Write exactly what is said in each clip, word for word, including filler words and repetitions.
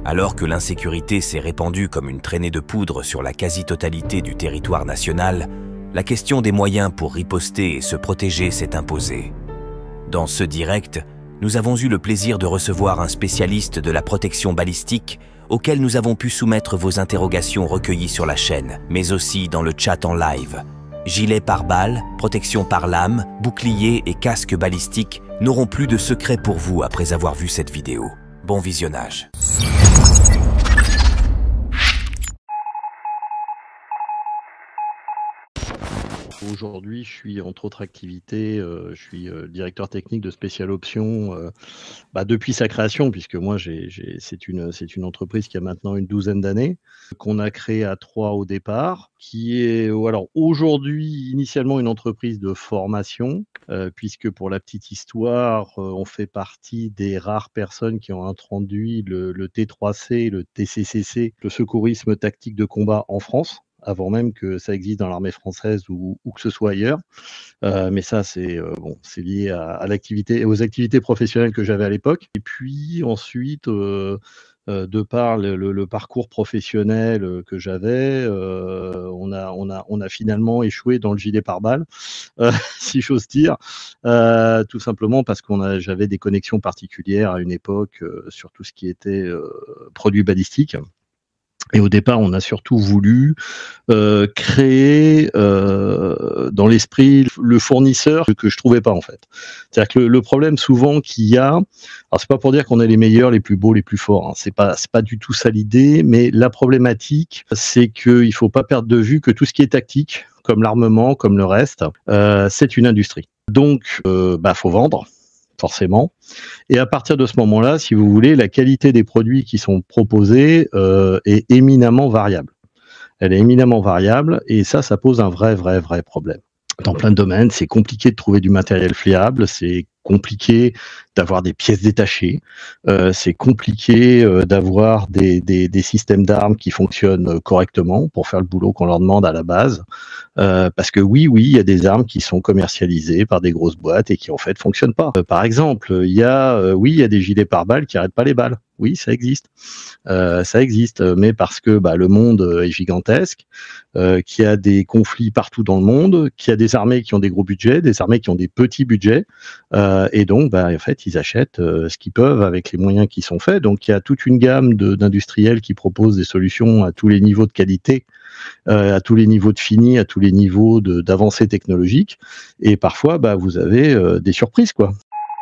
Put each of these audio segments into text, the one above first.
Alors que l'insécurité s'est répandue comme une traînée de poudre sur la quasi-totalité du territoire national, la question des moyens pour riposter et se protéger s'est imposée. Dans ce direct, nous avons eu le plaisir de recevoir un spécialiste de la protection balistique auquel nous avons pu soumettre vos interrogations recueillies sur la chaîne, mais aussi dans le chat en live. Gilet pare-balles, protection par lame, bouclier et casque balistique n'auront plus de secret pour vous après avoir vu cette vidéo. Bon visionnage. Aujourd'hui, je suis entre autres activités, euh, je suis euh, directeur technique de Special Options euh, bah, depuis sa création, puisque moi, j'ai, j'ai, c'est une, c'est une entreprise qui a maintenant une douzaine d'années, qu'on a créée à trois au départ, qui est alors aujourd'hui initialement une entreprise de formation, euh, puisque pour la petite histoire, euh, on fait partie des rares personnes qui ont introduit le, le T trois C, le T C C C, le secourisme tactique de combat en France, avant même que ça existe dans l'armée française ou, ou que ce soit ailleurs. Euh, mais ça, c'est euh, bon, c'est lié à, à l'activité, aux activités professionnelles que j'avais à l'époque. Et puis ensuite, euh, euh, de par le, le, le parcours professionnel que j'avais, euh, on a, on a, on a finalement échoué dans le gilet pare-balles, euh, si j'ose dire, euh, tout simplement parce qu'on a, j'avais des connexions particulières à une époque euh, sur tout ce qui était euh, produits balistiques. Et au départ, on a surtout voulu euh, créer euh, dans l'esprit le fournisseur que je trouvais pas en fait. C'est-à-dire que le, le problème souvent qu'il y a, alors c'est pas pour dire qu'on est les meilleurs, les plus beaux, les plus forts. Hein, c'est pas c'est pas du tout ça l'idée, mais la problématique, c'est qu'il faut pas perdre de vue que tout ce qui est tactique, comme l'armement, comme le reste, euh, c'est une industrie. Donc, euh, bah faut vendre. Forcément. Et à partir de ce moment-là, si vous voulez, la qualité des produits qui sont proposés euh, est éminemment variable. Elle est éminemment variable et ça, ça pose un vrai, vrai, vrai problème. Dans plein de domaines, c'est compliqué de trouver du matériel fiable, c'est compliqué d'avoir des pièces détachées, euh, c'est compliqué euh, d'avoir des, des, des systèmes d'armes qui fonctionnent correctement pour faire le boulot qu'on leur demande à la base. Euh, parce que oui, oui, il y a des armes qui sont commercialisées par des grosses boîtes et qui en fait fonctionnent pas. Euh, par exemple, il y a, euh, oui, il y a des gilets pare-balles qui arrêtent pas les balles. Oui, ça existe. Euh, ça existe, mais parce que bah, le monde est gigantesque, euh, qu'il y a des conflits partout dans le monde, qu'il y a des armées qui ont des gros budgets, des armées qui ont des petits budgets, euh, et donc bah, en fait ils achètent euh, ce qu'ils peuvent avec les moyens qui sont faits. Donc il y a toute une gamme de, d'industriels qui proposent des solutions à tous les niveaux de qualité, euh, à tous les niveaux de fini, à tous les niveaux de, d'avancée technologique, et parfois bah, vous avez euh, des surprises quoi.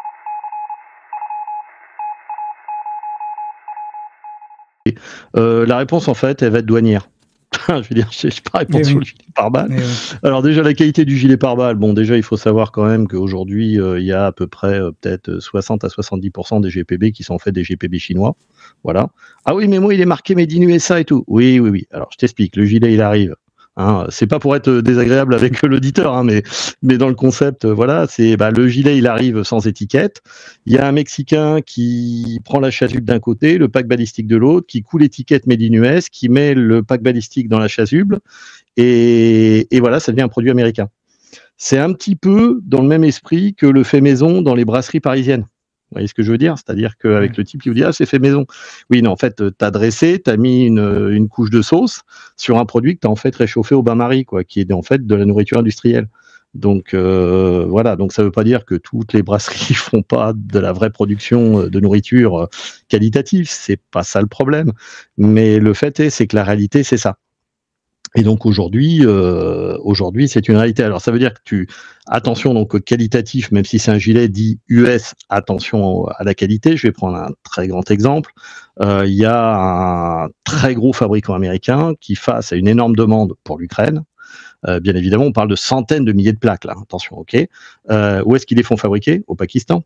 Euh, la réponse, en fait, elle va être douanière. Je veux dire, je ne sais pas répondre Mais sur oui. le gilet pare-balles. Mais ouais. Alors déjà, la qualité du gilet pare-balles, bon, déjà, il faut savoir quand même qu'aujourd'hui, euh, il y a à peu près euh, peut-être soixante à soixante-dix pour cent des G P B qui sont faits des G P B chinois. Voilà. Ah oui, mais moi, il est marqué Made in U S A et tout. Oui, oui, oui. Alors, je t'explique. Le gilet, il arrive. Hein, c'est pas pour être désagréable avec l'auditeur, hein, mais, mais dans le concept, voilà, c'est bah, le gilet, il arrive sans étiquette. Il y a un Mexicain qui prend la chasuble d'un côté, le pack balistique de l'autre, qui coule l'étiquette Made in U S, qui met le pack balistique dans la chasuble, et, et voilà, ça devient un produit américain. C'est un petit peu dans le même esprit que le fait maison dans les brasseries parisiennes. Vous voyez ce que je veux dire? C'est-à-dire qu'avec le type qui vous dit « Ah, c'est fait maison ». Oui, non, en fait, tu as dressé, tu as mis une, une couche de sauce sur un produit que tu as en fait réchauffé au bain-marie, quoi, qui est en fait de la nourriture industrielle. Donc, euh, voilà, donc ça ne veut pas dire que toutes les brasseries font pas de la vraie production de nourriture qualitative, c'est pas ça le problème. Mais le fait est, c'est que la réalité, c'est ça. Et donc aujourd'hui, euh, aujourd'hui, c'est une réalité. Alors ça veut dire que tu attention donc qualitatif, même si c'est un gilet dit U S, attention à la qualité. Je vais prendre un très grand exemple. Euh, il y a un très gros fabricant américain qui, face à une énorme demande pour l'Ukraine, euh, bien évidemment, on parle de centaines de milliers de plaques là. Attention, ok. Euh, où est-ce qu'ils les font fabriquer? Au Pakistan.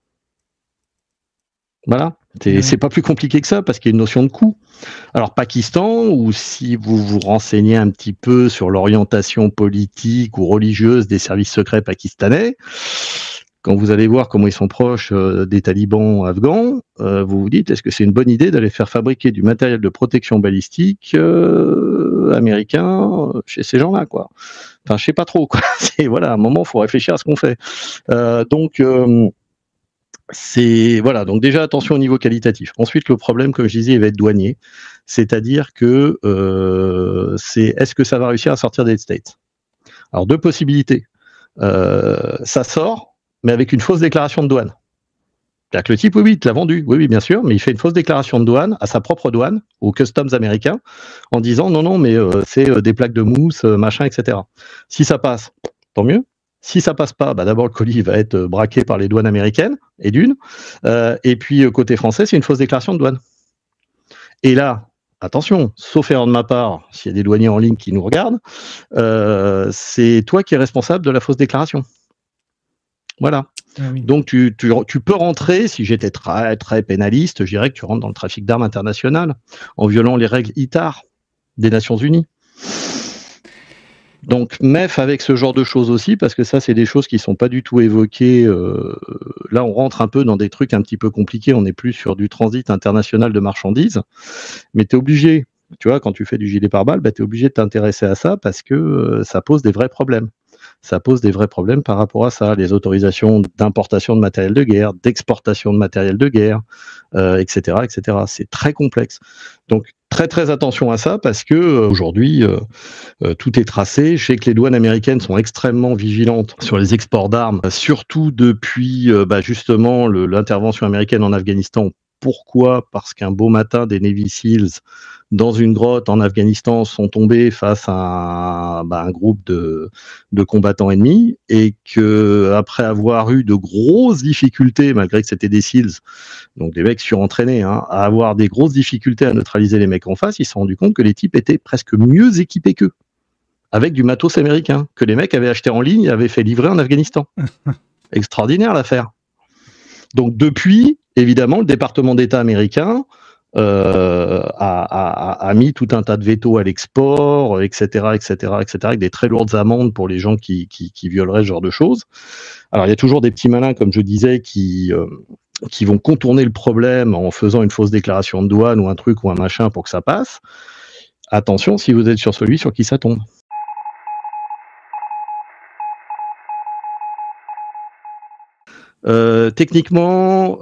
Voilà, c'est, c'est pas plus compliqué que ça parce qu'il y a une notion de coût. Alors Pakistan, ou si vous vous renseignez un petit peu sur l'orientation politique ou religieuse des services secrets pakistanais, quand vous allez voir comment ils sont proches euh, des talibans afghans, euh, vous vous dites, est-ce que c'est une bonne idée d'aller faire fabriquer du matériel de protection balistique euh, américain chez ces gens-là, quoi. Enfin, je sais pas trop, quoi. C'est, voilà, à un moment, il faut réfléchir à ce qu'on fait. Euh, donc... Euh, C'est voilà, donc déjà attention au niveau qualitatif. Ensuite, le problème, comme je disais, il va être douanier, c'est-à-dire que euh, c'est est-ce que ça va réussir à sortir des States? Alors deux possibilités. Euh, ça sort, mais avec une fausse déclaration de douane. C'est-à-dire que le type, oui, oui, il te l'a vendu, oui, oui, bien sûr, mais il fait une fausse déclaration de douane à sa propre douane, aux customs américains, en disant non, non, mais euh, c'est euh, des plaques de mousse, euh, machin, et cetera. Si ça passe, tant mieux. Si ça passe pas, bah d'abord le colis va être braqué par les douanes américaines, et d'une. Euh, et puis euh, côté français, c'est une fausse déclaration de douane. Et là, attention, sauf erreur de ma part, s'il y a des douaniers en ligne qui nous regardent, euh, c'est toi qui es responsable de la fausse déclaration. Voilà. Ah oui. Donc tu, tu, tu peux rentrer, si j'étais très très pénaliste, je dirais que tu rentres dans le trafic d'armes international, en violant les règles I T A R des Nations Unies. Donc méf avec ce genre de choses aussi, parce que ça c'est des choses qui sont pas du tout évoquées. Euh, là on rentre un peu dans des trucs un petit peu compliqués, on n'est plus sur du transit international de marchandises, mais tu es obligé, tu vois, quand tu fais du gilet pare-balles, bah, tu es obligé de t'intéresser à ça parce que euh, ça pose des vrais problèmes. Ça pose des vrais problèmes par rapport à ça, les autorisations d'importation de matériel de guerre, d'exportation de matériel de guerre, euh, et cetera, et cetera. C'est très complexe. Donc très très attention à ça parce que euh, aujourd'hui euh, euh, tout est tracé. Je sais que les douanes américaines sont extrêmement vigilantes sur les exports d'armes, surtout depuis euh, bah, justement le, l'intervention américaine en Afghanistan. Pourquoi? Parce qu'un beau matin, des Navy Seals dans une grotte en Afghanistan sont tombés face à un, bah, un groupe de, de combattants ennemis et que après avoir eu de grosses difficultés, malgré que c'était des Seals, donc des mecs surentraînés, hein, à avoir des grosses difficultés à neutraliser les mecs en face, ils se sont rendus compte que les types étaient presque mieux équipés qu'eux, avec du matos américain, que les mecs avaient acheté en ligne et avaient fait livrer en Afghanistan. Extraordinaire l'affaire. Donc depuis, évidemment, le département d'État américain euh, a, a, a mis tout un tas de veto à l'export, et cetera, et cetera, et cetera, avec des très lourdes amendes pour les gens qui, qui, qui violeraient ce genre de choses. Alors il y a toujours des petits malins, comme je disais, qui euh, qui vont contourner le problème en faisant une fausse déclaration de douane ou un truc ou un machin pour que ça passe. Attention si vous êtes sur celui sur qui ça tombe. Euh, techniquement,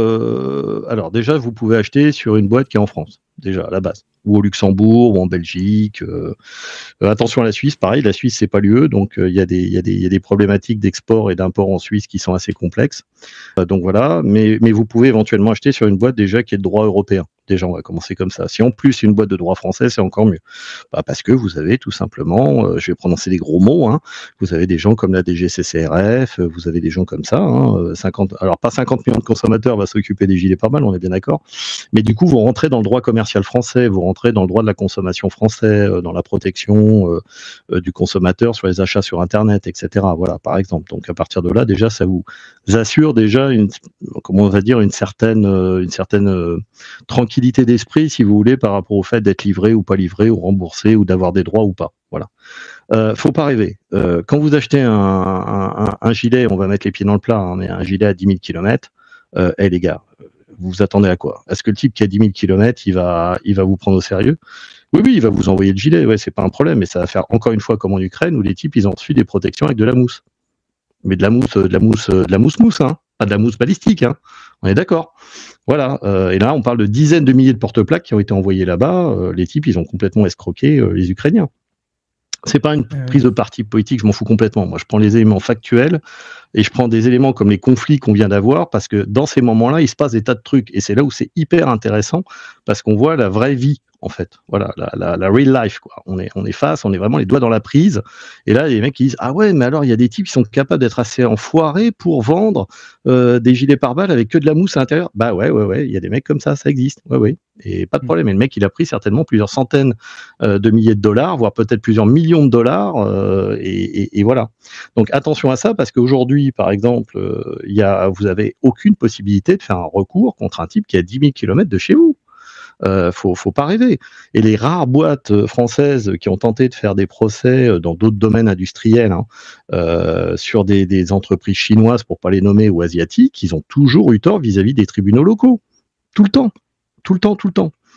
euh, alors déjà, vous pouvez acheter sur une boîte qui est en France, déjà à la base, ou au Luxembourg, ou en Belgique. Euh, euh, attention à la Suisse, pareil, la Suisse c'est pas l'U E, donc il euh, y a des il y a des il y a des problématiques d'export et d'import en Suisse qui sont assez complexes. Euh, donc voilà, mais mais vous pouvez éventuellement acheter sur une boîte déjà qui est de droit européen. Déjà, on va commencer comme ça. Si en plus c'est une boîte de droit français, c'est encore mieux. Bah, parce que vous avez tout simplement, euh, je vais prononcer des gros mots, hein, vous avez des gens comme la D G C C R F, vous avez des gens comme ça, hein, cinquante, alors pas cinquante millions de consommateurs va s'occuper des gilets pare-balles, on est bien d'accord, mais du coup vous rentrez dans le droit commercial français, vous rentrez dans le droit de la consommation français, euh, dans la protection euh, euh, du consommateur sur les achats sur Internet, et cetera. Voilà, par exemple. Donc à partir de là, déjà, ça vous assure déjà une, comment on va dire, une certaine, euh, une certaine euh, tranquillité d'esprit, si vous voulez, par rapport au fait d'être livré ou pas livré, ou remboursé, ou d'avoir des droits ou pas. Voilà. Euh, faut pas rêver. Euh, quand vous achetez un, un, un, un gilet, on va mettre les pieds dans le plat, hein, mais un gilet à dix mille kilomètres, euh, hey, les gars, vous vous attendez à quoi? Est-ce que le type qui a dix mille kilomètres, il va, il va vous prendre au sérieux? Oui, oui, il va vous envoyer le gilet, ouais, c'est pas un problème, mais ça va faire encore une fois comme en Ukraine, où les types, ils ont reçu des protections avec de la mousse. Mais de la mousse, de la mousse, de la mousse mousse, hein, pas de la mousse balistique, hein. On est d'accord. Voilà. Euh, et là, on parle de dizaines de milliers de porte-plaques qui ont été envoyés là-bas. Euh, les types, ils ont complètement escroqué euh, les Ukrainiens. C'est pas une prise de parti politique, je m'en fous complètement. Moi, je prends les éléments factuels et je prends des éléments comme les conflits qu'on vient d'avoir parce que dans ces moments-là, il se passe des tas de trucs et c'est là où c'est hyper intéressant parce qu'on voit la vraie vie. En fait, voilà, la, la, la real life, quoi. On est, on est face, on est vraiment les doigts dans la prise. Et là, les mecs qui disent ah ouais, mais alors il y a des types qui sont capables d'être assez enfoirés pour vendre euh, des gilets pare-balles avec que de la mousse à l'intérieur. Bah ouais, ouais, ouais, il y a des mecs comme ça, ça existe. Ouais, ouais. Et pas de problème. Et le mec, il a pris certainement plusieurs centaines euh, de milliers de dollars, voire peut-être plusieurs millions de dollars. Euh, et, et, et voilà. Donc attention à ça parce qu'aujourd'hui, par exemple, euh, il y a, vous avez aucune possibilité de faire un recours contre un type qui est à dix mille kilomètres de chez vous. Euh, faut, faut pas rêver. Et les rares boîtes françaises qui ont tenté de faire des procès dans d'autres domaines industriels, hein, euh, sur des, des entreprises chinoises, pour pas les nommer, ou asiatiques, ils ont toujours eu tort vis-à-vis des tribunaux locaux. Tout le temps. Tout le temps, tout le temps.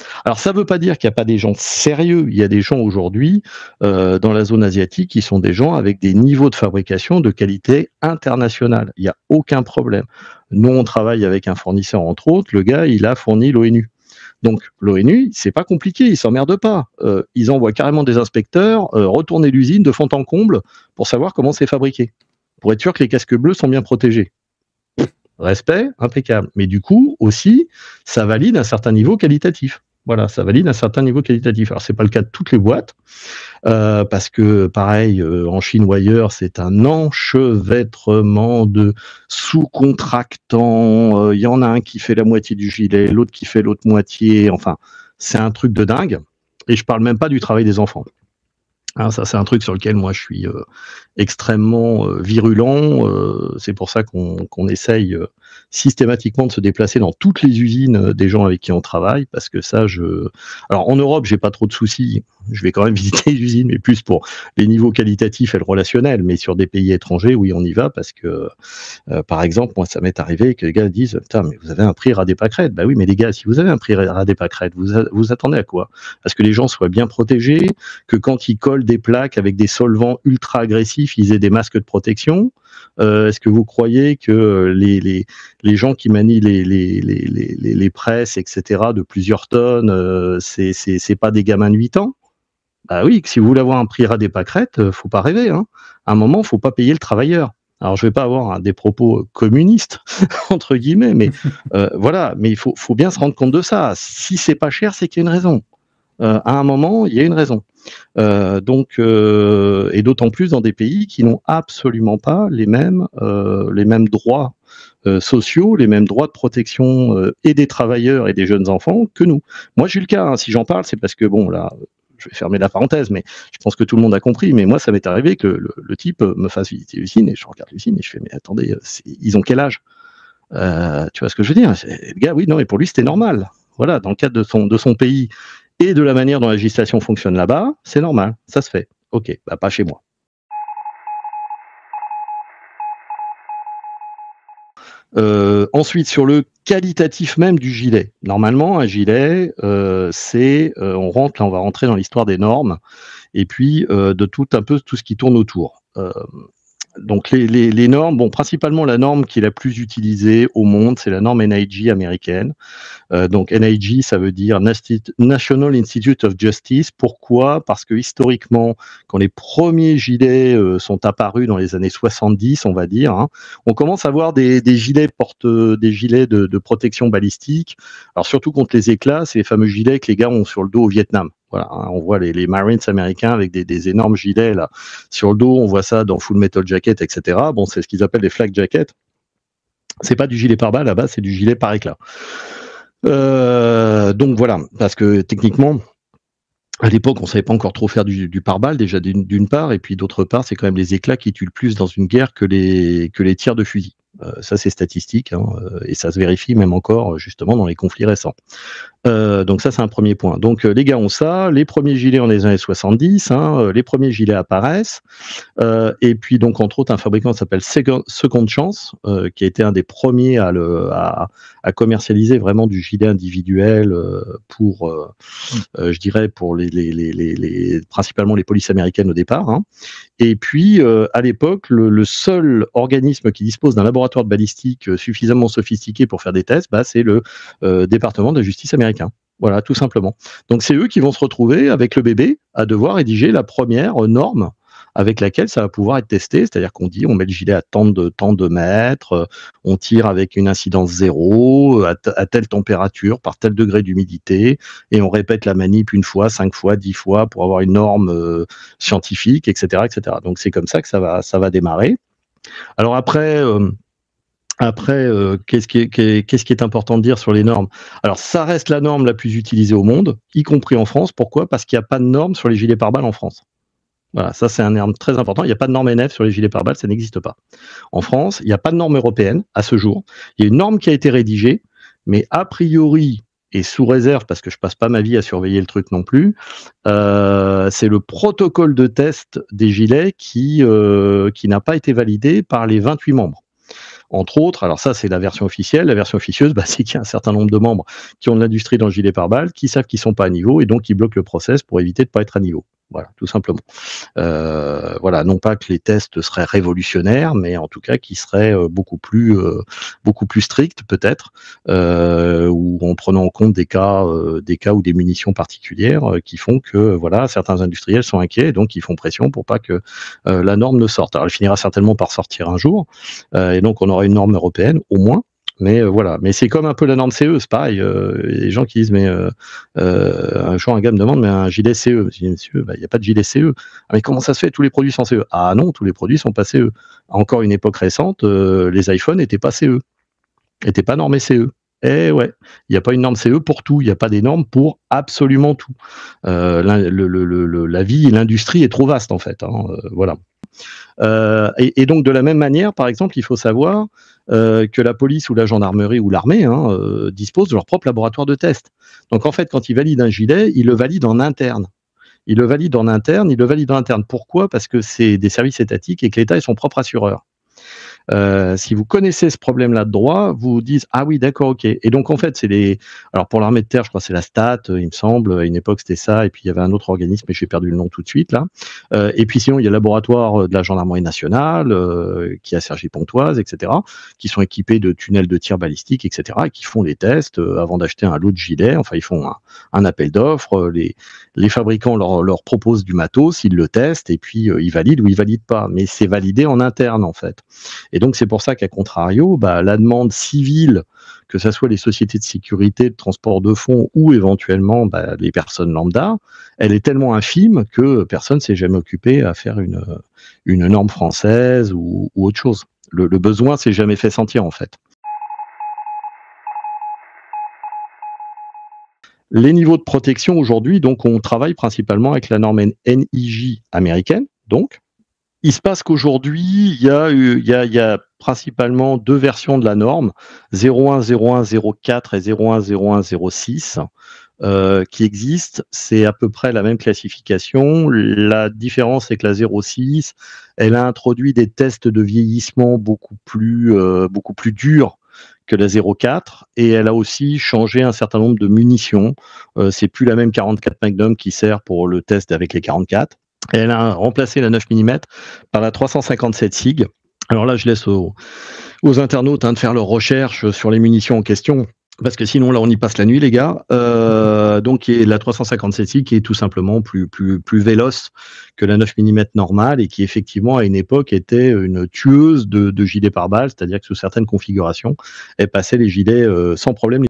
Alors ça ne veut pas dire qu'il n'y a pas des gens sérieux. Il y a des gens aujourd'hui euh, dans la zone asiatique qui sont des gens avec des niveaux de fabrication de qualité internationale. Il n'y a aucun problème. Nous, on travaille avec un fournisseur, entre autres. Le gars, il a fourni l'ONU. Donc l'ONU, c'est pas compliqué, ils s'emmerdent pas. Euh, ils envoient carrément des inspecteurs euh, retourner l'usine de fond en comble pour savoir comment c'est fabriqué, pour être sûr que les casques bleus sont bien protégés. Respect, impeccable. Mais du coup, aussi, ça valide un certain niveau qualitatif. Voilà, ça valide un certain niveau qualitatif. Alors, c'est pas le cas de toutes les boîtes, euh, parce que, pareil, euh, en Chine ou ailleurs, c'est un enchevêtrement de sous-contractants. Il euh, y en a un qui fait la moitié du gilet, l'autre qui fait l'autre moitié. Enfin, c'est un truc de dingue. Et je parle même pas du travail des enfants. Hein, ça, c'est un truc sur lequel moi je suis euh, extrêmement euh, virulent. Euh, c'est pour ça qu'on qu'on essaye euh, systématiquement de se déplacer dans toutes les usines euh, des gens avec qui on travaille, parce que ça, je. Alors en Europe, j'ai pas trop de soucis. Je vais quand même visiter les usines, mais plus pour les niveaux qualitatifs et le relationnel. Mais sur des pays étrangers, oui, on y va parce que, euh, par exemple, moi, ça m'est arrivé que les gars disent, putain, mais vous avez un prix ras des pâquerettes. Bah oui, mais les gars, si vous avez un prix ras des pâquerettes, vous a- vous attendez à quoi? Parce que les gens soient bien protégés, que quand ils collent des plaques avec des solvants ultra agressifs, ils aient des masques de protection. Euh, Est-ce que vous croyez que les, les, les gens qui manient les, les, les, les, les presses, et cetera, de plusieurs tonnes, euh, c'est c'est c'est pas des gamins de huit ans? Bah oui, que si vous voulez avoir un prix ras des pâquerettes, euh, faut pas rêver. Hein. À un moment, faut pas payer le travailleur. Alors, je vais pas avoir hein, des propos communistes entre guillemets, mais euh, voilà. Mais il faut, faut bien se rendre compte de ça. Si c'est pas cher, c'est qu'il y a une raison. Euh, à un moment, il y a une raison. Euh, donc, euh, et d'autant plus dans des pays qui n'ont absolument pas les mêmes, euh, les mêmes droits euh, sociaux, les mêmes droits de protection euh, et des travailleurs et des jeunes enfants que nous. Moi, j'ai eu le cas. Hein, si j'en parle, c'est parce que bon, là, je vais fermer la parenthèse, mais je pense que tout le monde a compris. Mais moi, ça m'est arrivé que le, le type me fasse visiter l'usine et je regarde l'usine et je fais, mais attendez, ils ont quel âge? euh, Tu vois ce que je veux dire? Le gars, oui, non, et pour lui, c'était normal. Voilà, dans le cadre de son, de son pays et de la manière dont la législation fonctionne là-bas, c'est normal, ça se fait. Ok, bah pas chez moi. Euh, ensuite, sur le qualitatif même du gilet. Normalement, un gilet, euh, c'est, euh, on rentre, là, on va rentrer dans l'histoire des normes, et puis euh, de tout un peu tout ce qui tourne autour. Euh, Donc les, les, les normes, bon, principalement la norme qui est la plus utilisée au monde, c'est la norme N I G américaine. Euh, donc N I G, ça veut dire National Institute of Justice. Pourquoi? Parce que historiquement, quand les premiers gilets euh, sont apparus dans les années soixante-dix, on va dire, hein, on commence à voir des, des gilets porte, des gilets de, de protection balistique. Alors surtout contre les éclats, c'est les fameux gilets que les gars ont sur le dos au Vietnam. Voilà, hein, on voit les, les Marines américains avec des, des énormes gilets là sur le dos. On voit ça dans Full Metal Jacket, et cetera. Bon, c'est ce qu'ils appellent les flak jackets. C'est pas du gilet pare-balles là-bas, c'est du gilet par éclat. Euh, donc voilà, parce que techniquement, à l'époque, on savait pas encore trop faire du, du pare-balles déjà d'une, d'une part, et puis d'autre part, c'est quand même les éclats qui tuent le plus dans une guerre que les que les tirs de fusil. Euh, ça, c'est statistique, hein, et ça se vérifie même encore justement dans les conflits récents. Euh, donc ça, c'est un premier point. Donc euh, les gars ont ça, les premiers gilets en les années soixante-dix, hein, euh, les premiers gilets apparaissent, euh, et puis donc entre autres un fabricant qui s'appelle Second, Second Chance, euh, qui a été un des premiers à, le, à, à commercialiser vraiment du gilet individuel euh, pour, euh, euh, je dirais, pour les, les, les, les, les, principalement les polices américaines au départ. Hein. Et puis euh, à l'époque, le, le seul organisme qui dispose d'un laboratoire de balistique euh, suffisamment sophistiqué pour faire des tests, bah, c'est le euh, département de la justice américain. Voilà, tout simplement. Donc c'est eux qui vont se retrouver avec le bébé à devoir rédiger la première norme avec laquelle ça va pouvoir être testé, c'est-à-dire qu'on dit on met le gilet à tant de, tant de mètres, on tire avec une incidence zéro, à, t- à telle température, par tel degré d'humidité, et on répète la manip une fois, cinq fois, dix fois pour avoir une norme euh, scientifique, et cetera, et cetera. Donc c'est comme ça que ça va, ça va démarrer. Alors après... Euh, Après, euh, qu'est-ce qui est, qu'est-ce qui est important de dire sur les normes? Alors, ça reste la norme la plus utilisée au monde, y compris en France. Pourquoi? Parce qu'il n'y a pas de norme sur les gilets pare-balles en France. Voilà, ça c'est un terme très important. Il n'y a pas de norme N F sur les gilets pare-balles, ça n'existe pas. En France, il n'y a pas de norme européenne à ce jour. Il y a une norme qui a été rédigée, mais a priori, et sous réserve, parce que je passe pas ma vie à surveiller le truc non plus, euh, c'est le protocole de test des gilets qui, euh, qui n'a pas été validé par les vingt-huit membres. entre autres. Alors ça, c'est la version officielle. La version officieuse, bah, c'est qu'il y a un certain nombre de membres qui ont de l'industrie dans le gilet pare-balles, qui savent qu'ils sont pas à niveau et donc ils bloquent le process pour éviter de pas être à niveau. Voilà, tout simplement. Euh, voilà, non pas que les tests seraient révolutionnaires, mais en tout cas qui seraient euh, beaucoup plus euh, beaucoup plus stricts peut-être, euh, ou en prenant en compte des cas euh, des cas ou des munitions particulières euh, qui font que voilà, certains industriels sont inquiets et donc ils font pression pour pas que euh, la norme ne sorte. Alors elle finira certainement par sortir un jour, euh, et donc on aura une norme européenne au moins. Mais euh, voilà, mais c'est comme un peu la norme C E, c'est pareil. Euh, les gens qui disent, mais euh, euh, un jour un gars me demande, mais un gilet C E, je dis, monsieur, bah, il n'y a pas de gilet C E. Ah, mais comment ça se fait, tous les produits sont C E? Ah non, tous les produits sont pas C E. À encore une époque récente, euh, les iPhones n'étaient pas C E, n'étaient pas normés C E. Eh ouais, il n'y a pas une norme C E pour tout, il n'y a pas des normes pour absolument tout. Euh, la, le, le, le, la vie et l'industrie est trop vaste en fait. Hein, euh, voilà. Euh, et, et donc de la même manière, par exemple, il faut savoir euh, que la police ou la gendarmerie ou l'armée hein, euh, disposent de leur propre laboratoire de test. Donc en fait, quand ils valident un gilet, ils le valident en interne. Ils le valident en interne, ils le valident en interne. Pourquoi? Parce que c'est des services étatiques et que l'État est son propre assureur. Euh, si vous connaissez ce problème-là de droit, vous vous dites ah oui d'accord ok. Et donc en fait c'est les alors pour l'armée de terre je crois que c'est la Stat, il me semble, à une époque c'était ça et puis il y avait un autre organisme mais j'ai perdu le nom tout de suite là. Euh, et puis sinon il y a le laboratoire de la gendarmerie nationale euh, qui est à Cergy-Pontoise et cetera qui sont équipés de tunnels de tir balistique et cetera et qui font les tests euh, avant d'acheter un lot de gilets. Enfin ils font un, un appel d'offres, les les fabricants leur leur proposent du matos, ils le testent et puis euh, ils valident ou ils valident pas. Mais c'est validé en interne en fait. Et donc, c'est pour ça qu'à contrario, bah, la demande civile, que ce soit les sociétés de sécurité, de transport de fonds ou éventuellement bah, les personnes lambda, elle est tellement infime que personne ne s'est jamais occupé à faire une, une norme française ou, ou autre chose. Le, le besoin s'est jamais fait sentir, en fait. Les niveaux de protection aujourd'hui, donc, on travaille principalement avec la norme N I J américaine, donc. Il se passe qu'aujourd'hui, il y a, il y a, il y a principalement deux versions de la norme, zéro un zéro un zéro quatre et zéro un zéro un zéro six, euh, qui existent. C'est à peu près la même classification. La différence, c'est que la zéro six, elle a introduit des tests de vieillissement beaucoup plus, euh, beaucoup plus durs que la zéro quatre et elle a aussi changé un certain nombre de munitions. Euh, c'est plus la même quarante-quatre Magnum qui sert pour le test avec les quarante-quatre. Et elle a remplacé la neuf millimètres par la trois cent cinquante-sept SIG. Alors là, je laisse aux, aux internautes hein, de faire leurs recherches sur les munitions en question, parce que sinon, là, on y passe la nuit, les gars. Euh, donc, qui est la trois cent cinquante-sept SIG, qui est tout simplement plus, plus, plus véloce que la neuf millimètres normale et qui, effectivement, à une époque, était une tueuse de, de gilets pare-balles, c'est-à-dire que sous certaines configurations, elle passait les gilets euh, sans problème.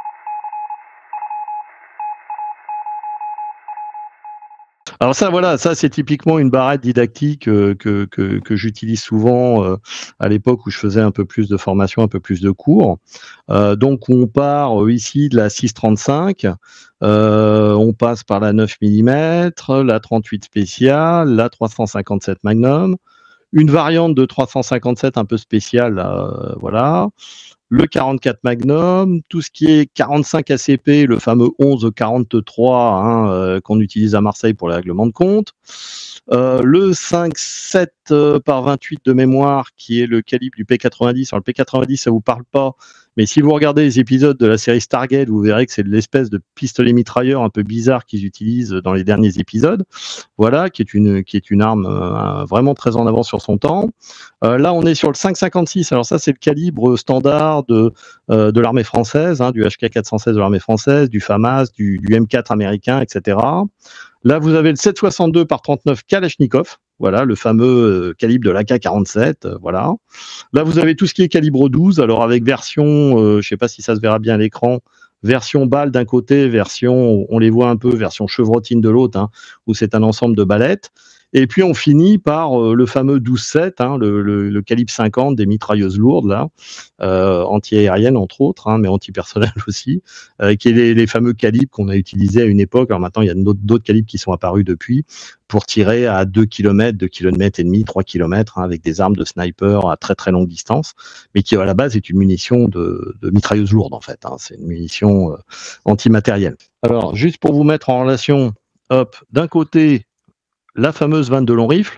Alors ça, voilà, ça c'est typiquement une barrette didactique euh, que, que, que j'utilise souvent euh, à l'époque où je faisais un peu plus de formation, un peu plus de cours. Euh, donc on part euh, ici de la six trente-cinq, euh, on passe par la neuf millimètres, la trente-huit spéciale, la trois cent cinquante-sept Magnum, une variante de trois cent cinquante-sept un peu spéciale, euh, voilà. Le quarante-quatre Magnum, tout ce qui est quarante-cinq A C P, le fameux onze quarante-trois hein, euh, qu'on utilise à Marseille pour les règlements de compte. Euh, le cinq sept euh, par vingt-huit de mémoire, qui est le calibre du P quatre-vingt-dix. Alors le P quatre-vingt-dix, ça vous parle pas, mais si vous regardez les épisodes de la série Stargate, vous verrez que c'est l'espèce de pistolet mitrailleur un peu bizarre qu'ils utilisent dans les derniers épisodes. Voilà, qui est une qui est une arme euh, vraiment très en avance sur son temps. Euh, là, on est sur le cinq cinquante-six. Alors ça, c'est le calibre standard de euh, de l'armée française, hein, du H K quatre cent seize de l'armée française, du FAMAS, du, du M quatre américain, et cetera. Là, vous avez le sept soixante-deux par trente-neuf Kalachnikov, voilà, le fameux euh, calibre de l'A K quarante-sept, euh, voilà. Là, vous avez tout ce qui est calibre douze, alors avec version, euh, je ne sais pas si ça se verra bien à l'écran, version balle d'un côté, version, on les voit un peu, version chevrotine de l'autre, hein, où c'est un ensemble de ballettes. Et puis on finit par euh, le fameux douze sept, hein, le, le, le calibre cinquante des mitrailleuses lourdes, là, euh, anti-aériennes entre autres, hein, mais anti-personnelles aussi, euh, qui est les, les fameux calibres qu'on a utilisés à une époque. Alors maintenant, il y a d'autres calibres qui sont apparus depuis, pour tirer à deux kilomètres, deux kilomètres et demi, trois kilomètres, hein, avec des armes de sniper à très très longue distance, mais qui à la base est une munition de, de mitrailleuse lourde en fait. Hein, c'est une munition euh, antimatérielle. Alors, juste pour vous mettre en relation, hop, d'un côté, la fameuse vingt-deux long rifle,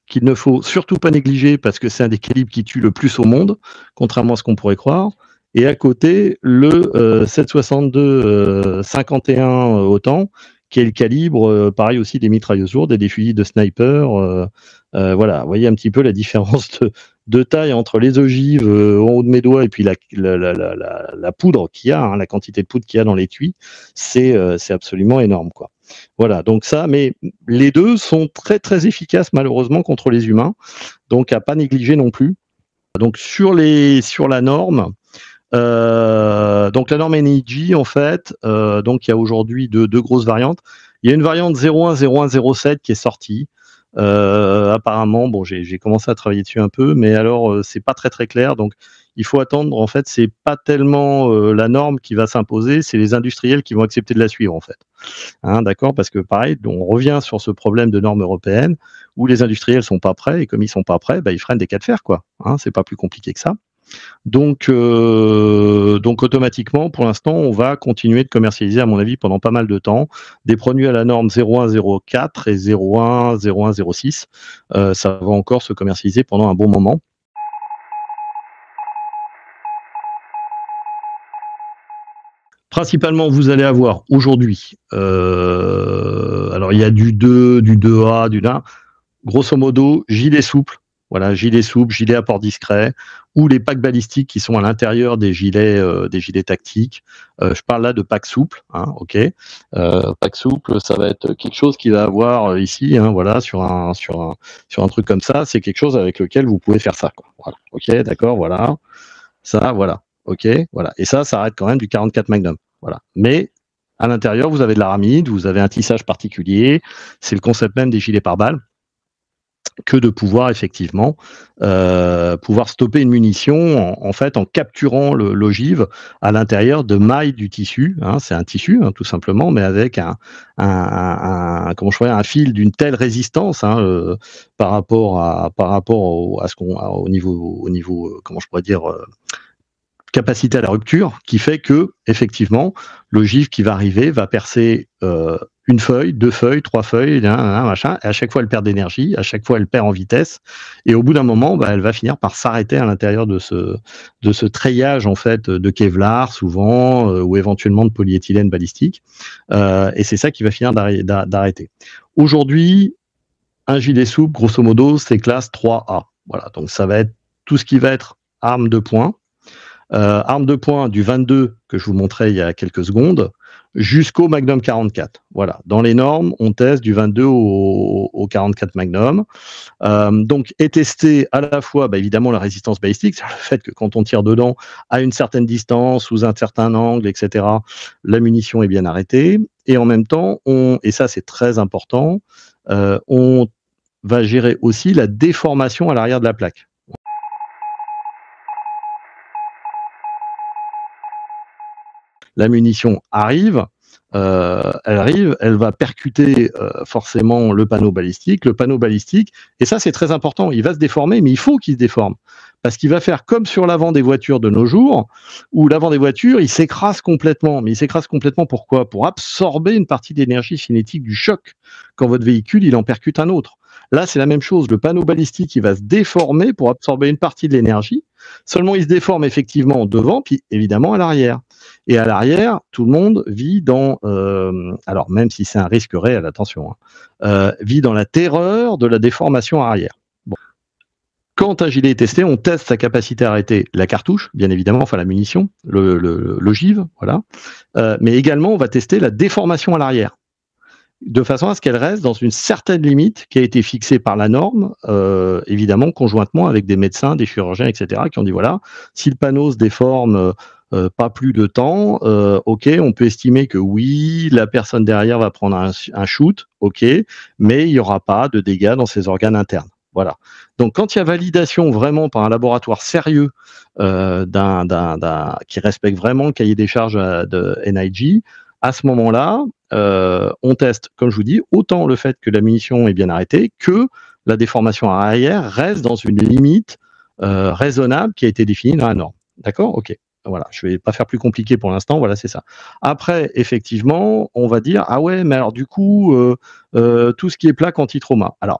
qu'il ne faut surtout pas négliger parce que c'est un des calibres qui tue le plus au monde, contrairement à ce qu'on pourrait croire. Et à côté, le euh, sept soixante-deux euh, cinquante et un euh, autant, qui est le calibre, euh, pareil aussi des mitrailleuses lourdes et des fusils de sniper. Euh, euh, voilà, vous voyez un petit peu la différence de, de taille entre les ogives euh, en haut de mes doigts et puis la, la, la, la, la, la poudre qu'il y a, hein, la quantité de poudre qu'il y a dans l'étui, c'est euh, c'est absolument énorme, quoi. Voilà, donc ça, mais les deux sont très très efficaces malheureusement contre les humains, donc à pas négliger non plus. Donc sur les sur la norme, euh, donc la norme N I G en fait, euh, donc il y a aujourd'hui deux, deux grosses variantes. Il y a une variante zéro un zéro un zéro sept qui est sortie. Euh, apparemment, bon, j'ai commencé à travailler dessus un peu, mais alors euh, c'est pas très très clair. Donc il faut attendre. En fait, c'est pas tellement euh, la norme qui va s'imposer, c'est les industriels qui vont accepter de la suivre en fait. Hein, d'accord, parce que pareil, on revient sur ce problème de normes européennes où les industriels sont pas prêts et comme ils sont pas prêts, bah, ils freinent des cas de fer, quoi. Hein, c'est pas plus compliqué que ça. Donc, euh, donc automatiquement, pour l'instant, on va continuer de commercialiser, à mon avis, pendant pas mal de temps, des produits à la norme zéro un zéro quatre et zéro un zéro un zéro six. Euh, ça va encore se commercialiser pendant un bon moment. Principalement, vous allez avoir aujourd'hui, euh, alors il y a du deux, du deux A, du un, grosso modo, gilet souple. Voilà, gilet souple, gilet à port discret, ou les packs balistiques qui sont à l'intérieur des gilets, euh, des gilets tactiques. Euh, je parle là de packs souples, hein, ok. Euh, pack souple, ça va être quelque chose qui va avoir ici, hein, voilà, sur un, sur un, sur un truc comme ça. C'est quelque chose avec lequel vous pouvez faire ça, quoi. Voilà, ok, d'accord, voilà, ça, voilà, ok, voilà. Et ça, ça arrête quand même du quarante-quatre Magnum, voilà. Mais à l'intérieur, vous avez de l'aramide, vous avez un tissage particulier. C'est le concept même des gilets pare-balles, que de pouvoir effectivement euh, pouvoir stopper une munition en, en fait en capturant le l'ogive à l'intérieur de mailles du tissu. Hein, c'est un tissu, hein, tout simplement, mais avec un, un, un, un comment je pourrais dire, un fil d'une telle résistance, hein, euh, par rapport à par rapport au, à ce qu'on au niveau au niveau euh, comment je pourrais dire euh, capacité à la rupture, qui fait que effectivement l'ogive qui va arriver va percer euh, une feuille, deux feuilles, trois feuilles, hein, hein, machin, et à chaque fois elle perd d'énergie, à chaque fois elle perd en vitesse, et au bout d'un moment, bah, elle va finir par s'arrêter à l'intérieur de ce de ce treillage en fait de Kevlar souvent, euh, ou éventuellement de polyéthylène balistique, euh, et c'est ça qui va finir d'arrêter. Aujourd'hui, un gilet souple, grosso modo, c'est classe trois A. Voilà, donc ça va être tout ce qui va être arme de poing. Euh, arme de poing du vingt-deux que je vous montrais il y a quelques secondes jusqu'au Magnum quarante-quatre. Voilà, dans les normes, on teste du vingt-deux au, au quarante-quatre Magnum. Euh, donc, est testé à la fois, bah, évidemment, la résistance balistique, c'est le fait que quand on tire dedans à une certaine distance, sous un certain angle, et cetera, la munition est bien arrêtée. Et en même temps, on, et ça c'est très important, euh, on va gérer aussi la déformation à l'arrière de la plaque. La munition arrive, euh, elle arrive, elle va percuter euh, forcément le panneau balistique, le panneau balistique, et ça c'est très important, il va se déformer, mais il faut qu'il se déforme, parce qu'il va faire comme sur l'avant des voitures de nos jours, où l'avant des voitures, il s'écrase complètement, mais il s'écrase complètement pourquoi? Pour absorber une partie d'énergie cinétique du choc, quand votre véhicule, il en percute un autre. Là, c'est la même chose, le panneau balistique, il va se déformer pour absorber une partie de l'énergie, seulement il se déforme effectivement devant, puis évidemment à l'arrière. Et à l'arrière, tout le monde vit dans, euh, alors même si c'est un risque réel, attention, hein, euh, vit dans la terreur de la déformation arrière. Bon. Quand un gilet est testé, on teste sa capacité à arrêter la cartouche, bien évidemment, enfin la munition, le, le, l'ogive, voilà. Euh, mais également, on va tester la déformation à l'arrière, de façon à ce qu'elle reste dans une certaine limite qui a été fixée par la norme, euh, évidemment conjointement avec des médecins, des chirurgiens, et cetera, qui ont dit voilà, si le panneau se déforme euh, pas plus de temps, euh, ok, on peut estimer que oui, la personne derrière va prendre un, un shoot, ok, mais il n'y aura pas de dégâts dans ses organes internes. Voilà. Donc, quand il y a validation vraiment par un laboratoire sérieux euh, d'un, d'un, d'un, qui respecte vraiment le cahier des charges de N I G, à ce moment-là, euh, on teste, comme je vous dis, autant le fait que la munition est bien arrêtée que la déformation arrière reste dans une limite euh, raisonnable qui a été définie dans la norme. D'accord? Ok. Voilà, je ne vais pas faire plus compliqué pour l'instant, voilà, c'est ça. Après, effectivement, on va dire, ah ouais, mais alors du coup, euh, euh, tout ce qui est plaque anti-trauma. Alors,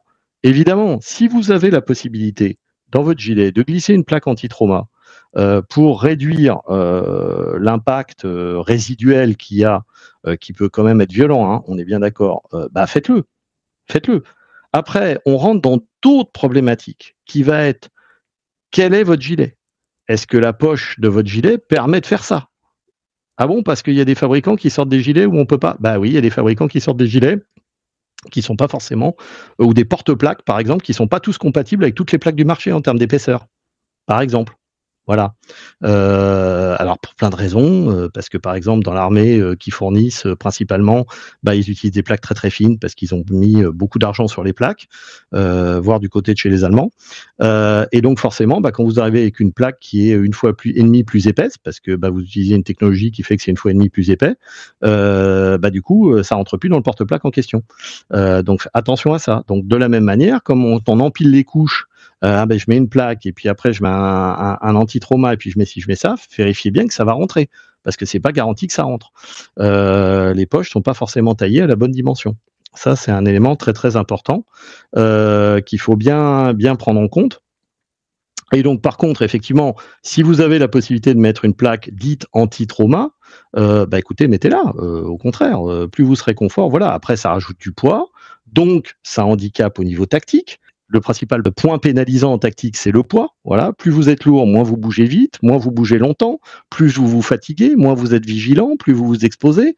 Évidemment, si vous avez la possibilité, dans votre gilet, de glisser une plaque anti-trauma, heu, pour réduire, heu, l'impact, heu, résiduel qu'il y a, heu, qui peut quand même être violent, hein, on est bien d'accord, heu, bah, faites-le, faites-le. Après, on rentre dans d'autres problématiques qui va être: quel est votre gilet? Est-ce que la poche de votre gilet permet de faire ça? Ah bon, parce qu'il y a des fabricants qui sortent des gilets où on peut pas? Bah oui, il y a des fabricants qui sortent des gilets qui sont pas forcément ou des porte-plaques, par exemple, qui sont pas tous compatibles avec toutes les plaques du marché en termes d'épaisseur, par exemple. Voilà. Heu, alors pour plein de raisons, heu, parce que, par exemple, dans l'armée, heu, qui fournissent, heu, principalement, bah, ils utilisent des plaques très, très fines parce qu'ils ont mis, heu, beaucoup d'argent sur les plaques, heu, voire du côté de chez les Allemands. Heu et donc forcément, bah, quand vous arrivez avec une plaque qui est une fois plus et demie plus épaisse, parce que, bah, vous utilisez une technologie qui fait que c'est une fois et demie plus épais, heu, bah, du coup, heu, ça rentre plus dans le porte-plaque en question. Heu, donc attention à ça. Donc de la même manière, comme on on empile les couches, heu, ah beh, je mets une plaque et puis après je mets un un un anti-trauma et puis je mets ci, je mets ça, vérifiez bien que ça va rentrer, parce que c'est pas garanti que ça rentre. Heu, les poches sont pas forcément taillées à la bonne dimension. Ça, c'est un élément très, très important, heu, qu'il faut bien bien prendre en compte. Et donc par contre, effectivement, si vous avez la possibilité de mettre une plaque dite anti-trauma, heu, bah, écoutez, mettez-la, heu, au contraire, heu, plus vous serez confort, voilà. Après ça rajoute du poids, donc ça handicape au niveau tactique. Le principal point pénalisant en tactique, c'est le poids, voilà. Plus vous êtes lourd, moins vous bougez vite, moins vous bougez longtemps, plus vous vous fatiguez, moins vous êtes vigilant, plus vous vous exposez.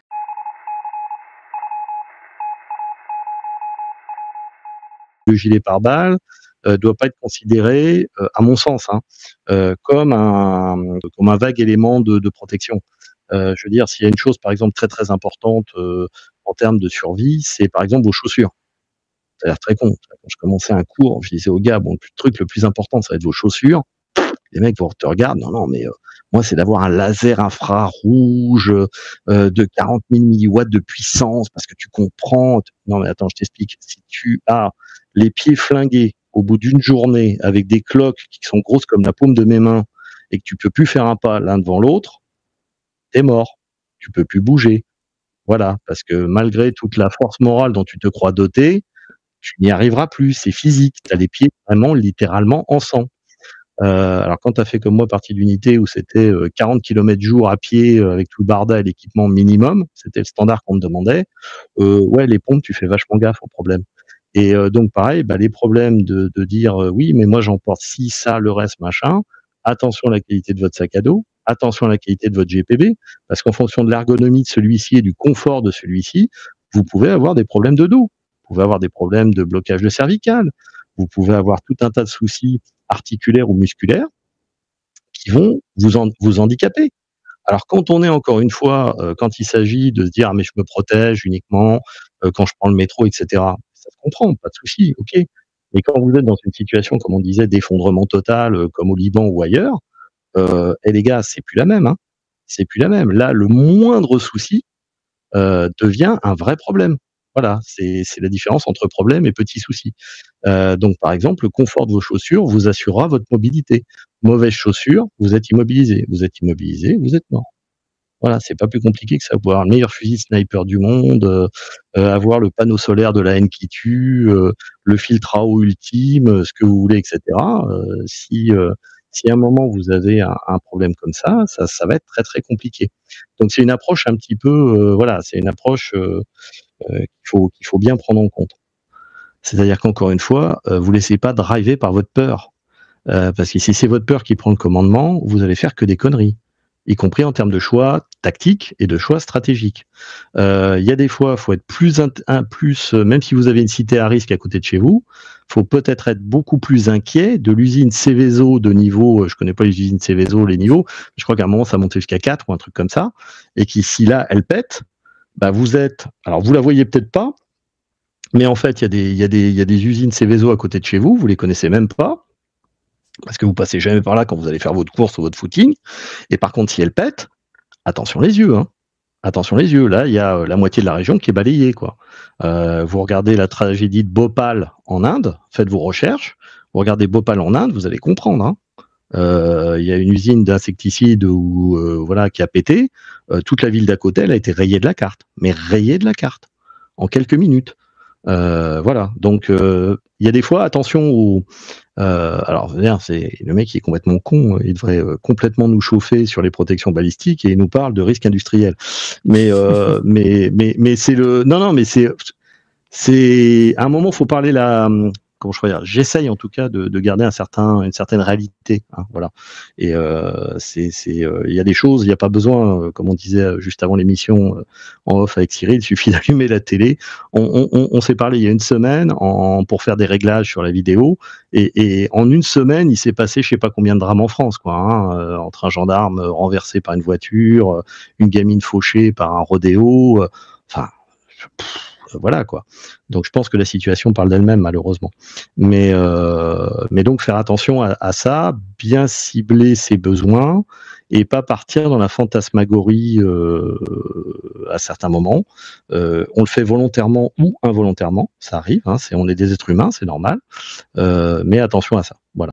Le gilet pare-balles, heu, doit pas être considéré, heu, à mon sens, hein, heu, comme un comme un vague élément de de protection. Heu, je veux dire, s'il y a une chose, par exemple, très, très importante, heu, en termes de survie, c'est, par exemple, vos chaussures. Ça a l'air très con. Quand je commençais un cours, je disais aux gars: «Bon, le truc le plus important, ça va être vos chaussures». Les mecs vous te regardent: «Non, non, mais heu, moi, c'est d'avoir un laser infrarouge, heu heu, de quarante mille milliwatts de puissance parce que tu comprends». Non, mais attends, je t'explique. Si tu as les pieds flingués au bout d'une journée avec des cloques qui sont grosses comme la paume de mes mains et que tu peux plus faire un pas l'un devant l'autre, tu es mort. Tu peux plus bouger. Voilà, parce que malgré toute la force morale dont tu te crois doté, tu n'y arriveras plus. C'est physique. Tu as les pieds vraiment littéralement en sang. Heu, alors quand tu as fait comme moi partie d'unité où c'était, heu, quarante kilomètres jour à pied, heu, avec tout le barda et l'équipement minimum, c'était le standard qu'on me demandait, heu, ouais, les pompes, tu fais vachement gaffe aux problèmes et heu, donc pareil, bah, les problèmes de de dire, heu: «Oui, mais moi j'emporte ci, ça, le reste, machin». Attention à la qualité de votre sac à dos, attention à la qualité de votre G P B, parce qu'en fonction de l'ergonomie de celui-ci et du confort de celui-ci, vous pouvez avoir des problèmes de dos. Vous pouvez avoir des problèmes de blocage de cervical. Vous pouvez avoir tout un tas de soucis articulaires ou musculaires qui vont vous han vous handicaper. Alors quand on est encore une fois, heu, quand il s'agit de se dire: «Ah mais je me protège uniquement, heu, quand je prends le métro et cetera», ça se comprend, pas de souci, OK. Mais quand vous êtes dans une situation, comme on disait, d'effondrement total, heu, comme au Liban ou ailleurs, heu, eh les gars, c'est plus la même, hein. C'est plus la même. Là, le moindre souci, heu, devient un vrai problème. Voilà, c'est c'est la différence entre problème et petit souci. Heu, donc par exemple, le confort de vos chaussures vous assurera votre mobilité. Mauvaises chaussures, vous êtes immobilisé. Vous êtes immobilisé, vous êtes mort. Voilà, c'est pas plus compliqué que ça. Vous pouvez avoir le meilleur fusil de sniper du monde, heu heu, avoir le panneau solaire de la haine qui tue, heu, le filtre à eau ultime, heu, ce que vous voulez et cetera. Heu, si, heu, si à un moment vous avez un un problème comme ça, ça ça va être très, très compliqué. Donc c'est une approche un petit peu, heu, voilà, c'est une approche, heu heu, qu'il faut qu'il faut bien prendre en compte. C'est-à-dire qu'encore une fois, heu, vous laissez pas driver par votre peur, heu, parce que si c'est votre peur qui prend le commandement, vous allez faire que des conneries, y compris en termes de choix tactiques et de choix stratégiques. Heu, il y a des fois, faut être plus int un plus, heu, même si vous avez une cité à risque à côté de chez vous, faut peut-être être beaucoup plus inquiet de l'usine Seveso de niveau, heu, je connais pas les usines Seveso, les niveaux, je crois qu'à un moment ça montait jusqu'à quatre ou un truc comme ça et qui si là, elle pète, bah, vous êtes alors vous la voyez peut-être pas, mais en fait, il y a des il y a des il y a des usines Seveso à côté de chez vous, vous les connaissez même pas, parce que vous passez jamais par là quand vous allez faire votre course ou votre footing et par contre, si elles pètent, attention les yeux, hein. Attention les yeux, là, il y a, heu, la moitié de la région qui est balayée, quoi. Heu, vous regardez la tragédie de Bhopal en Inde, faites vos recherches, vous regardez Bhopal en Inde, vous allez comprendre, hein. Heu, il y a une usine d'insecticides où, heu, voilà, qui a pété, heu, toute la ville d'à côté, elle a été rayée de la carte, mais rayée de la carte, en quelques minutes. Euh, voilà. Donc, euh, il y a des fois, attention aux... Euh, alors, c'est le mec qui est complètement con. Il devrait euh, complètement nous chauffer sur les protections balistiques et il nous parle de risques industriels. Mais, euh, mais, mais, mais c'est le... Non, non, mais c'est... C'est... À un moment, il faut parler la... Comment je pourrais dire, j'essaye en tout cas de, de garder un certain, une certaine réalité, hein, voilà. Et euh, c'est, c'est, euh, il y a des choses, il n'y a pas besoin, euh, comme on disait juste avant l'émission euh, en off avec Cyril, il suffit d'allumer la télé. On, on, on s'est parlé il y a une semaine en, pour faire des réglages sur la vidéo, et, et en une semaine, il s'est passé, je sais pas combien de drames en France, quoi, hein, euh, entre un gendarme renversé par une voiture, une gamine fauchée par un rodéo, euh, enfin. Pff, voilà quoi. Donc je pense que la situation parle d'elle-même malheureusement. Mais euh, mais donc faire attention à, à ça, bien cibler ses besoins et pas partir dans la fantasmagorie euh, à certains moments. Euh, on le fait volontairement ou involontairement, ça arrive. Hein, c'est on est des êtres humains, c'est normal. Euh, mais attention à ça. Voilà.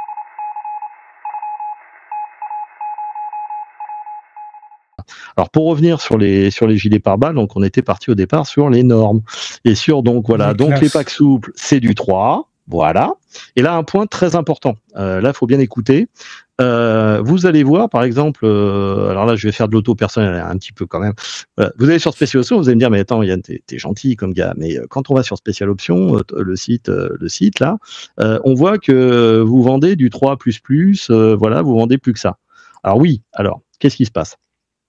Alors pour revenir sur les sur les gilets pare-balles, donc on était parti au départ sur les normes et sur donc voilà les donc les packs souples c'est du trois, voilà. Et là un point très important, euh, là il faut bien écouter. Euh, vous allez voir par exemple, euh, alors là je vais faire de l'auto personnel un petit peu quand même. Voilà. Vous allez sur Spécial Options, vous allez me dire mais attends Yann t'es, t'es gentil comme gars, mais quand on va sur Spécial Options, le site le site là, euh, on voit que vous vendez du trois plus plus, euh, voilà vous vendez plus que ça. Alors oui, alors qu'est-ce qui se passe?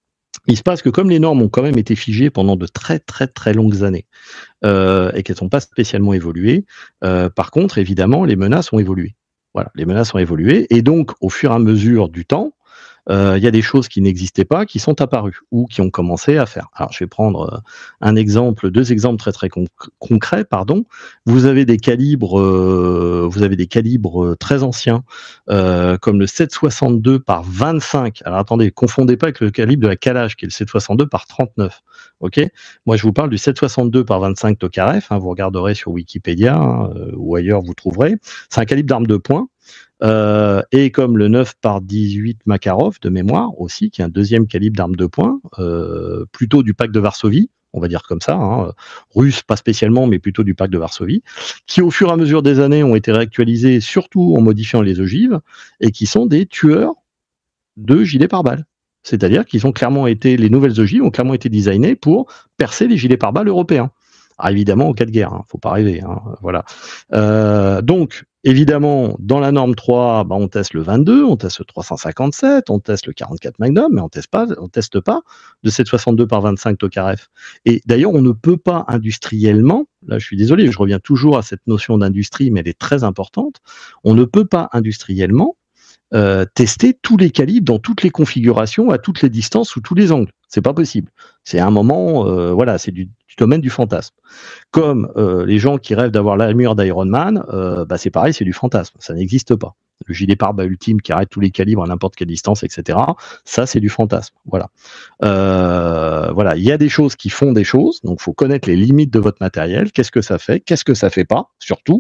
Il se passe que comme les normes ont quand même été figées pendant de très très très longues années euh, et qu'elles n'ont pas spécialement évolué, euh, par contre évidemment les menaces ont évolué. Voilà, les menaces ont évolué et donc au fur et à mesure du temps, euh, il y a des choses qui n'existaient pas qui sont apparues ou qui ont commencé à faire. Alors je vais prendre un exemple, deux exemples très très conc- concrets, pardon. Vous avez des calibres, euh, vous avez des calibres très anciens euh, comme le sept soixante-deux par vingt-cinq. Alors attendez, confondez pas avec le calibre de la Kalash qui est le sept soixante-deux par trente-neuf. Ok, moi je vous parle du sept soixante-deux par vingt-cinq Tokarev. Hein, vous regarderez sur Wikipédia hein, euh, ou ailleurs vous trouverez. C'est un calibre d'arme de poing. Euh, et comme le neuf par dix-huit Makarov de mémoire aussi, qui est un deuxième calibre d'arme de poing, euh, plutôt du pacte de Varsovie, on va dire comme ça, hein, russe pas spécialement, mais plutôt du pacte de Varsovie, qui au fur et à mesure des années ont été réactualisés, surtout en modifiant les ogives, et qui sont des tueurs de gilets pare-balles. C'est-à-dire qu'ils ont clairement été, les nouvelles ogives ont clairement été designées pour percer les gilets pare-balles européens. Alors évidemment, en cas de guerre, hein, faut pas rêver. Hein, voilà. Euh, donc, évidemment, dans la norme trois, bah, on teste le vingt-deux, on teste le trois cent cinquante-sept, on teste le quarante-quatre Magnum, mais on teste pas, on teste pas de sept soixante-deux par vingt-cinq Tokarev. Et d'ailleurs, on ne peut pas industriellement, là je suis désolé, je reviens toujours à cette notion d'industrie, mais elle est très importante, on ne peut pas industriellement Euh, tester tous les calibres dans toutes les configurations, à toutes les distances, sous tous les angles. C'est pas possible. C'est un moment, euh, voilà, c'est du, du domaine du fantasme. Comme euh, les gens qui rêvent d'avoir l'armure d'Iron Man, euh, bah c'est pareil, c'est du fantasme. Ça n'existe pas. Le gilet pare-balles ultime qui arrête tous les calibres à n'importe quelle distance, et cetera. Ça, c'est du fantasme. Voilà. Euh, voilà. Il y a des choses qui font des choses, donc faut connaître les limites de votre matériel. Qu'est-ce que ça fait? Qu'est-ce que ça fait pas? Surtout.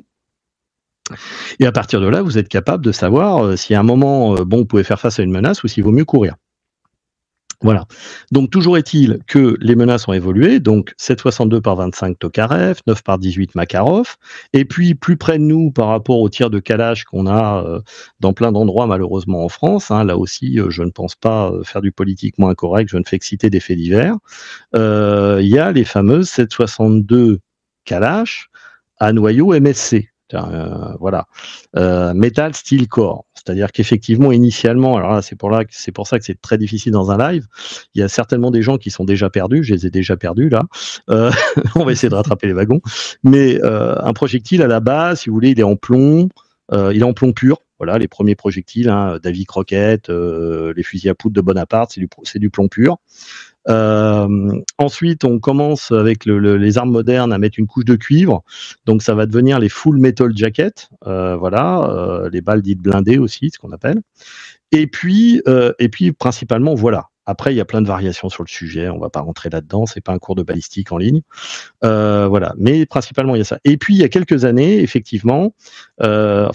Et à partir de là, vous êtes capable de savoir euh, si à un moment, euh, bon, vous pouvez faire face à une menace ou s'il vaut mieux courir. Voilà. Donc, toujours est-il que les menaces ont évolué. Donc, sept soixante-deux par vingt-cinq Tokarev, neuf par dix-huit Makarov. Et puis, plus près de nous par rapport aux tirs de Kalash qu'on a euh, dans plein d'endroits, malheureusement, en France. Hein, là aussi, euh, je ne pense pas faire du politiquement incorrect. Je ne fais que citer des faits divers. Euh, il y a les fameuses sept soixante-deux Kalash à noyau M S C. Euh, voilà, euh, Metal Steel Core, c'est-à-dire qu'effectivement initialement, alors là c'est pour là c'est pour ça que c'est très difficile dans un live. Il y a certainement des gens qui sont déjà perdus, je les ai déjà perdus là. Euh, on va essayer de rattraper les wagons. Mais euh, un projectile à la base, si vous voulez, il est en plomb, euh, il est en plomb pur. Voilà, les premiers projectiles, hein, Davy Crockett, euh, les fusils à poudre de Bonaparte, c'est du c'est du plomb pur. Euh, ensuite, on commence avec le, le, les armes modernes à mettre une couche de cuivre, donc ça va devenir les full metal jackets, euh, voilà, euh, les balles dites blindées aussi, ce qu'on appelle. Et puis, euh, et puis principalement, voilà. Après, il y a plein de variations sur le sujet, on va pas rentrer là-dedans, c'est pas un cours de balistique en ligne, euh, voilà. Mais principalement, il y a ça. Et puis, il y a quelques années, effectivement, euh, enfin.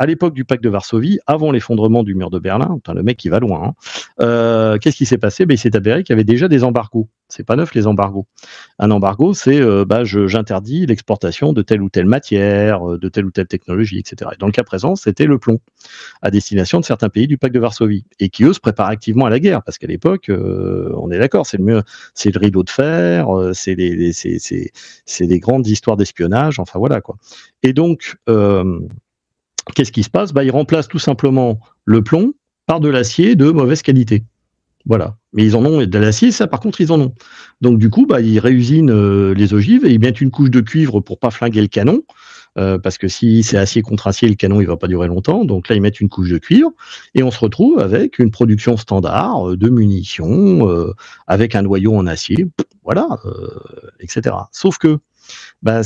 à l'époque du pacte de Varsovie, avant l'effondrement du mur de Berlin, putain, le mec qui va loin, hein, euh, qu'est-ce qui s'est passé? Ben, il s'est avéré qu'il y avait déjà des embargos. C'est pas neuf les embargos. Un embargo, c'est euh, bah, je, j'interdis l'exportation de telle ou telle matière, de telle ou telle technologie, et cetera. Et dans le cas présent, c'était le plomb, à destination de certains pays du pacte de Varsovie, et qui eux se préparent activement à la guerre, parce qu'à l'époque, euh, on est d'accord, c'est le mieux, c'est le rideau de fer, euh, c'est les, les c'est, c'est, c'est des grandes histoires d'espionnage, enfin voilà quoi. Et donc, euh, qu'est-ce qui se passe? Bah, ils remplacent tout simplement le plomb par de l'acier de mauvaise qualité. Voilà. Mais ils en ont de l'acier, ça par contre ils en ont. Donc du coup, bah, ils réusinent euh, les ogives et ils mettent une couche de cuivre pour pas flinguer le canon, euh, parce que si c'est acier contre acier, le canon il va pas durer longtemps. Donc là ils mettent une couche de cuivre et on se retrouve avec une production standard euh, de munitions euh, avec un noyau en acier, voilà, euh, et cetera. Sauf que bah,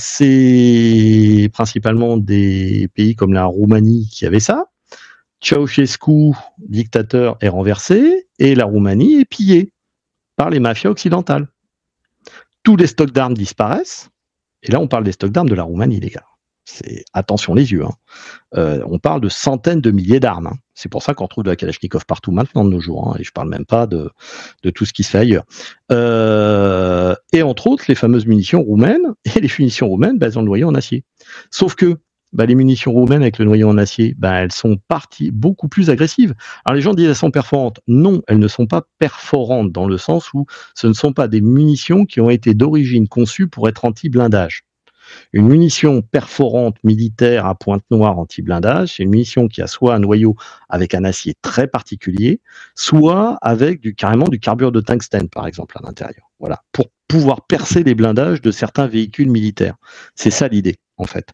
c'est principalement des pays comme la Roumanie qui avaient ça. Ceausescu, dictateur, est renversé et la Roumanie est pillée par les mafias occidentales. Tous les stocks d'armes disparaissent. Et là, on parle des stocks d'armes de la Roumanie, les gars. C'est attention les yeux. Hein. Euh, on parle de centaines de milliers d'armes. Hein. C'est pour ça qu'on trouve de la Kalachnikov partout maintenant de nos jours. Hein. Et je parle même pas de, de tout ce qui se fait ailleurs. Euh, et entre autres, les fameuses munitions roumaines. Et les munitions roumaines, bah, elles ont le noyau en acier. Sauf que bah, les munitions roumaines avec le noyau en acier, bah, elles sont parties beaucoup plus agressives. Alors les gens disent elles sont perforantes. Non, elles ne sont pas perforantes dans le sens où ce ne sont pas des munitions qui ont été d'origine conçues pour être anti-blindage. Une munition perforante militaire à pointe noire anti-blindage, c'est une munition qui a soit un noyau avec un acier très particulier, soit avec du, carrément du carbure de tungstène, par exemple, à l'intérieur. Voilà, pour pouvoir percer les blindages de certains véhicules militaires. C'est ça l'idée, en fait.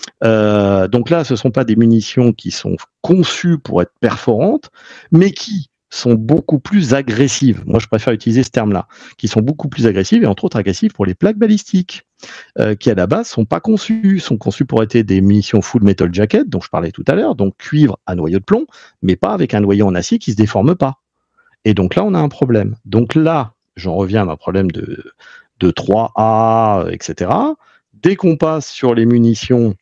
Euh, donc là, ce ne sont pas des munitions qui sont conçues pour être perforantes, mais qui sont beaucoup plus agressives. Moi, je préfère utiliser ce terme-là, qui sont beaucoup plus agressives, et entre autres agressives pour les plaques balistiques, euh, qui à la base sont pas conçues, sont conçues pour être des munitions full metal jacket, dont je parlais tout à l'heure, donc cuivre à noyau de plomb, mais pas avec un noyau en acier qui se déforme pas. Et donc là, on a un problème. Donc là, j'en reviens à ma problème de, de trois A, et cetera. Dès qu'on passe sur les munitions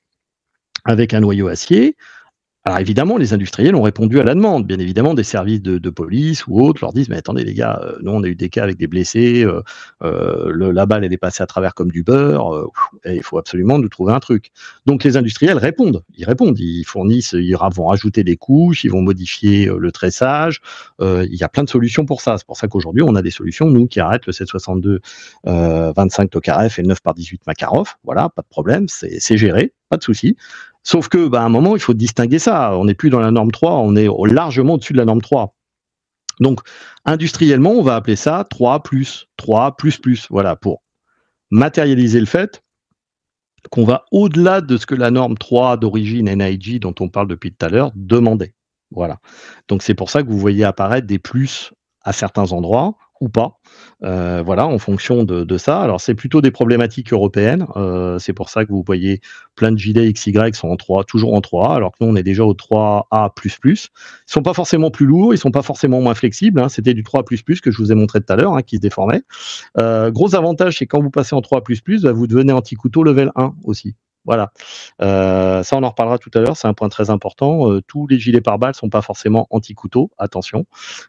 avec un noyau acier, alors évidemment, les industriels ont répondu à la demande. Bien évidemment, des services de, de police ou autres leur disent « Mais attendez les gars, euh, nous on a eu des cas avec des blessés, euh, euh, le, la balle elle est passée à travers comme du beurre, euh, et il faut absolument nous trouver un truc. » Donc les industriels répondent, ils répondent, ils fournissent, ils vont rajouter des couches, ils vont modifier euh, le tressage, euh, il y a plein de solutions pour ça. C'est pour ça qu'aujourd'hui on a des solutions, nous, qui arrêtent le sept soixante-deux euh, vingt-cinq Tokarev et le neuf par dix-huit Makarov, voilà, pas de problème, c'est géré, pas de souci. Sauf que, bah, à un moment, il faut distinguer ça. On n'est plus dans la norme trois, on est largement au-dessus de la norme trois. Donc, industriellement, on va appeler ça trois plus, trois plus plus, voilà, pour matérialiser le fait qu'on va au-delà de ce que la norme trois d'origine N I G, dont on parle depuis tout à l'heure, demandait. Voilà. Donc, c'est pour ça que vous voyez apparaître des plus à certains endroits, ou pas, euh, voilà, en fonction de, de ça. Alors, c'est plutôt des problématiques européennes, euh, c'est pour ça que vous voyez plein de gilets X Y sont en trois, toujours en trois A, alors que nous, on est déjà au trois A plus plus. Ils sont pas forcément plus lourds, ils sont pas forcément moins flexibles, hein, c'était du trois A plus plus que je vous ai montré tout à l'heure, hein, qui se déformait. Euh, gros avantage, c'est quand vous passez en trois A plus plus, bah, vous devenez anti-couteau level un aussi. Voilà, euh, ça on en reparlera tout à l'heure, c'est un point très important. Euh, tous les gilets pare-balles sont pas forcément anti-couteau, attention.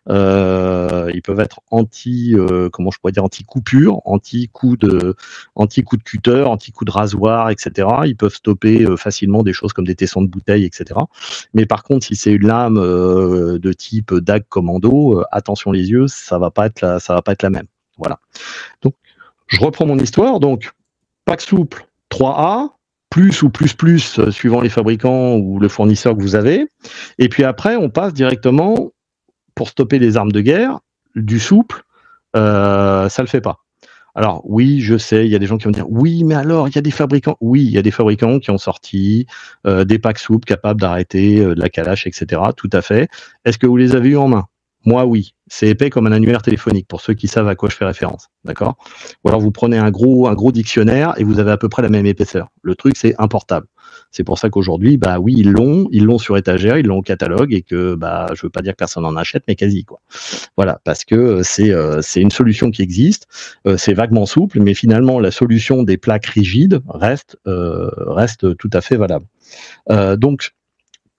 Euh, ils peuvent être anti, euh, comment je pourrais dire, anti-coupure, anti-coup de, anti-coup de cutter, anti-coup de rasoir, et cetera. Ils peuvent stopper euh, facilement des choses comme des tessons de bouteille, et cetera. Mais par contre, si c'est une lame euh, de type D A G commando, euh, attention les yeux, ça va pas être la, ça va pas être la même. Voilà. Donc, je reprends mon histoire. Donc, pack souple trois A. Plus ou plus plus, euh, suivant les fabricants ou le fournisseur que vous avez. Et puis après, on passe directement, pour stopper les armes de guerre, du souple, euh, ça le fait pas. Alors oui, je sais, il y a des gens qui vont dire, oui, mais alors, il y a des fabricants. Oui, il y a des fabricants qui ont sorti euh, des packs souples capables d'arrêter euh, de la calache, et cetera. Tout à fait. Est-ce que vous les avez eu en main? Moi, oui. C'est épais comme un annuaire téléphonique, pour ceux qui savent à quoi je fais référence. D'accord? Ou alors, vous prenez un gros, un gros dictionnaire et vous avez à peu près la même épaisseur. Le truc, c'est importable. C'est pour ça qu'aujourd'hui, bah oui, ils l'ont, ils l'ont sur étagère, ils l'ont au catalogue et que, bah, je veux pas dire que personne en achète, mais quasi, quoi. Voilà. Parce que c'est, euh, c'est une solution qui existe. Euh, c'est vaguement souple, mais finalement, la solution des plaques rigides reste, euh, reste tout à fait valable. Euh, donc,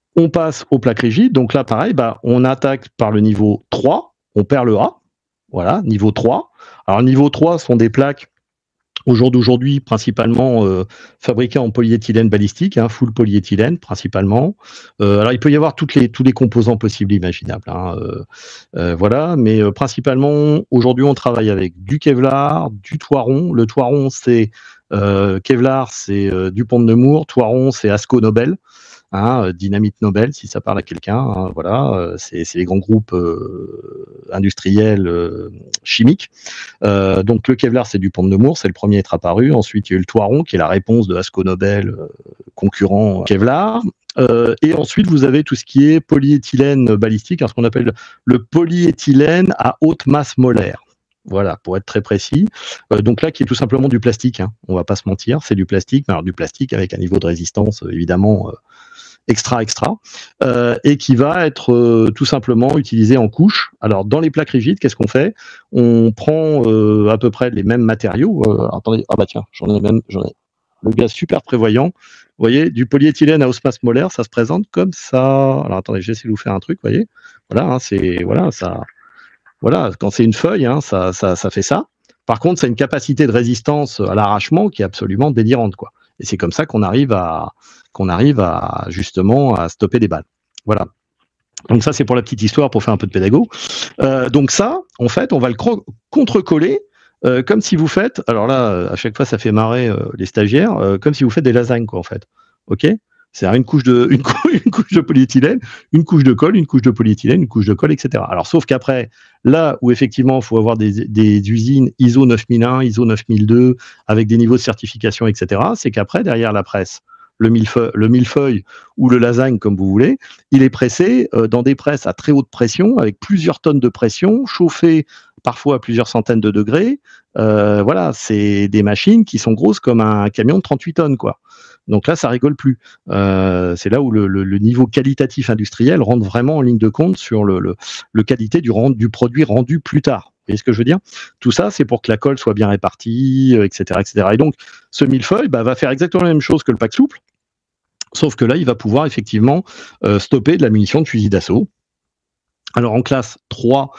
On passe aux plaques rigides. Donc là, pareil, bah, on attaque par le niveau trois, on perd le A. Voilà, niveau trois. Alors, niveau trois sont des plaques, au jour d'aujourd'hui, principalement euh, fabriquées en polyéthylène balistique, hein, full polyéthylène principalement. Euh, alors, il peut y avoir toutes les, tous les composants possibles et imaginables. Hein, euh, euh, voilà, mais euh, principalement, aujourd'hui, on travaille avec du Kevlar, du Toiron. Le Toiron, c'est euh, Kevlar, c'est euh, Dupont de Nemours. Toiron, c'est Asco Nobel. Hein, Dynamite Nobel, si ça parle à quelqu'un, hein, voilà, euh, c'est les grands groupes euh, industriels euh, chimiques. Euh, donc le Kevlar, c'est Dupont de Nemours, c'est le premier à être apparu. Ensuite, il y a eu le Toiron, qui est la réponse de Asco Nobel, euh, concurrent Kevlar. Euh, et ensuite, vous avez tout ce qui est polyéthylène balistique, hein, ce qu'on appelle le polyéthylène à haute masse molaire. Voilà, pour être très précis. Euh, donc là, qui est tout simplement du plastique, hein, on va pas se mentir, c'est du plastique, mais alors du plastique avec un niveau de résistance, euh, évidemment, euh, extra extra, euh, et qui va être euh, tout simplement utilisé en couche. Alors dans les plaques rigides, qu'est-ce qu'on fait? On prend euh, à peu près les mêmes matériaux. Euh, attendez, ah bah tiens, j'en ai même, j'en ai. Le gars super prévoyant. Vous voyez, du polyéthylène à haute masse molaire, ça se présente comme ça. Alors attendez, j'essaie de vous faire un truc. Vous voyez, voilà, hein, c'est voilà ça. Voilà, quand c'est une feuille, hein, ça, ça, ça fait ça. Par contre, ça a une capacité de résistance à l'arrachement qui est absolument délirante, quoi. Et c'est comme ça qu'on arrive à qu'on arrive à justement à stopper des balles. Voilà. Donc ça, c'est pour la petite histoire, pour faire un peu de pédago. Euh, donc ça, en fait, on va le contre-coller euh, comme si vous faites. Alors là, à chaque fois, ça fait marrer euh, les stagiaires, euh, comme si vous faites des lasagnes, quoi, en fait. Ok. C'est-à-dire une couche de une, cou une couche de polyéthylène, une couche de colle, une couche de polyéthylène, une couche de colle, et cetera. Alors sauf qu'après, là où effectivement il faut avoir des, des usines I S O neuf mille un, I S O neuf mille deux, avec des niveaux de certification, et cetera, c'est qu'après, derrière la presse, le millefeuille, le millefeuille ou le lasagne, comme vous voulez, il est pressé euh, dans des presses à très haute pression, avec plusieurs tonnes de pression, chauffé parfois à plusieurs centaines de degrés. Euh, voilà, c'est des machines qui sont grosses comme un camion de trente-huit tonnes, quoi. Donc là, ça rigole plus. Euh, c'est là où le, le, le niveau qualitatif industriel rentre vraiment en ligne de compte sur le, le, le qualité du, rend, du produit rendu plus tard. Vous voyez ce que je veux dire? Tout ça, c'est pour que la colle soit bien répartie, et cetera, et cetera. Et donc, ce millefeuille bah, va faire exactement la même chose que le pack souple, sauf que là, il va pouvoir effectivement euh, stopper de la munition de fusil d'assaut. Alors, en classe trois,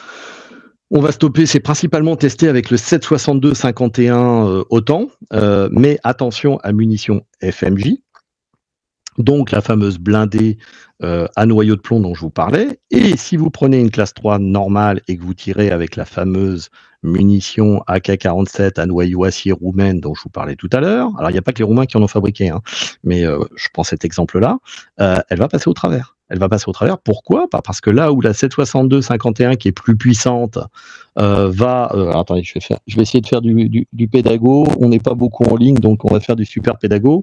on va stopper, c'est principalement testé avec le sept soixante-deux cinquante et un euh, autant, euh, mais attention à munitions F M J, donc la fameuse blindée euh, à noyau de plomb dont je vous parlais. Et si vous prenez une classe trois normale et que vous tirez avec la fameuse munition A K quarante-sept à noyau acier roumaine dont je vous parlais tout à l'heure, alors il n'y a pas que les Roumains qui en ont fabriqué, hein, mais euh, je prends cet exemple-là, euh, elle va passer au travers. Elle va passer au travers. Pourquoi? Parce que là où la sept soixante-deux cinquante et un, qui est plus puissante, euh, va... Euh, attendez, je vais, faire, je vais essayer de faire du, du, du pédago. On n'est pas beaucoup en ligne, donc on va faire du super pédago.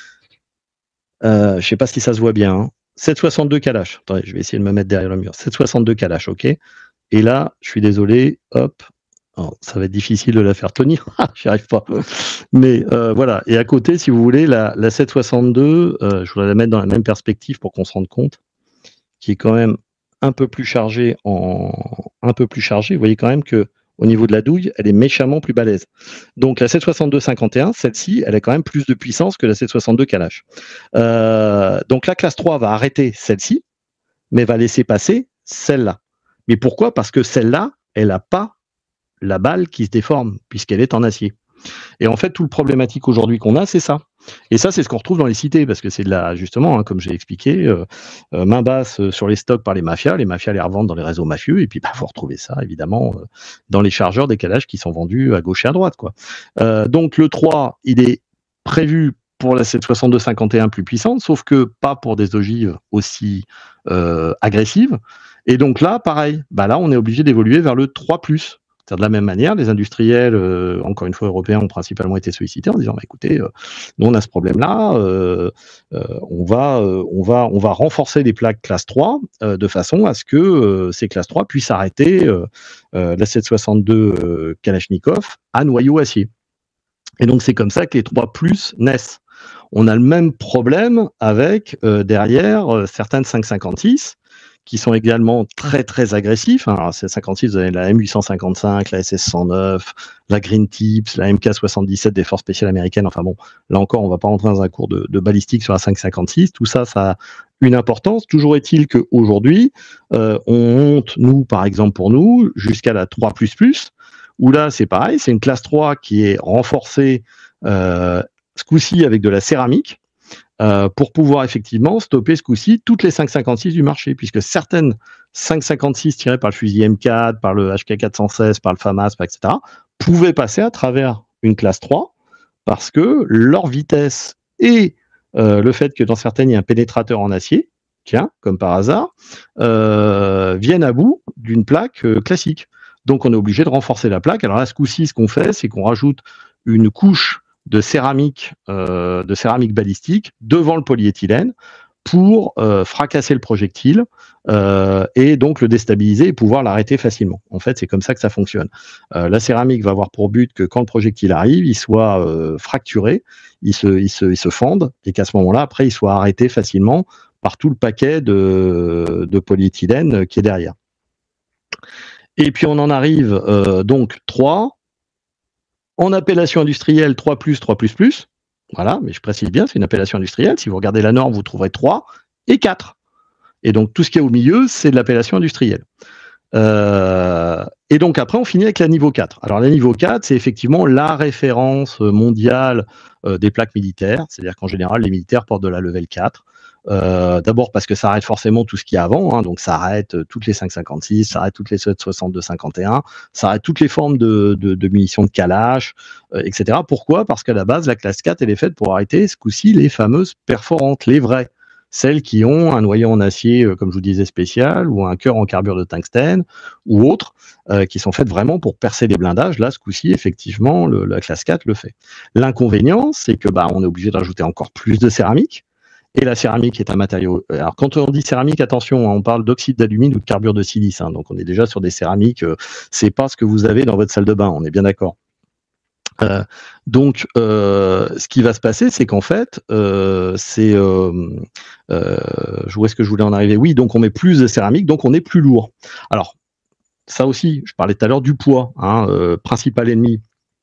Euh, je ne sais pas si ça se voit bien. Hein. sept soixante-deux Kalash. Attendez, je vais essayer de me mettre derrière le mur. sept soixante-deux Kalash, ok. Et là, je suis désolé, hop. Alors, ça va être difficile de la faire tenir. J'y arrive pas. Mais euh, voilà. Et à côté, si vous voulez, la, la sept soixante-deux, euh, je voudrais la mettre dans la même perspective pour qu'on se rende compte, qui est quand même un peu plus chargée en un peu plus chargée. Vous voyez quand même que au niveau de la douille, elle est méchamment plus balèze. Donc la sept soixante-deux cinquante et un, celle-ci, elle a quand même plus de puissance que la sept soixante-deux Kalash. Euh, donc la classe trois va arrêter celle-ci, mais va laisser passer celle-là. Mais pourquoi? Parce que celle-là, elle n'a pas la balle qui se déforme, puisqu'elle est en acier. Et en fait, tout le problématique aujourd'hui qu'on a, c'est ça. Et ça, c'est ce qu'on retrouve dans les cités, parce que c'est de la, justement, hein, comme j'ai expliqué, euh, euh, main basse euh, sur les stocks par les mafias, les mafias les revendent dans les réseaux mafieux, et puis bah, vous retrouvez ça, évidemment, euh, dans les chargeurs décalage qui sont vendus à gauche et à droite, quoi. Euh, donc le trois, il est prévu pour la sept soixante-deux cinquante et un plus puissante, sauf que pas pour des ogives aussi euh, agressives. Et donc là, pareil, bah là, on est obligé d'évoluer vers le trois plus. De la même manière, les industriels, euh, encore une fois européens, ont principalement été sollicités en disant bah, écoutez, euh, nous on a ce problème-là, euh, euh, on, va, euh, on, va, on va renforcer les plaques classe trois euh, de façon à ce que euh, ces classes trois puissent arrêter euh, euh, la sept soixante-deux euh, Kalachnikov à noyau acier. Et donc c'est comme ça que les trois plus naissent. On a le même problème avec euh, derrière euh, certaines cinq cinquante-six qui sont également très très agressifs. Hein. Alors, c'est cinquante-six, vous avez la M huit cent cinquante-cinq, la S S cent neuf, la Green Tips, la M K soixante-dix-sept des forces spéciales américaines. Enfin bon, là encore, on va pas rentrer dans un cours de, de balistique sur la cinq cinquante-six. Tout ça, ça a une importance. Toujours est-il qu'aujourd'hui, euh, on monte, nous, par exemple pour nous, jusqu'à la trois plus plus, où là, c'est pareil, c'est une classe trois qui est renforcée euh, ce coup-ci avec de la céramique, Euh, pour pouvoir effectivement stopper ce coup-ci toutes les cinq cinquante-six du marché, puisque certaines cinq cinquante-six tirées par le fusil M quatre, par le H K quatre cent seize, par le FAMAS, et cetera, pouvaient passer à travers une classe trois, parce que leur vitesse et euh, le fait que dans certaines, il y a un pénétrateur en acier, tiens, comme par hasard, euh, viennent à bout d'une plaque euh, classique. Donc on est obligé de renforcer la plaque. Alors là, ce coup-ci, ce qu'on fait, c'est qu'on rajoute une couche de céramique, euh, de céramique balistique devant le polyéthylène pour euh, fracasser le projectile euh, et donc le déstabiliser et pouvoir l'arrêter facilement. En fait, c'est comme ça que ça fonctionne. Euh, la céramique va avoir pour but que quand le projectile arrive, il soit euh, fracturé, il se, il, se, il se fende et qu'à ce moment-là, après, il soit arrêté facilement par tout le paquet de, de polyéthylène qui est derrière. Et puis on en arrive euh, donc trois. En appellation industrielle, trois plus, trois plus plus. Voilà, mais je précise bien, c'est une appellation industrielle. Si vous regardez la norme, vous trouverez trois et quatre. Et donc, tout ce qui est au milieu, c'est de l'appellation industrielle. Euh, et donc, après, on finit avec la niveau quatre. Alors, la niveau quatre, c'est effectivement la référence mondiale euh, des plaques militaires. C'est-à-dire qu'en général, les militaires portent de la level quatre. Euh, d'abord parce que ça arrête forcément tout ce qu'il y a avant, hein, donc ça arrête toutes les cinq cinquante-six, ça arrête toutes les sept soixante-deux cinquante et un, ça arrête toutes les formes de, de, de munitions de Kalash, euh, et cetera. Pourquoi ? Parce qu'à la base, la classe quatre, elle est faite pour arrêter ce coup-ci les fameuses perforantes, les vraies, celles qui ont un noyau en acier, euh, comme je vous disais, spécial, ou un cœur en carbure de tungstène, ou autres, euh, qui sont faites vraiment pour percer les blindages. Là, ce coup-ci, effectivement, le, la classe quatre le fait. L'inconvénient, c'est que bah, on est obligé de rajouter encore plus de céramique. Et la céramique est un matériau. Alors, quand on dit céramique, attention, on parle d'oxyde d'alumine ou de carbure de silice. Hein, donc, on est déjà sur des céramiques. Euh, c'est pas ce que vous avez dans votre salle de bain. On est bien d'accord. Euh, donc, euh, ce qui va se passer, c'est qu'en fait, euh, c'est. Euh, euh, où est-ce que je voulais en arriver ? Oui, donc on met plus de céramique, donc on est plus lourd. Alors, ça aussi, je parlais tout à l'heure du poids. Hein, euh, principal ennemi.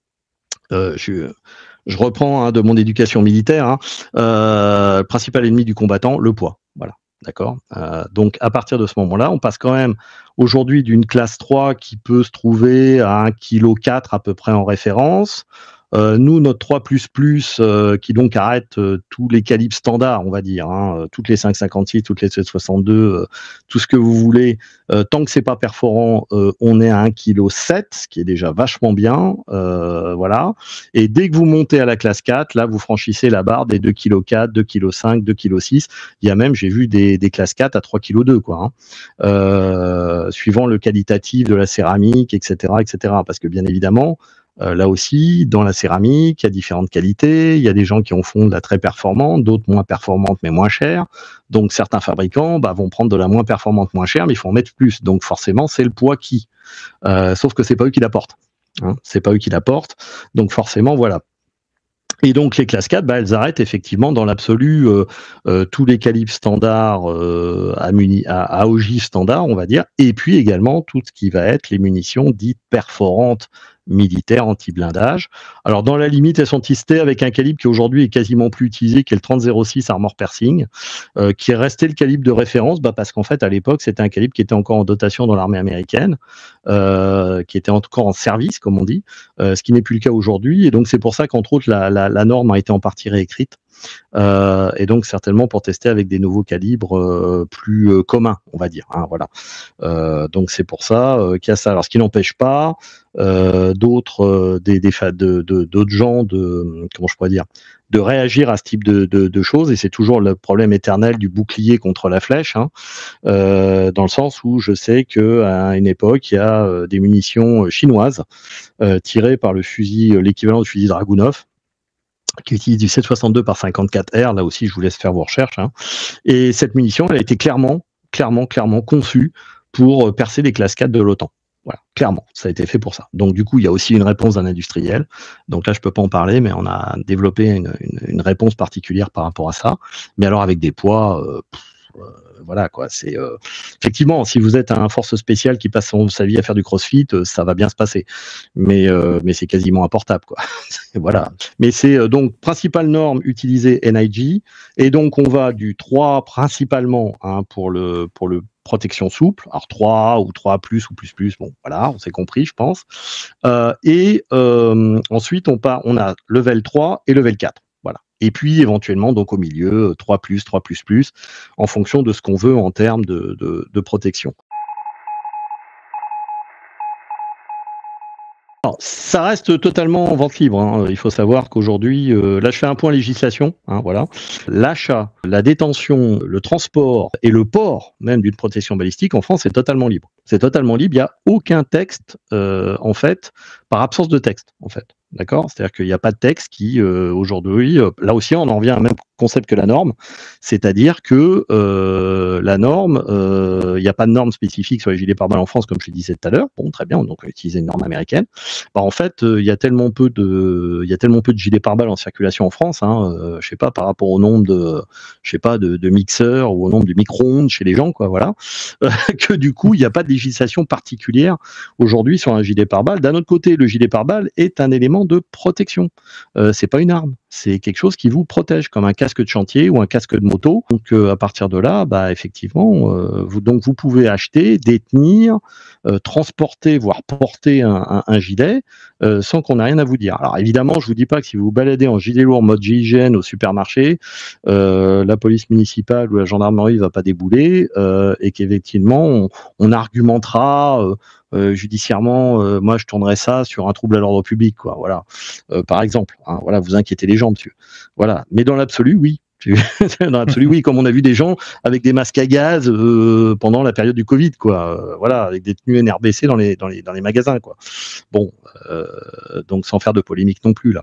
Euh, je Je reprends hein, de mon éducation militaire, hein, euh, principal ennemi du combattant, le poids. Voilà, d'accord. Euh, donc à partir de ce moment-là, on passe quand même aujourd'hui d'une classe trois qui peut se trouver à un virgule quatre kilos à peu près en référence. Euh, nous, notre trois plus plus, euh, qui donc arrête euh, tous les calibres standards, on va dire, hein, toutes les cinq cinquante-six, toutes les sept soixante-deux, euh, tout ce que vous voulez, euh, tant que c'est pas perforant, euh, on est à un virgule sept kilos, ce qui est déjà vachement bien, euh, voilà. Et dès que vous montez à la classe quatre, là, vous franchissez la barre des deux virgule quatre kilos, deux virgule cinq kilos, deux virgule six kilos. Il y a même, j'ai vu des, des classes quatre à trois virgule deux kilos, quoi, hein, euh, suivant le qualitatif de la céramique, et cetera, et cetera. Parce que bien évidemment, Euh, là aussi, dans la céramique, il y a différentes qualités. Il y a des gens qui en font de la très performante, d'autres moins performantes mais moins chères. Donc certains fabricants bah, vont prendre de la moins performante moins chère, mais il faut en mettre plus. Donc forcément, c'est le poids qui. Euh, sauf que c'est pas eux qui l'apportent. Hein, c'est pas eux qui l'apportent. Donc forcément, voilà. Et donc les classes quatre, bah, elles arrêtent effectivement dans l'absolu euh, euh, tous les calibres standards euh, à, muni- à, à ogive standard, on va dire, et puis également tout ce qui va être les munitions dites perforantes militaires anti-blindage. Alors dans la limite, elles sont testées avec un calibre qui aujourd'hui est quasiment plus utilisé, qui est le trente zéro six Armor Piercing, euh, qui est resté le calibre de référence, bah, parce qu'en fait à l'époque c'était un calibre qui était encore en dotation dans l'armée américaine, euh, qui était encore en service comme on dit, euh, ce qui n'est plus le cas aujourd'hui, et donc c'est pour ça qu'entre autres la, la, la norme a été en partie réécrite. Euh, et donc certainement pour tester avec des nouveaux calibres euh, plus euh, communs, on va dire. Hein, voilà. Euh, donc c'est pour ça euh, qu'il y a ça. Alors ce qui n'empêche pas euh, d'autres euh, des, des de, de, d'autres gens de comment je pourrais dire de réagir à ce type de, de, de choses. Et c'est toujours le problème éternel du bouclier contre la flèche, hein, euh, dans le sens où je sais que à une époque il y a euh, des munitions chinoises euh, tirées par le fusil, euh, l'équivalent du fusil Dragunov, qui utilise du sept soixante-deux par cinquante-quatre R, là aussi je vous laisse faire vos recherches, hein. Et cette munition, elle a été clairement, clairement, clairement conçue pour percer les classes quatre de l'OTAN. Voilà, clairement, ça a été fait pour ça. Donc du coup, il y a aussi une réponse d'un industriel. Donc là, je peux pas en parler, mais on a développé une, une, une réponse particulière par rapport à ça. Mais alors avec des poids, euh, pff, euh, voilà quoi. C'est euh, effectivement, si vous êtes un force spécial qui passe son, sa vie à faire du crossfit, euh, ça va bien se passer. Mais euh, mais c'est quasiment importable quoi. Voilà. Mais c'est euh, donc principale norme utilisée N I G, et donc on va du trois principalement hein, pour le pour le protection souple, alors trois ou trois plus ou plus plus, bon voilà, on s'est compris je pense. Euh, et euh, ensuite on part, on a level trois et level quatre. Voilà. Et puis éventuellement donc au milieu trois plus, trois plus plus, en fonction de ce qu'on veut en termes de, de, de protection. Alors, ça reste totalement en vente libre. Hein. Il faut savoir qu'aujourd'hui, euh, là je fais un point législation, hein, voilà. L'achat, la détention, le transport et le port même d'une protection balistique en France est totalement libre. C'est totalement libre, il n'y a aucun texte euh, en fait, par absence de texte en fait. D'accord ? C'est-à-dire qu'il n'y a pas de texte qui euh, aujourd'hui, euh, là aussi on en revient au même concept que la norme, c'est-à-dire que euh, la norme, euh, il n'y a pas de norme spécifique sur les gilets pare-balles en France, comme je le disais tout à l'heure. Bon, très bien, donc on va utiliser une norme américaine. Bah, en fait, il euh, y a tellement peu de, il y a tellement peu de gilets pare-balles en circulation en France, hein, euh, je sais pas par rapport au nombre de, je sais pas de, de mixeurs ou au nombre de micro-ondes chez les gens, quoi, voilà, euh, que du coup il n'y a pas de législation particulière aujourd'hui sur un gilet pare-balles. D'un autre côté, le gilet pare-balles est un élément de protection. Euh, c'est pas une arme, c'est quelque chose qui vous protège, comme un casque de chantier ou un casque de moto. Donc euh, à partir de là, bah effectivement, euh, vous donc vous pouvez acheter, détenir, euh, transporter, voire porter un, un, un gilet euh, sans qu'on ait rien à vous dire. Alors évidemment, je vous dis pas que si vous vous baladez en gilet lourd mode G I G N au supermarché, euh, la police municipale ou la gendarmerie va pas débouler euh, et qu'effectivement on, on argumentera. Euh, Euh, judiciairement, euh, moi je tournerais ça sur un trouble à l'ordre public, quoi. Voilà, euh, par exemple. Hein, voilà, vous inquiétez les gens, monsieur. Voilà, mais dans l'absolu, oui. Dans l'absolu, oui, comme on a vu des gens avec des masques à gaz euh, pendant la période du Covid, quoi. Euh, voilà, avec des tenues N R B C dans les dans les dans les magasins, quoi. Bon, euh, donc sans faire de polémique non plus là.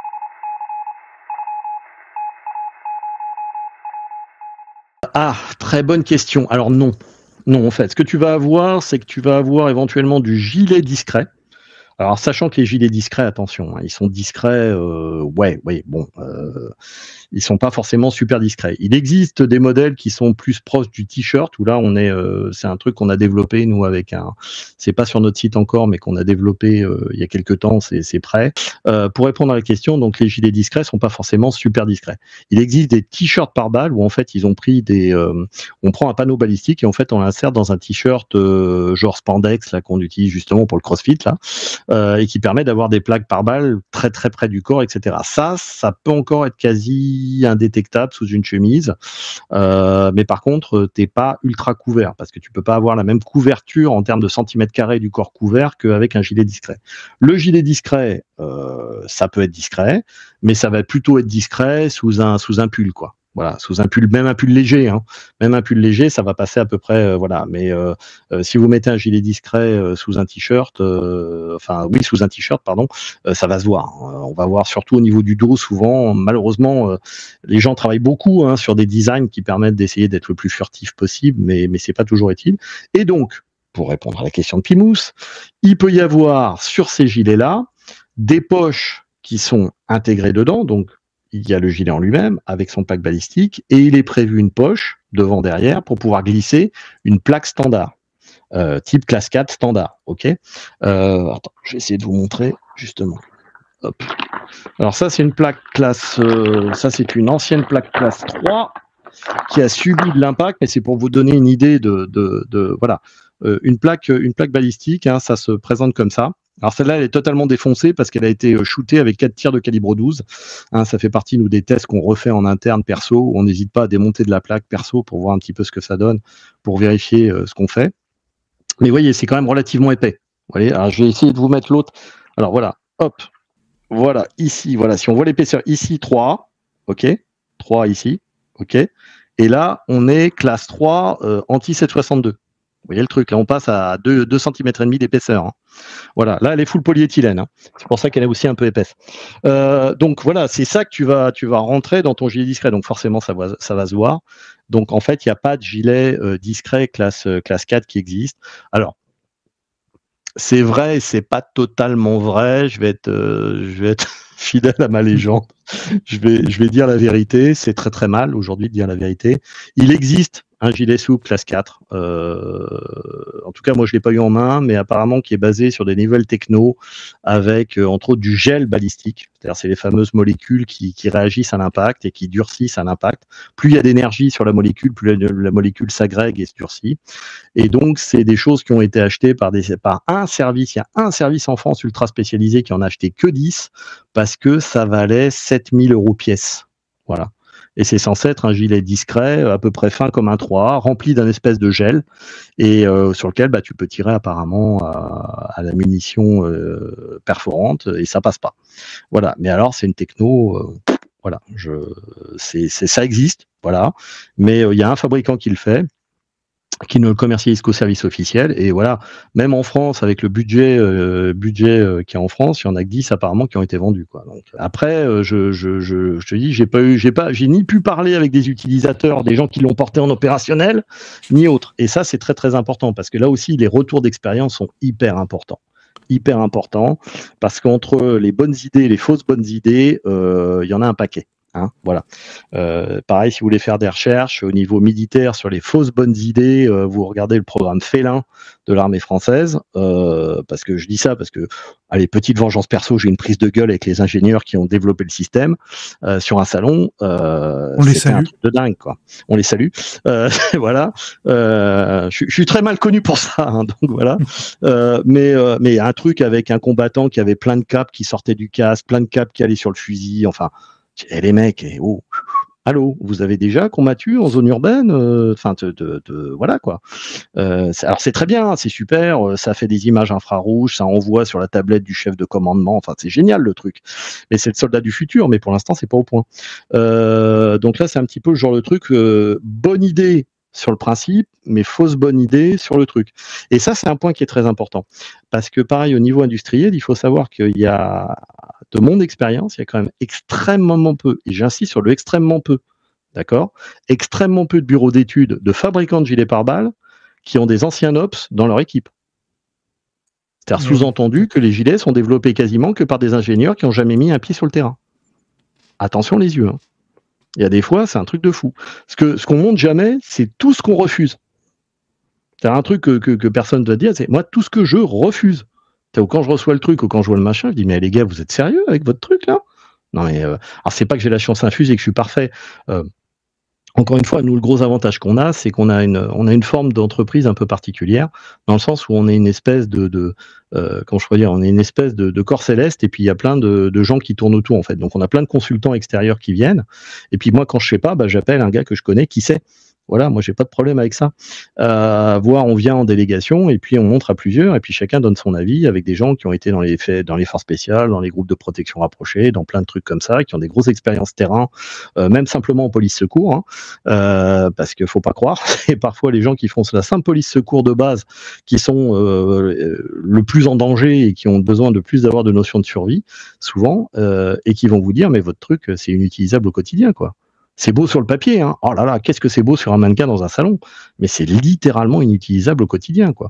Ah, très bonne question. Alors non. Non, en fait, ce que tu vas avoir, c'est que tu vas avoir éventuellement du gilet discret. Alors, sachant que les gilets discrets, attention, hein, ils sont discrets, euh, ouais, ouais, bon, euh, ils sont pas forcément super discrets. Il existe des modèles qui sont plus proches du t-shirt, où là, on est, euh, c'est un truc qu'on a développé nous avec un, c'est pas sur notre site encore, mais qu'on a développé euh, il y a quelques temps, c'est, c'est prêt. Euh, pour répondre à la question, donc les gilets discrets sont pas forcément super discrets. Il existe des t-shirts par balle où en fait ils ont pris des, euh, on prend un panneau balistique et en fait on l'insère dans un t-shirt euh, genre spandex là qu'on utilise justement pour le CrossFit là. Euh, et qui permet d'avoir des plaques par balle très très près du corps, et cetera. Ça, ça peut encore être quasi indétectable sous une chemise, euh, mais par contre, t'es pas ultra couvert parce que tu peux pas avoir la même couverture en termes de centimètres carrés du corps couvert qu'avec un gilet discret. Le gilet discret, euh, ça peut être discret, mais ça va plutôt être discret sous un sous un pull, quoi. Voilà, sous un pull, même un pull léger, hein. Même un pull léger, ça va passer à peu près, euh, voilà. Mais euh, euh, si vous mettez un gilet discret euh, sous un t-shirt, euh, enfin oui, sous un t-shirt, pardon, euh, ça va se voir. Hein. On va voir surtout au niveau du dos, souvent, malheureusement, euh, les gens travaillent beaucoup hein, sur des designs qui permettent d'essayer d'être le plus furtif possible, mais mais c'est pas toujours utile. Et donc, pour répondre à la question de Pimous, il peut y avoir sur ces gilets-là des poches qui sont intégrées dedans, donc il y a le gilet en lui-même avec son pack balistique et il est prévu une poche devant derrière pour pouvoir glisser une plaque standard, euh, type classe quatre standard. Ok. Euh, attends, je vais essayer de vous montrer justement. Hop. Alors ça c'est une plaque classe, euh, ça c'est une ancienne plaque classe trois qui a subi de l'impact, mais c'est pour vous donner une idée de, de, de voilà, euh, une plaque, une plaque balistique. Hein, ça se présente comme ça. Alors celle-là, elle est totalement défoncée parce qu'elle a été shootée avec quatre tirs de calibre douze. Hein, ça fait partie, nous, des tests qu'on refait en interne perso, où on n'hésite pas à démonter de la plaque perso pour voir un petit peu ce que ça donne, pour vérifier euh, ce qu'on fait. Mais vous voyez, c'est quand même relativement épais. Vous voyez, alors je vais essayer de vous mettre l'autre. Alors voilà, hop, voilà, ici, voilà, si on voit l'épaisseur, ici, trois, ok, trois ici, ok, et là, on est classe trois, euh, anti sept cent soixante-deux. Vous voyez le truc, là on passe à deux centimètres et demi d'épaisseur. Hein. Voilà, là elle est full polyéthylène. Hein. C'est pour ça qu'elle est aussi un peu épaisse. Euh, donc voilà, c'est ça que tu vas, tu vas rentrer dans ton gilet discret. Donc forcément ça va, ça va se voir. Donc en fait il n'y a pas de gilet euh, discret classe, euh, classe quatre qui existe. Alors c'est vrai et c'est pas totalement vrai. Je vais être, euh, je vais être fidèle à ma légende. Je vais, je vais dire la vérité. C'est très très mal aujourd'hui de dire la vérité. Il existe un gilet souple classe quatre. Euh, en tout cas, moi, je l'ai pas eu en main, mais apparemment qui est basé sur des nouvelles techno avec, euh, entre autres, du gel balistique. C'est-à-dire, c'est les fameuses molécules qui, qui réagissent à l'impact et qui durcissent à l'impact. Plus il y a d'énergie sur la molécule, plus la, la molécule s'agrègue et se durcit. Et donc, c'est des choses qui ont été achetées par, des, par un service. Il y a un service en France ultra spécialisé qui en a acheté que dix parce que ça valait sept mille euros pièce. Voilà. Et c'est censé être un gilet discret, à peu près fin comme un trois A, rempli d'un espèce de gel, et euh, sur lequel bah, tu peux tirer apparemment à, à la munition euh, perforante, et ça passe pas. Voilà. Mais alors, c'est une techno, euh, voilà, je, c'est, c'est, ça existe, voilà. Mais il euh, y a un fabricant qui le fait, qui ne le commercialise qu'au service officiel, et voilà, même en France, avec le budget euh, budget euh, qu'il y a en France, il y en a que dix apparemment qui ont été vendus, quoi. Donc après, euh, je, je, je, je te dis, j'ai pas eu, j'ai pas, j'ai ni pu parler avec des utilisateurs, des gens qui l'ont porté en opérationnel, ni autres. Et ça, c'est très très important, parce que là aussi, les retours d'expérience sont hyper importants. Hyper importants, parce qu'entre les bonnes idées et les fausses bonnes idées, euh, il y en a un paquet. Hein, voilà. Euh, pareil, si vous voulez faire des recherches au niveau militaire sur les fausses bonnes idées, euh, vous regardez le programme Félin de l'armée française. Euh, parce que je dis ça parce que, allez, petite vengeance perso, j'ai une prise de gueule avec les ingénieurs qui ont développé le système euh, sur un salon. Euh, On les salue. Un truc de dingue, quoi. On les salue. Euh, voilà. Euh, je, je suis très mal connu pour ça, hein, donc voilà. Euh, mais euh, mais un truc avec un combattant qui avait plein de capes qui sortaient du casque, plein de capes qui allaient sur le fusil, enfin. Et les mecs, et oh, allô, vous avez déjà combattu en zone urbaine, enfin, euh, de, de, de, voilà quoi. Euh, alors c'est très bien, c'est super, ça fait des images infrarouges, ça envoie sur la tablette du chef de commandement, enfin c'est génial le truc. Mais c'est le soldat du futur, mais pour l'instant c'est pas au point. Euh, donc là c'est un petit peu le genre de truc, euh, bonne idée sur le principe, mais fausse bonne idée sur le truc. Et ça, c'est un point qui est très important. Parce que pareil, au niveau industriel, il faut savoir qu'il y a, de mon expérience, il y a quand même extrêmement peu, et j'insiste sur le extrêmement peu, d'accord, extrêmement peu de bureaux d'études de fabricants de gilets pare-balles qui ont des anciens ops dans leur équipe. C'est-à-dire mmh. sous-entendu que les gilets sont développés quasiment que par des ingénieurs qui n'ont jamais mis un pied sur le terrain. Attention les yeux, hein. Il y a des fois, c'est un truc de fou. Ce que ce qu'on montre jamais, c'est tout ce qu'on refuse. C'est un truc que, que, que personne ne doit dire, c'est moi, tout ce que je refuse. Ou quand je reçois le truc ou quand je vois le machin, je dis, mais les gars, vous êtes sérieux avec votre truc, là? Non, mais, euh, alors c'est pas que j'ai la science infuse et que je suis parfait. Euh, Encore une fois, nous, le gros avantage qu'on a, c'est qu'on a une, on a une forme d'entreprise un peu particulière, dans le sens où on est une espèce de, de euh, comment je pourrais dire, on est une espèce de, de corps céleste, et puis il y a plein de, de gens qui tournent autour, en fait. Donc, on a plein de consultants extérieurs qui viennent, et puis moi, quand je sais pas, bah, j'appelle un gars que je connais qui sait. Voilà, moi j'ai pas de problème avec ça. Euh, voir, on vient en délégation et puis on montre à plusieurs et puis chacun donne son avis avec des gens qui ont été dans les faits, dans les forces spéciales, dans les groupes de protection rapprochés, dans plein de trucs comme ça, qui ont des grosses expériences terrain, euh, même simplement en police secours, hein, euh, parce qu'il faut pas croire, c'est parfois les gens qui font la simple police secours de base qui sont euh, le plus en danger et qui ont besoin de plus d'avoir de notions de survie, souvent, euh, et qui vont vous dire mais votre truc c'est inutilisable au quotidien, quoi. C'est beau sur le papier, hein. Oh là là, qu'est-ce que c'est beau sur un mannequin dans un salon, mais c'est littéralement inutilisable au quotidien, quoi.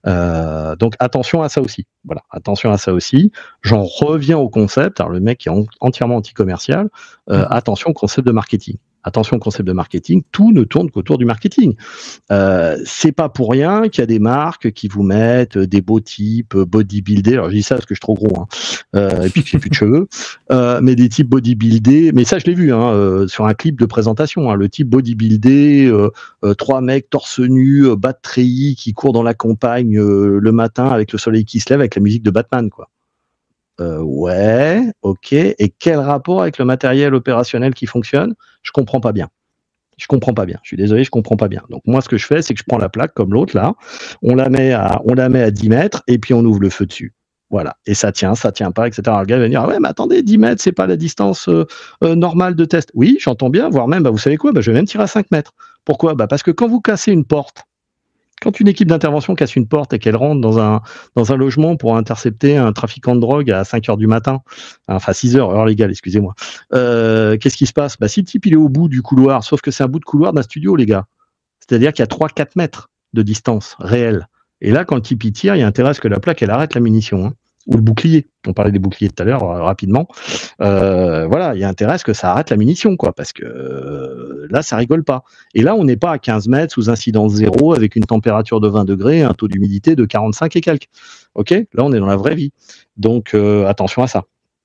Euh, donc attention à ça aussi. Voilà, attention à ça aussi. J'en reviens au concept. Alors le mec est en, entièrement anti-commercial. Euh, attention au concept de marketing. Attention au concept de marketing. Tout ne tourne qu'autour du marketing. Euh, c'est pas pour rien qu'il y a des marques qui vous mettent des beaux types bodybuildés. Alors je dis ça parce que je suis trop gros, hein. Euh, et puis que j'ai plus de cheveux. Euh, mais des types bodybuildés. Mais ça je l'ai vu, hein, euh, sur un clip de présentation. Hein, le type bodybuildé, euh, euh, trois mecs torse nu, euh, bas de treillis, qui courent dans la campagne euh, le matin avec le soleil qui se lève, avec la musique de Batman, quoi. Euh, ouais, ok. Et quel rapport avec le matériel opérationnel qui fonctionne? Je comprends pas bien. Je comprends pas bien. Je suis désolé, je comprends pas bien. Donc moi, ce que je fais, c'est que je prends la plaque comme l'autre là, on la met à, on la met à dix mètres et puis on ouvre le feu dessus. Voilà. Et ça tient, ça tient pas, et cetera. Alors, le gars va dire, ah ouais, mais attendez, dix mètres, c'est pas la distance euh, euh, normale de test. Oui, j'entends bien, voire même, bah, vous savez quoi, bah, je vais même tirer à cinq mètres. Pourquoi? Bah, parce que quand vous cassez une porte, quand une équipe d'intervention casse une porte et qu'elle rentre dans un, dans un logement pour intercepter un trafiquant de drogue à cinq heures du matin, enfin six heures, heure légale, excusez-moi, euh, qu'est-ce qui se passe? Bah, si le type il est au bout du couloir, sauf que c'est un bout de couloir d'un studio, les gars. C'est-à-dire qu'il y a trois quatre mètres de distance réelle. Et là, quand le type il tire, il y a intérêt à ce que la plaque, elle arrête la munition, hein. ou le bouclier. On parlait des boucliers tout à l'heure, euh, rapidement. Euh, voilà, il y a intérêt à ce que ça arrête la munition, quoi, parce que euh, là, ça rigole pas. Et là, on n'est pas à quinze mètres sous incidence zéro avec une température de vingt degrés, un taux d'humidité de quarante-cinq et quelques. Ok, là, on est dans la vraie vie. Donc, euh, attention à ça.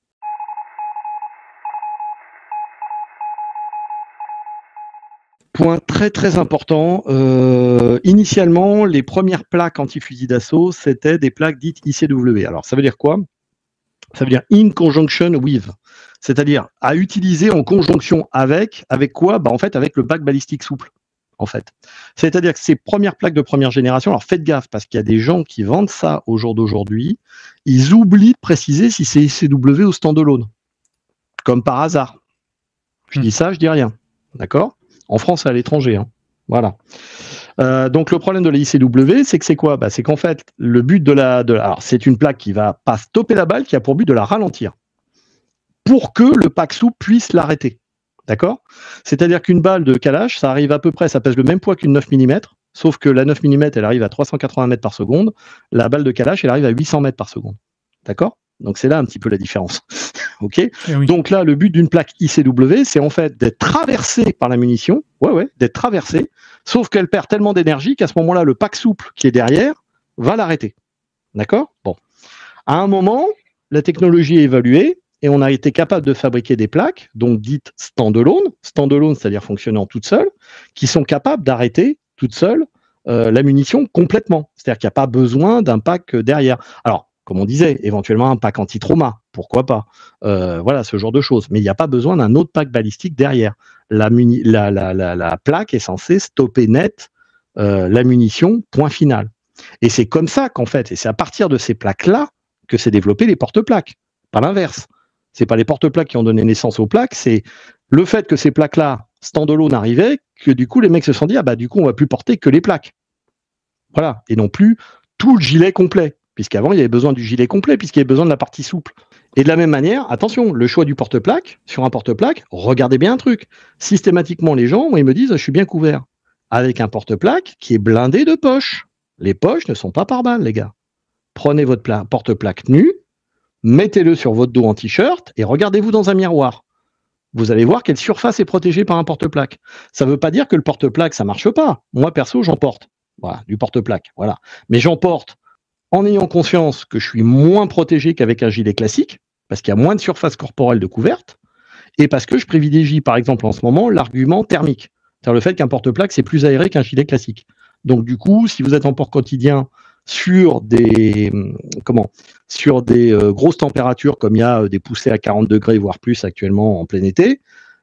Point très très important, euh, initialement, les premières plaques anti-fusil d'assaut, c'était des plaques dites I C W. Alors, ça veut dire quoi? Ça veut dire in conjunction with, c'est-à-dire à utiliser en conjonction avec, avec quoi? Bah, en fait, avec le bac balistique souple, en fait. C'est-à-dire que ces premières plaques de première génération, alors faites gaffe, parce qu'il y a des gens qui vendent ça au jour d'aujourd'hui, ils oublient de préciser si c'est I C W ou standalone, comme par hasard. Je dis ça, je dis rien, d'accord? En France et à l'étranger, hein. Voilà. Euh, donc le problème de la I C W, c'est que c'est quoi? Bah, c'est qu'en fait, le but de la, de, alors c'est une plaque qui va pas stopper la balle, qui a pour but de la ralentir, pour que le pack souple puisse l'arrêter. D'accord? C'est-à-dire qu'une balle de Kalash, ça arrive à peu près, ça pèse le même poids qu'une neuf millimètres, sauf que la neuf millimètres, elle arrive à trois cent quatre-vingts mètres par seconde, la balle de Kalash, elle arrive à huit cents mètres par seconde. D'accord? Donc c'est là un petit peu la différence. Ok. Eh oui. Donc là, le but d'une plaque I C W, c'est en fait d'être traversée par la munition, ouais, ouais, d'être traversée, sauf qu'elle perd tellement d'énergie qu'à ce moment-là, le pack souple qui est derrière va l'arrêter. D'accord? Bon. À un moment, la technologie est évaluée et on a été capable de fabriquer des plaques, donc dites standalone, standalone, c'est-à-dire fonctionnant toutes seules, qui sont capables d'arrêter toutes seules euh, la munition complètement. C'est-à-dire qu'il n'y a pas besoin d'un pack derrière. Alors, comme on disait, éventuellement un pack anti-trauma, pourquoi pas, euh, voilà, ce genre de choses. Mais il n'y a pas besoin d'un autre pack balistique derrière. La, muni- la, la, la, la plaque est censée stopper net euh, la munition, point final. Et c'est comme ça qu'en fait, et c'est à partir de ces plaques-là que s'est développé les porte-plaques, pas l'inverse. C'est pas les porte-plaques qui ont donné naissance aux plaques, c'est le fait que ces plaques-là, standalone, arrivaient, que du coup les mecs se sont dit, ah bah du coup on va plus porter que les plaques. Voilà, et non plus tout le gilet complet. Puisqu'avant, il y avait besoin du gilet complet, puisqu'il y avait besoin de la partie souple. Et de la même manière, attention, le choix du porte-plaque, sur un porte-plaque, regardez bien un truc. Systématiquement, les gens, moi, ils me disent, je suis bien couvert. Avec un porte-plaque qui est blindé de poches. Les poches ne sont pas par balle, les gars. Prenez votre pla- porte-plaque nu, mettez-le sur votre dos en t-shirt et regardez-vous dans un miroir. Vous allez voir quelle surface est protégée par un porte-plaque. Ça ne veut pas dire que le porte-plaque, ça ne marche pas. Moi, perso, j'en porte. Voilà, du porte-plaque. Voilà. Mais j'en porte en ayant conscience que je suis moins protégé qu'avec un gilet classique, parce qu'il y a moins de surface corporelle de couverte, et parce que je privilégie, par exemple, en ce moment, l'argument thermique. C'est-à-dire le fait qu'un porte-plaque, c'est plus aéré qu'un gilet classique. Donc, du coup, si vous êtes en port quotidien sur des, comment, sur des euh, grosses températures, comme il y a euh, des poussées à quarante degrés, voire plus actuellement en plein été,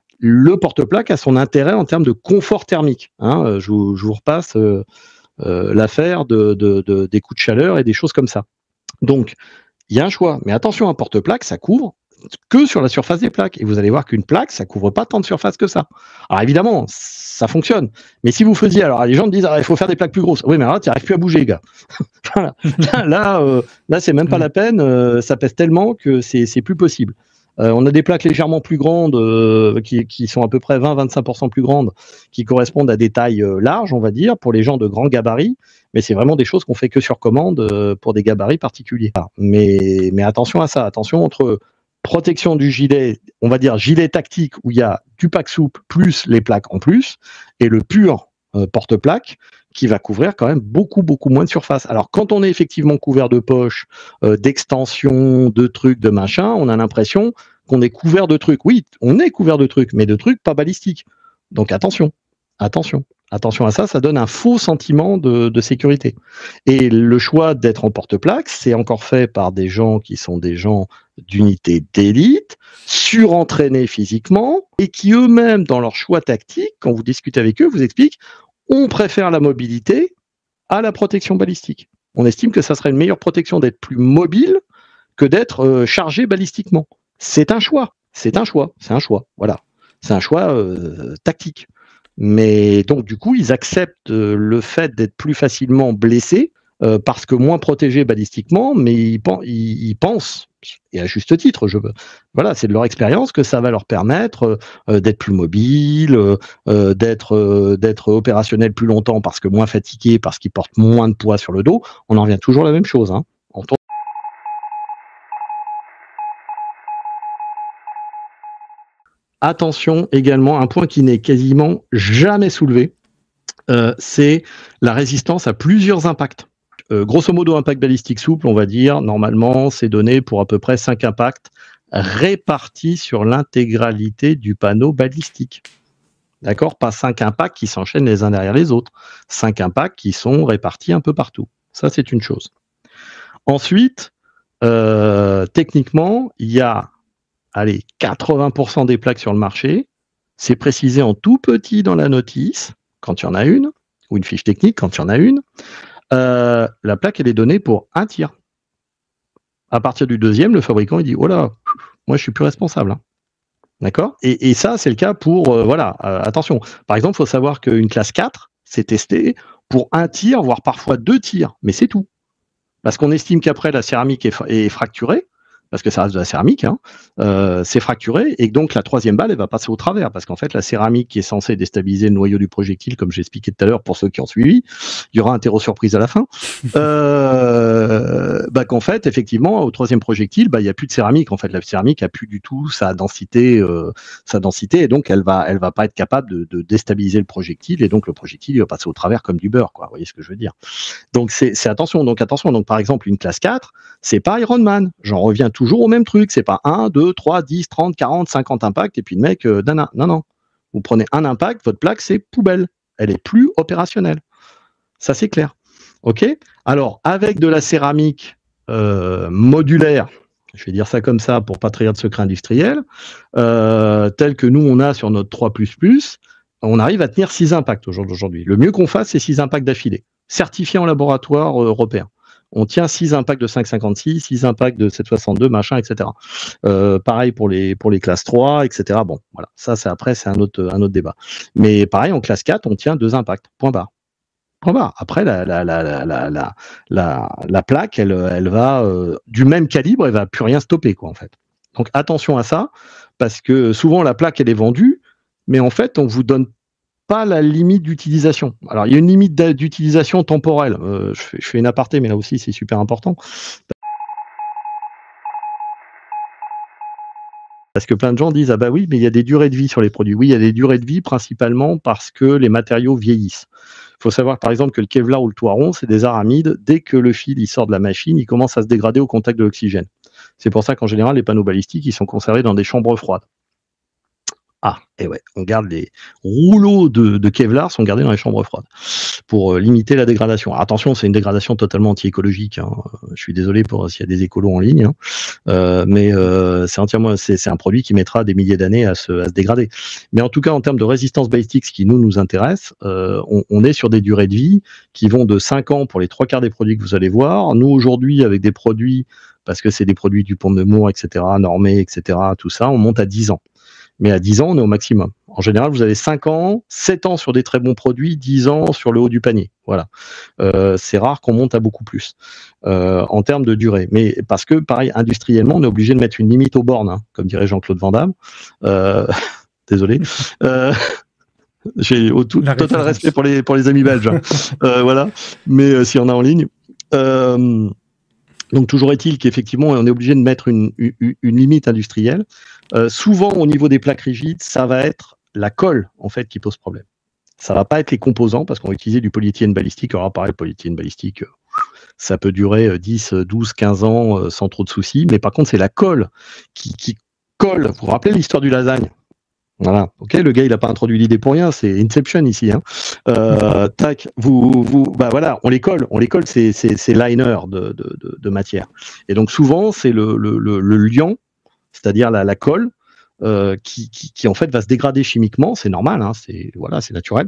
le porte-plaque a son intérêt en termes de confort thermique. Hein, euh, je, vous, je vous repasse... Euh, Euh, l'affaire de, de, de, des coups de chaleur et des choses comme ça. Donc, il y a un choix. Mais attention, un porte-plaque, ça couvre que sur la surface des plaques. Et vous allez voir qu'une plaque, ça couvre pas tant de surface que ça. Alors évidemment, ça fonctionne. Mais si vous faisiez, alors les gens me disent, ah, il faut faire des plaques plus grosses. Oui, mais alors là, tu n'arrives plus à bouger, gars. Voilà. Là, là, euh, là c'est même pas la peine. Euh, ça pèse tellement que c'est, c'est plus possible. Euh, on a des plaques légèrement plus grandes, euh, qui, qui sont à peu près vingt à vingt-cinq pour cent plus grandes, qui correspondent à des tailles euh, larges, on va dire, pour les gens de grands gabarits. Mais c'est vraiment des choses qu'on fait que sur commande euh, pour des gabarits particuliers. Mais, mais attention à ça, attention entre protection du gilet, on va dire gilet tactique, où il y a du pack souple plus les plaques en plus, et le pur euh, porte-plaque, qui va couvrir quand même beaucoup, beaucoup moins de surface. Alors, quand on est effectivement couvert de poches, euh, d'extensions, de trucs, de machin, on a l'impression qu'on est couvert de trucs. Oui, on est couvert de trucs, mais de trucs pas balistiques. Donc, attention, attention, attention à ça, ça donne un faux sentiment de, de sécurité. Et le choix d'être en porte-plaque, c'est encore fait par des gens qui sont des gens d'unité d'élite, surentraînés physiquement, et qui eux-mêmes, dans leur choix tactique, quand vous discutez avec eux, vous expliquent on préfère la mobilité à la protection balistique. On estime que ça serait une meilleure protection d'être plus mobile que d'être euh, chargé balistiquement. C'est un choix, c'est un choix, c'est un choix, voilà. C'est un choix euh, tactique. Mais donc, du coup, ils acceptent euh, le fait d'être plus facilement blessés euh, parce que moins protégés balistiquement, mais ils, ils, ils pensent, et à juste titre, je veux, voilà, c'est de leur expérience que ça va leur permettre euh, d'être plus mobiles, euh, d'être euh, d'être opérationnels plus longtemps parce que moins fatigués, parce qu'ils portent moins de poids sur le dos. On en revient toujours à la même chose. Hein. attention également, un point qui n'est quasiment jamais soulevé, euh, c'est la résistance à plusieurs impacts. Euh, grosso modo, impact balistique souple, on va dire, normalement, c'est donné pour à peu près cinq impacts répartis sur l'intégralité du panneau balistique. D'accord ? Pas cinq impacts qui s'enchaînent les uns derrière les autres. cinq impacts qui sont répartis un peu partout. Ça, c'est une chose. Ensuite, euh, techniquement, il y a allez, quatre-vingts pour cent des plaques sur le marché. C'est précisé en tout petit dans la notice, quand il y en a une, ou une fiche technique, quand il y en a une. Euh, la plaque, elle est donnée pour un tir. À partir du deuxième, le fabricant, il dit « Oh là, moi, je suis plus responsable. Hein. » D'accord ? et, et ça, c'est le cas pour... Euh, voilà, euh, attention. Par exemple, il faut savoir qu'une classe quatre, c'est testé pour un tir, voire parfois deux tirs. Mais c'est tout. Parce qu'on estime qu'après, la céramique est, est fracturée, parce que ça reste de la céramique, hein, euh, c'est fracturé, et donc la troisième balle, elle va passer au travers, parce qu'en fait, la céramique qui est censée déstabiliser le noyau du projectile, comme j'ai expliqué tout à l'heure pour ceux qui ont suivi, il y aura un terreau surprise à la fin, euh, bah, qu'en fait, effectivement, au troisième projectile, bah, il n'y a plus de céramique. En fait, la céramique a plus du tout sa densité, euh, sa densité, et donc elle va, elle va pas être capable de, de déstabiliser le projectile, et donc le projectile, il va passer au travers comme du beurre, quoi. Vous voyez ce que je veux dire? Donc c'est, c'est attention. Donc attention. Donc par exemple, une classe quatre, c'est pas Iron Man. J'en reviens toujours au même truc, c'est pas un, deux, trois, dix, trente, quarante, cinquante impacts, et puis le mec, euh, non, non, non. Vous prenez un impact, votre plaque, c'est poubelle. Elle est plus opérationnelle. Ça, c'est clair. OK ? Alors, avec de la céramique euh, modulaire, je vais dire ça comme ça pour pas trahir de secret industriel, euh, tel que nous, on a sur notre trois plus plus, on arrive à tenir six impacts au jour d'aujourd'hui. Le mieux qu'on fasse, c'est six impacts d'affilée, certifiés en laboratoire euh, européen. On tient six impacts de cinq cinquante-six, six impacts de sept soixante-deux, machin, et cetera. Euh, pareil pour les pour les classes trois, et cetera. Bon, voilà, ça c'est après c'est un autre un autre débat. Mais pareil en classe quatre, on tient deux impacts. Point barre. Point barre. Après la la la la la la, la, la plaque, elle elle va euh, du même calibre, elle va plus rien stopper quoi en fait. Donc attention à ça parce que souvent la plaque elle est vendue, mais en fait on vous donne pas la limite d'utilisation. Alors, il y a une limite d'utilisation temporelle. Euh, je, fais, je fais une aparté, mais là aussi, c'est super important. Parce que plein de gens disent « Ah bah oui, mais il y a des durées de vie sur les produits. » Oui, il y a des durées de vie principalement parce que les matériaux vieillissent. Il faut savoir, par exemple, que le Kevlar ou le Toiron, c'est des aramides. Dès que le fil il sort de la machine, il commence à se dégrader au contact de l'oxygène. C'est pour ça qu'en général, les panneaux balistiques, ils sont conservés dans des chambres froides. Ah, et ouais, on garde les rouleaux de, de Kevlar sont gardés dans les chambres froides pour euh, limiter la dégradation. Alors, attention, c'est une dégradation totalement anti-écologique. Hein. Je suis désolé pour s'il y a des écolos en ligne, hein. euh, mais euh, c'est entièrement, c'est, c'est un produit qui mettra des milliers d'années à se, à se dégrader. Mais en tout cas, en termes de résistance balistique, ce qui nous nous intéresse, euh, on, on est sur des durées de vie qui vont de cinq ans pour les trois quarts des produits que vous allez voir. Nous aujourd'hui, avec des produits, parce que c'est des produits du Pont de Nemours, et cetera, normés, et cetera, tout ça, on monte à dix ans. Mais à dix ans, on est au maximum. En général, vous avez cinq ans, sept ans sur des très bons produits, dix ans sur le haut du panier. Voilà. Euh, c'est rare qu'on monte à beaucoup plus euh, en termes de durée. Mais parce que, pareil, industriellement, on est obligé de mettre une limite aux bornes, hein, comme dirait Jean-Claude Van Damme. Euh, désolé. Euh, j'ai au tout, total respect pour les, pour les amis belges. Hein. euh, voilà. Mais euh, si on a en ligne. Euh, Donc toujours est-il qu'effectivement on est obligé de mettre une, une, une limite industrielle. Euh, souvent au niveau des plaques rigides, ça va être la colle en fait qui pose problème. Ça va pas être les composants parce qu'on va utiliser du polyéthylène balistique. Alors pareil, le polyéthylène balistique, ça peut durer dix, douze, quinze ans sans trop de soucis. Mais par contre c'est la colle qui, qui colle. Vous vous rappelez l'histoire du lasagne ? Voilà, ok, le gars il a pas introduit l'idée pour rien, c'est Inception ici. Hein. Euh, tac, vous, vous, bah voilà, on les colle, on les colle, c'est, c'est, c'est liner de, de, de, de matière. Et donc souvent c'est le, le, le, le liant, c'est-à-dire la, la colle, euh, qui, qui, qui en fait va se dégrader chimiquement, c'est normal, hein, c'est voilà, c'est naturel,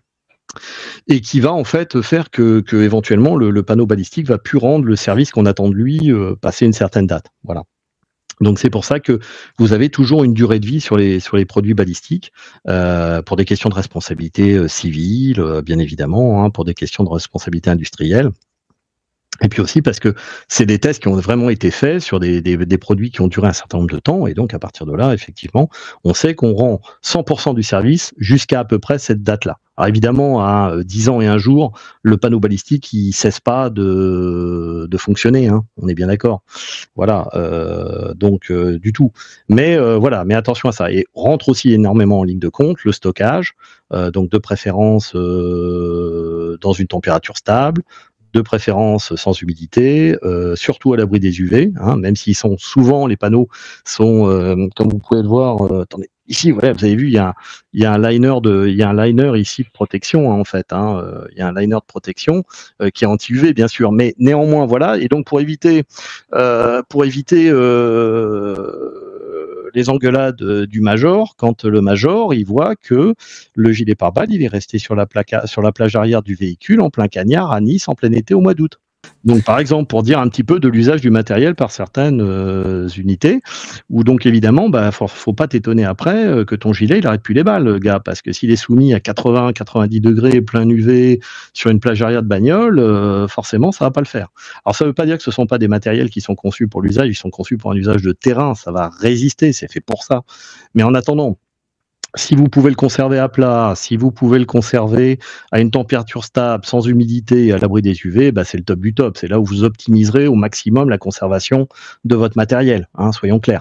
et qui va en fait faire que, que éventuellement le, le panneau balistique va plus rendre le service qu'on attend de lui euh, passer une certaine date. Voilà. Donc c'est pour ça que vous avez toujours une durée de vie sur les sur les produits balistiques euh, pour des questions de responsabilité euh, civile, euh, bien évidemment, hein, pour des questions de responsabilité industrielle. Et puis aussi parce que c'est des tests qui ont vraiment été faits sur des, des, des produits qui ont duré un certain nombre de temps, et donc à partir de là, effectivement, on sait qu'on rend cent pour cent du service jusqu'à à peu près cette date-là. Alors évidemment, à dix ans et un jour, le panneau balistique, il cesse pas de, de fonctionner, hein, on est bien d'accord. Voilà, euh, donc euh, du tout. Mais euh, voilà, mais attention à ça. Et rentre aussi énormément en ligne de compte le stockage, euh, donc de préférence euh, dans une température stable, de préférence sans humidité, euh, surtout à l'abri des U V, hein, même s'ils sont souvent, les panneaux sont, euh, comme vous pouvez le voir, euh, attendez, ici, voilà, vous avez vu, il y a, il y a un liner de, il y a un liner ici de protection, hein, en fait, hein, euh, il y a un liner de protection euh, qui est anti-U V, bien sûr, mais néanmoins, voilà, et donc pour éviter, euh, pour éviter euh, les engueulades du major, quand le major il voit que le gilet pare-balles il est resté sur la, plaque, sur la plage arrière du véhicule en plein cagnard à Nice en plein été au mois d'août. Donc par exemple pour dire un petit peu de l'usage du matériel par certaines euh, unités, où donc évidemment bah faut, faut pas t'étonner après euh, que ton gilet il arrête plus les balles, le gars, parce que s'il est soumis à quatre-vingts à quatre-vingt-dix degrés plein U V sur une plage arrière de bagnole, euh, forcément ça va pas le faire. Alors ça veut pas dire que ce sont pas des matériels qui sont conçus pour l'usage, ils sont conçus pour un usage de terrain, ça va résister, c'est fait pour ça. Mais en attendant, si vous pouvez le conserver à plat, si vous pouvez le conserver à une température stable, sans humidité et à l'abri des U V, bah c'est le top du top. C'est là où vous optimiserez au maximum la conservation de votre matériel, hein, soyons clairs.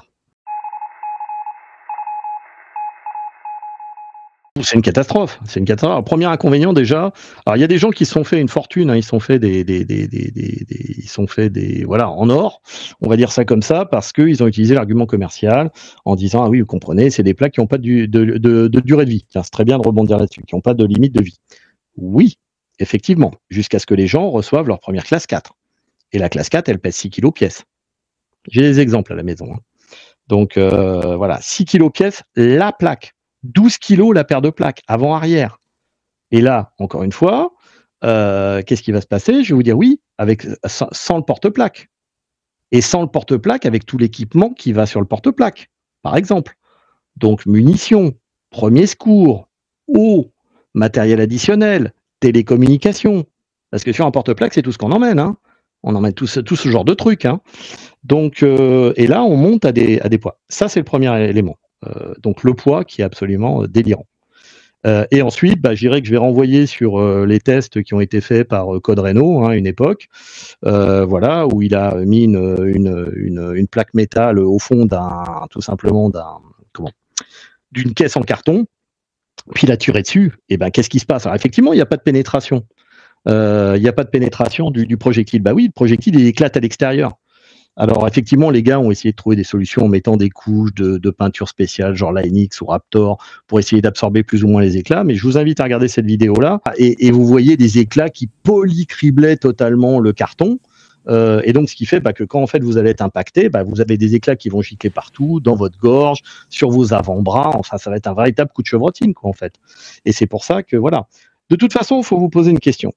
C'est une catastrophe. C'est une catastrophe. Alors, premier inconvénient déjà. Alors il y a des gens qui se sont fait une fortune. Hein, ils se sont fait des, des, des, des, des, des, ils sont fait des, voilà, en or. On va dire ça comme ça parce qu'ils ont utilisé l'argument commercial en disant ah oui, vous comprenez, c'est des plaques qui n'ont pas de, de, de, de durée de vie. Tiens, c'est très bien de rebondir là-dessus, qui n'ont pas de limite de vie. Oui, effectivement, jusqu'à ce que les gens reçoivent leur première classe quatre. Et la classe quatre, elle pèse six kilos pièce. J'ai des exemples à la maison. Hein. Donc euh, voilà, six kilos pièce, la plaque. douze kilos la paire de plaques, avant-arrière. Et là, encore une fois, euh, qu'est-ce qui va se passer? Je vais vous dire oui, avec, sans, sans le porte-plaque. Et sans le porte-plaque, avec tout l'équipement qui va sur le porte-plaque, par exemple. Donc, munitions, premiers secours, eau, matériel additionnel, télécommunications. Parce que sur un porte-plaque, c'est tout ce qu'on emmène. Hein. On emmène tout ce, tout ce genre de trucs. Hein. Donc, euh, et là, on monte à des, à des poids. Ça, c'est le premier élément. Euh, donc le poids qui est absolument euh, délirant. Euh, et ensuite, bah, je dirais que je vais renvoyer sur euh, les tests qui ont été faits par euh, Code Reno, hein, une époque, euh, voilà, où il a mis une, une, une, une plaque métal au fond d'un, tout simplement d'un, comment, d'une caisse en carton, puis il a tiré dessus. Et ben, qu'est-ce qui se passe? Alors effectivement, il n'y a pas de pénétration. Euh, il n'y a pas de pénétration du, du projectile. Bah oui, le projectile il éclate à l'extérieur. Alors effectivement, les gars ont essayé de trouver des solutions en mettant des couches de, de peinture spéciale, genre Line-X ou Raptor, pour essayer d'absorber plus ou moins les éclats. Mais je vous invite à regarder cette vidéo-là, et, et vous voyez des éclats qui polycriblaient totalement le carton. Euh, et donc, ce qui fait bah, que quand en fait vous allez être impacté, bah, vous avez des éclats qui vont gicler partout, dans votre gorge, sur vos avant-bras. Enfin, ça va être un véritable coup de chevrotine, quoi, en fait. Et c'est pour ça que voilà. De toute façon, il faut vous poser une question.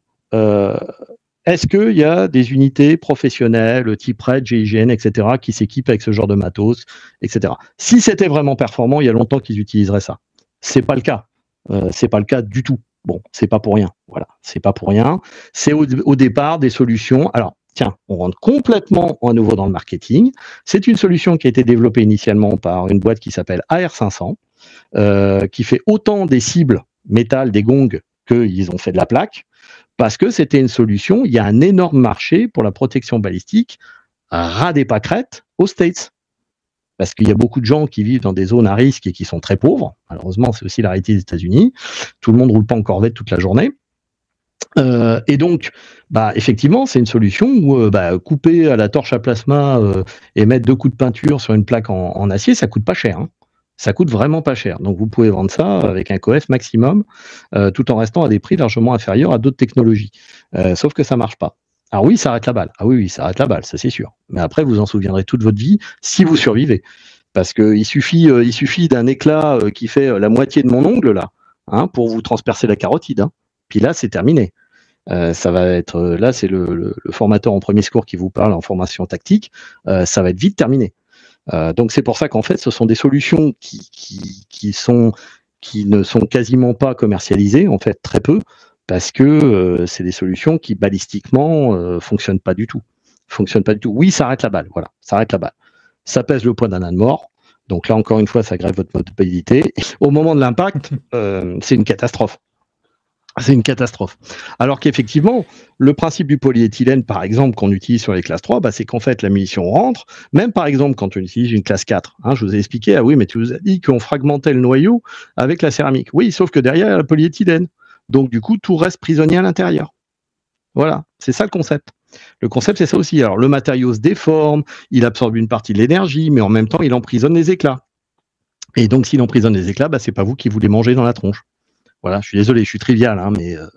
Euh, Est-ce qu'il y a des unités professionnelles, type R E D, G I G N, et cetera, qui s'équipent avec ce genre de matos, et cetera. Si c'était vraiment performant, il y a longtemps qu'ils utiliseraient ça. C'est pas le cas. Euh, c'est pas le cas du tout. Bon, c'est pas pour rien. Voilà, c'est pas pour rien. C'est au, au départ des solutions. Alors, tiens, on rentre complètement à nouveau dans le marketing. C'est une solution qui a été développée initialement par une boîte qui s'appelle A R cinq cents, euh, qui fait autant des cibles métal, des gongs, qu'ils ont fait de la plaque. Parce que c'était une solution, il y a un énorme marché pour la protection balistique ras des pâquerettes aux States. Parce qu'il y a beaucoup de gens qui vivent dans des zones à risque et qui sont très pauvres. Malheureusement, c'est aussi la réalité des États-Unis. Tout le monde ne roule pas en Corvette toute la journée. Euh, et donc, bah, effectivement, c'est une solution où euh, bah, couper à la torche à plasma euh, et mettre deux coups de peinture sur une plaque en, en acier, ça coûte pas cher. Hein. Ça coûte vraiment pas cher. Donc, vous pouvez vendre ça avec un C O F maximum, euh, tout en restant à des prix largement inférieurs à d'autres technologies. Euh, sauf que ça marche pas. Alors oui, ça arrête la balle. Ah oui, oui, ça arrête la balle, ça c'est sûr. Mais après, vous en souviendrez toute votre vie si vous survivez. Parce qu'il suffit, euh, il suffit d'un éclat euh, qui fait la moitié de mon ongle, là, hein, pour vous transpercer la carotide. Hein. Puis là, c'est terminé. Euh, ça va être, là, c'est le, le, le formateur en premier secours qui vous parle en formation tactique. Euh, ça va être vite terminé. Euh, donc c'est pour ça qu'en fait, ce sont des solutions qui, qui, qui, sont, qui ne sont quasiment pas commercialisées, en fait très peu, parce que euh, c'est des solutions qui balistiquement euh, fonctionnent pas du tout. Fonctionnent pas du tout. Oui, ça arrête la balle, voilà, ça arrête la balle. Ça pèse le poids d'un âne mort. Donc là, encore une fois, ça grève votre mobilité. Au moment de l'impact, euh, c'est une catastrophe. C'est une catastrophe. Alors qu'effectivement, le principe du polyéthylène, par exemple, qu'on utilise sur les classes trois, bah, c'est qu'en fait, la munition rentre, même par exemple quand on utilise une classe quatre. Hein, je vous ai expliqué, ah oui, mais tu nous as dit qu'on fragmentait le noyau avec la céramique. Oui, sauf que derrière, il y a le polyéthylène. Donc du coup, tout reste prisonnier à l'intérieur. Voilà, c'est ça le concept. Le concept, c'est ça aussi. Alors le matériau se déforme, il absorbe une partie de l'énergie, mais en même temps, il emprisonne les éclats. Et donc, s'il emprisonne les éclats, bah, c'est pas vous qui voulez manger dans la tronche. Voilà, je suis désolé, je suis trivial, hein, mais euh...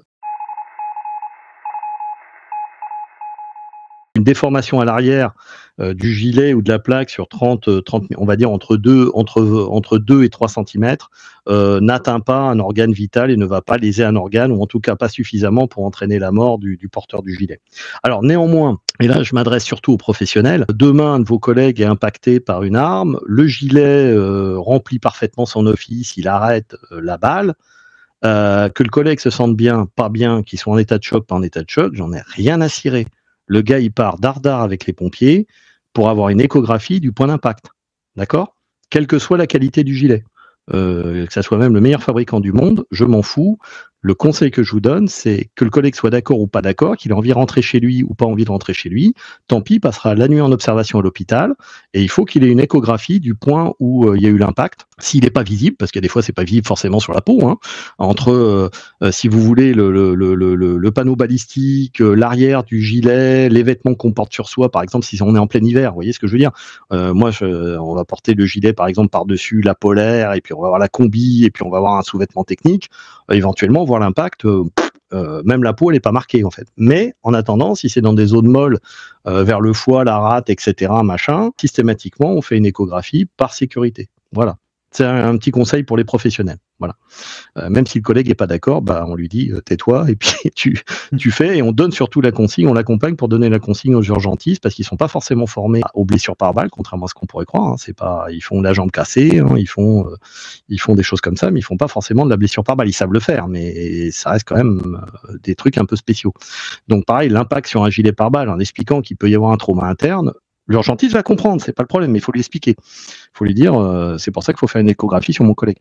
une déformation à l'arrière euh, du gilet ou de la plaque sur trente, trente, on va dire entre deux, entre, entre deux et trois centimètres, euh, n'atteint pas un organe vital et ne va pas léser un organe, ou en tout cas pas suffisamment pour entraîner la mort du, du porteur du gilet. Alors néanmoins, et là je m'adresse surtout aux professionnels, demain un de vos collègues est impacté par une arme, le gilet euh, remplit parfaitement son office, il arrête euh, la balle. Euh, que le collègue se sente bien, pas bien, qu'il soit en état de choc, pas en état de choc, j'en ai rien à cirer. Le gars, il part dardard avec les pompiers pour avoir une échographie du point d'impact. D'accord ? Quelle que soit la qualité du gilet. Euh, que ça soit même le meilleur fabricant du monde, je m'en fous. Le conseil que je vous donne, c'est que le collègue soit d'accord ou pas d'accord, qu'il ait envie de rentrer chez lui ou pas envie de rentrer chez lui. Tant pis, il passera la nuit en observation à l'hôpital et il faut qu'il ait une échographie du point où euh, il y a eu l'impact. S'il n'est pas visible, parce que des fois c'est pas visible forcément sur la peau, hein, entre euh, euh, si vous voulez le, le, le, le, le panneau balistique, euh, l'arrière du gilet, les vêtements qu'on porte sur soi, par exemple si on est en plein hiver, vous voyez ce que je veux dire. Euh, moi, je, on va porter le gilet par exemple par-dessus la polaire et puis on va avoir la combi et puis on va avoir un sous-vêtement technique. Euh, éventuellement voir l'impact, euh, euh, même la peau elle n'est pas marquée en fait. Mais en attendant, si c'est dans des zones molles euh, vers le foie, la rate, et cetera, machin, systématiquement on fait une échographie par sécurité. Voilà. C'est un, un petit conseil pour les professionnels. Voilà. Euh, même si le collègue n'est pas d'accord, bah, on lui dit euh, tais-toi et puis tu, tu fais et on donne surtout la consigne, on l'accompagne pour donner la consigne aux urgentistes parce qu'ils sont pas forcément formés aux blessures par balle, contrairement à ce qu'on pourrait croire. Hein. C'est pas, ils font de la jambe cassée, hein, ils font, euh, ils font des choses comme ça, mais ils font pas forcément de la blessure par balle. Ils savent le faire, mais ça reste quand même euh, des trucs un peu spéciaux. Donc pareil, l'impact sur un gilet par balle, en expliquant qu'il peut y avoir un trauma interne. L'urgentiste va comprendre, c'est pas le problème, mais il faut lui expliquer. Il faut lui dire, euh, c'est pour ça qu'il faut faire une échographie sur mon collègue.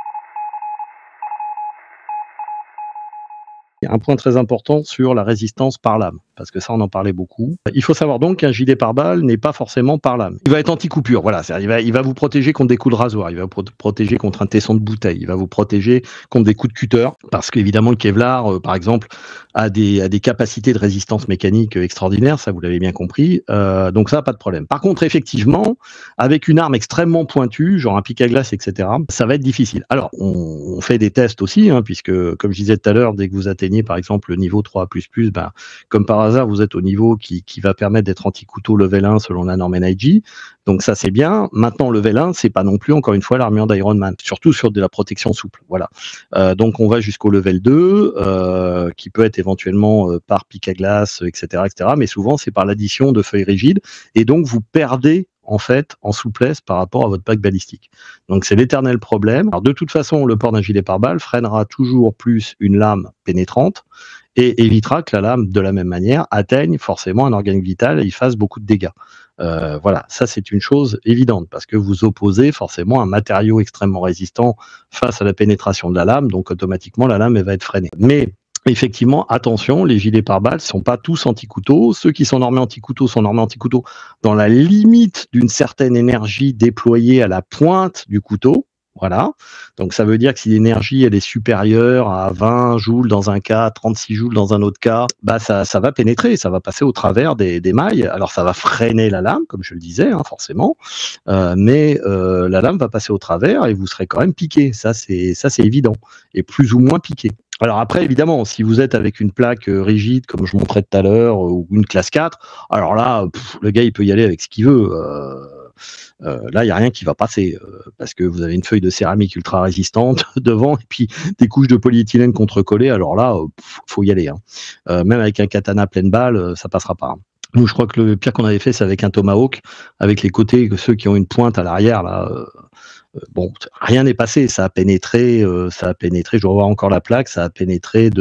Il y a un point très important sur la résistance par lame, parce que ça, on en parlait beaucoup. Il faut savoir donc qu'un gilet pare-balles n'est pas forcément par lame. Il va être anti-coupure, voilà. Il va, il va vous protéger contre des coups de rasoir, il va vous protéger contre un tesson de bouteille, il va vous protéger contre des coups de cutter, parce qu'évidemment, le Kevlar, euh, par exemple, a des, a des capacités de résistance mécanique extraordinaires, ça, vous l'avez bien compris. Euh, donc ça, pas de problème. Par contre, effectivement, avec une arme extrêmement pointue, genre un pic à glace, et cetera, ça va être difficile. Alors, on, on fait des tests aussi, hein, puisque, comme je disais tout à l'heure, dès que vous atteignez par exemple le niveau trois plus plus, ben, comme par hasard vous êtes au niveau qui, qui va permettre d'être anti-couteau level un selon la norme N I G, donc ça c'est bien. Maintenant level un c'est pas non plus encore une fois l'armure d'Iron Man, surtout sur de la protection souple, voilà. Euh, donc on va jusqu'au level deux euh, qui peut être éventuellement euh, par pic à glace, etc., etc., mais souvent c'est par l'addition de feuilles rigides et donc vous perdez en fait, en souplesse par rapport à votre pack balistique. Donc c'est l'éternel problème. Alors de toute façon, le port d'un gilet pare-balles freinera toujours plus une lame pénétrante et évitera que la lame, de la même manière, atteigne forcément un organe vital et il fasse beaucoup de dégâts. Euh, voilà, ça c'est une chose évidente parce que vous opposez forcément un matériau extrêmement résistant face à la pénétration de la lame, donc automatiquement la lame elle va être freinée. Mais effectivement, attention, les gilets pare-balles ne sont pas tous anti-couteau. Ceux qui sont normés anti-couteau sont normés anti-couteau dans la limite d'une certaine énergie déployée à la pointe du couteau. Voilà. Donc ça veut dire que si l'énergie elle est supérieure à vingt joules dans un cas, trente-six joules dans un autre cas, bah ça, ça va pénétrer, ça va passer au travers des, des mailles. Alors ça va freiner la lame, comme je le disais, hein, forcément, euh, mais euh, la lame va passer au travers et vous serez quand même piqué. Ça c'est ça c'est évident et plus ou moins piqué. Alors après, évidemment, si vous êtes avec une plaque rigide, comme je montrais tout à l'heure, ou une classe quatre, alors là, pff, le gars, il peut y aller avec ce qu'il veut. Euh, euh, là, il n'y a rien qui va passer, euh, parce que vous avez une feuille de céramique ultra résistante devant, et puis des couches de polyéthylène contre-collées, alors là, il euh, faut y aller. Hein. Euh, même avec un katana pleine balle, ça passera pas. Hein. Nous, je crois que le pire qu'on avait fait, c'est avec un tomahawk, avec les côtés, ceux qui ont une pointe à l'arrière, là... Euh, bon, rien n'est passé, ça a pénétré, euh, ça a pénétré, je dois voir encore la plaque, ça a pénétré de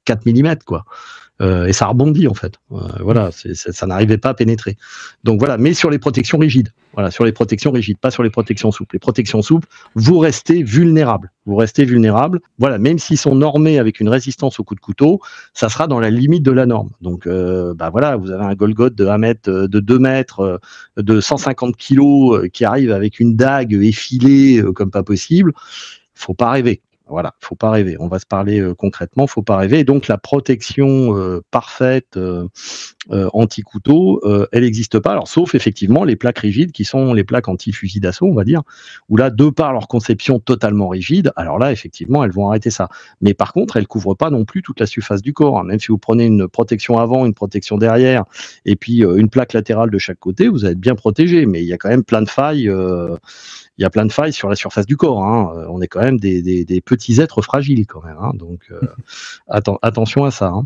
quatre millimètres, quoi. Euh, et ça rebondit en fait. Euh, voilà, c'est, c'est, ça n'arrivait pas à pénétrer. Donc voilà, mais sur les protections rigides. Voilà, sur les protections rigides, pas sur les protections souples. Les protections souples, vous restez vulnérable. Vous restez vulnérable. Voilà, même s'ils sont normés avec une résistance au coup de couteau, ça sera dans la limite de la norme. Donc euh, bah voilà, vous avez un Golgoth de un mètre, de deux mètres, de cent cinquante kilos qui arrive avec une dague effilée comme pas possible. Faut pas rêver. Voilà, faut pas rêver. On va se parler euh, concrètement, faut pas rêver. Et donc la protection euh, parfaite euh, euh, anti-couteau, euh, elle n'existe pas. Alors sauf effectivement les plaques rigides qui sont les plaques anti-fusil d'assaut, on va dire, où là, de par leur conception totalement rigide, alors là effectivement elles vont arrêter ça. Mais par contre, elles couvrent pas non plus toute la surface du corps. Hein. Même si vous prenez une protection avant, une protection derrière, et puis euh, une plaque latérale de chaque côté, vous allez être bien protégé. Mais il y a quand même plein de failles. Euh, Il y a plein de failles sur la surface du corps. Hein. On est quand même des, des, des petits êtres fragiles quand même. Hein. Donc euh, atten- attention à ça. Hein.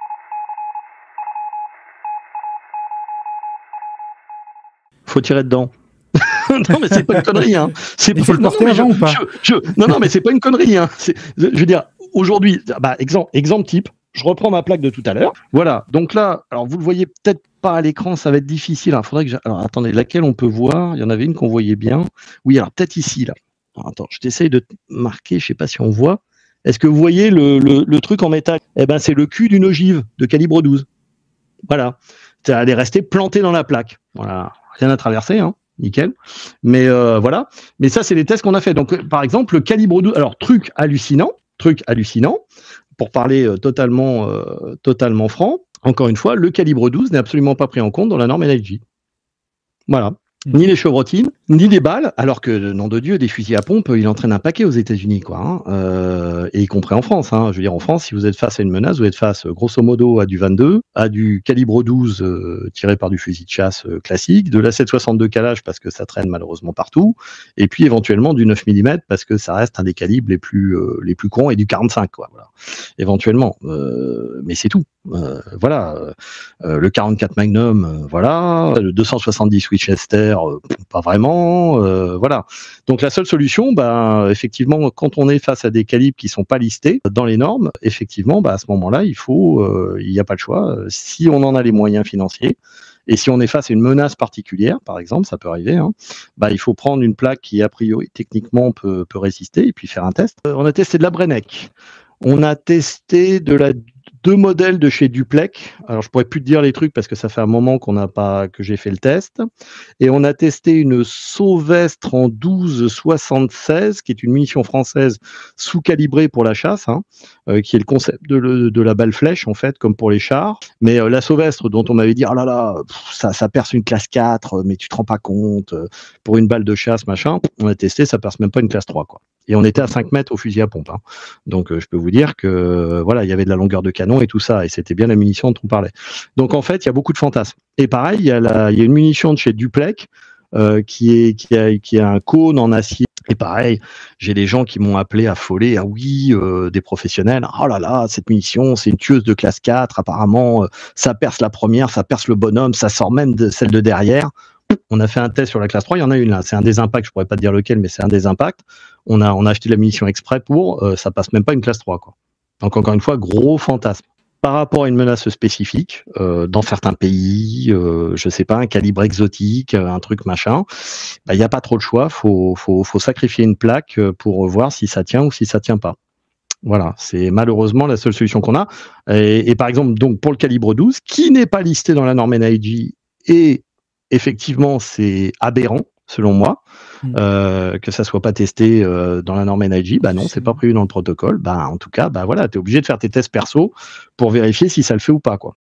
Faut tirer dedans. Non mais c'est pas une connerie. Hein. C'est Il faut pas... le porter non, avant je, ou pas je, je... Non non mais c'est pas une connerie. Hein. C'est... Je veux dire aujourd'hui, bah, exemple, exemple type. Je reprends ma plaque de tout à l'heure. Voilà. Donc là, alors vous le voyez peut-être pas à l'écran, ça va être difficile. Il faudrait que. J'a... Alors attendez, laquelle on peut voir ? Il y en avait une qu'on voyait bien. Oui, alors peut-être ici là. Alors, attends, je t'essaye de marquer. Je sais pas si on voit. Est-ce que vous voyez le, le, le truc en métal ? Eh ben, c'est le cul d'une ogive de calibre douze. Voilà. Elle est restée plantée dans la plaque. Voilà. Rien à traverser, hein. Nickel. Mais euh, voilà. Mais ça, c'est les tests qu'on a fait. Donc, par exemple, le calibre douze. Alors, truc hallucinant. Truc hallucinant. Pour parler euh, totalement, euh, totalement franc, encore une fois, le calibre douze n'est absolument pas pris en compte dans la norme N I G. Voilà. Ni les chevrotines, ni les balles, alors que, nom de Dieu, des fusils à pompe, il entraîne un paquet aux États-Unis, quoi. Hein, euh, et y compris en France. Hein. Je veux dire, en France, si vous êtes face à une menace, vous êtes face, grosso modo, à du vingt-deux, à du calibre douze euh, tiré par du fusil de chasse euh, classique, de la sept soixante-deux calage parce que ça traîne malheureusement partout, et puis éventuellement du neuf millimètres parce que ça reste un des calibres les plus euh, les plus courants, et du quarante-cinq, quoi. Voilà. Éventuellement, euh, mais c'est tout. Euh, voilà. Euh, le quarante-quatre Magnum, euh, voilà. Le deux cent soixante-dix Winchester, euh, pas vraiment. Euh, voilà. Donc la seule solution, bah, effectivement, quand on est face à des calibres qui sont pas listés dans les normes, effectivement, bah, à ce moment-là, il faut, euh, il n'y a pas le choix. Si on en a les moyens financiers, et si on est face à une menace particulière, par exemple, ça peut arriver, hein, bah, il faut prendre une plaque qui, a priori, techniquement, peut, peut résister, et puis faire un test. Euh, on a testé de la Brenneck. On a testé de la deux modèles de chez Duplec. Alors je pourrais plus te dire les trucs parce que ça fait un moment qu'on n'a pas que j'ai fait le test. Et on a testé une Sauvestre en douze soixante-seize, qui est une munition française sous-calibrée pour la chasse, hein, euh, qui est le concept de, le, de la balle flèche en fait, comme pour les chars. Mais euh, la Sauvestre dont on m'avait dit, oh là là, pff, ça, ça perce une classe quatre, mais tu te rends pas compte, euh, pour une balle de chasse, machin. On a testé, ça perce même pas une classe trois, quoi. Et on était à cinq mètres au fusil à pompe. Hein. Donc, euh, je peux vous dire que euh, voilà, il y avait de la longueur de canon et tout ça, et c'était bien la munition dont on parlait. Donc, en fait, il y a beaucoup de fantasmes. Et pareil, il y a, la, il y a une munition de chez Duplec euh, qui est qui a qui a un cône en acier. Et pareil, j'ai des gens qui m'ont appelé affolé. Ah oui, euh, des professionnels. Oh là là, cette munition, c'est une tueuse de classe quatre. Apparemment, euh, ça perce la première, ça perce le bonhomme, ça sort même de celle de derrière. On a fait un test sur la classe trois, il y en a une là, c'est un des impacts, je pourrais pas te dire lequel, mais c'est un des impacts. On a, on a acheté la munition exprès pour, euh, ça passe même pas une classe trois, quoi. Donc encore une fois, gros fantasme. Par rapport à une menace spécifique, euh, dans certains pays, euh, je sais pas, un calibre exotique, un truc machin, bah, il n'y a pas trop le choix, faut, faut, faut sacrifier une plaque pour voir si ça tient ou si ça tient pas. Voilà, c'est malheureusement la seule solution qu'on a. Et, et par exemple, donc pour le calibre douze, qui n'est pas listé dans la norme N I G, et effectivement, c'est aberrant, selon moi, mmh. euh, que ça soit pas testé euh, dans la norme N I G. Bah non, c'est pas prévu dans le protocole. Bah en tout cas, bah voilà, t'es obligé de faire tes tests perso pour vérifier si ça le fait ou pas, quoi.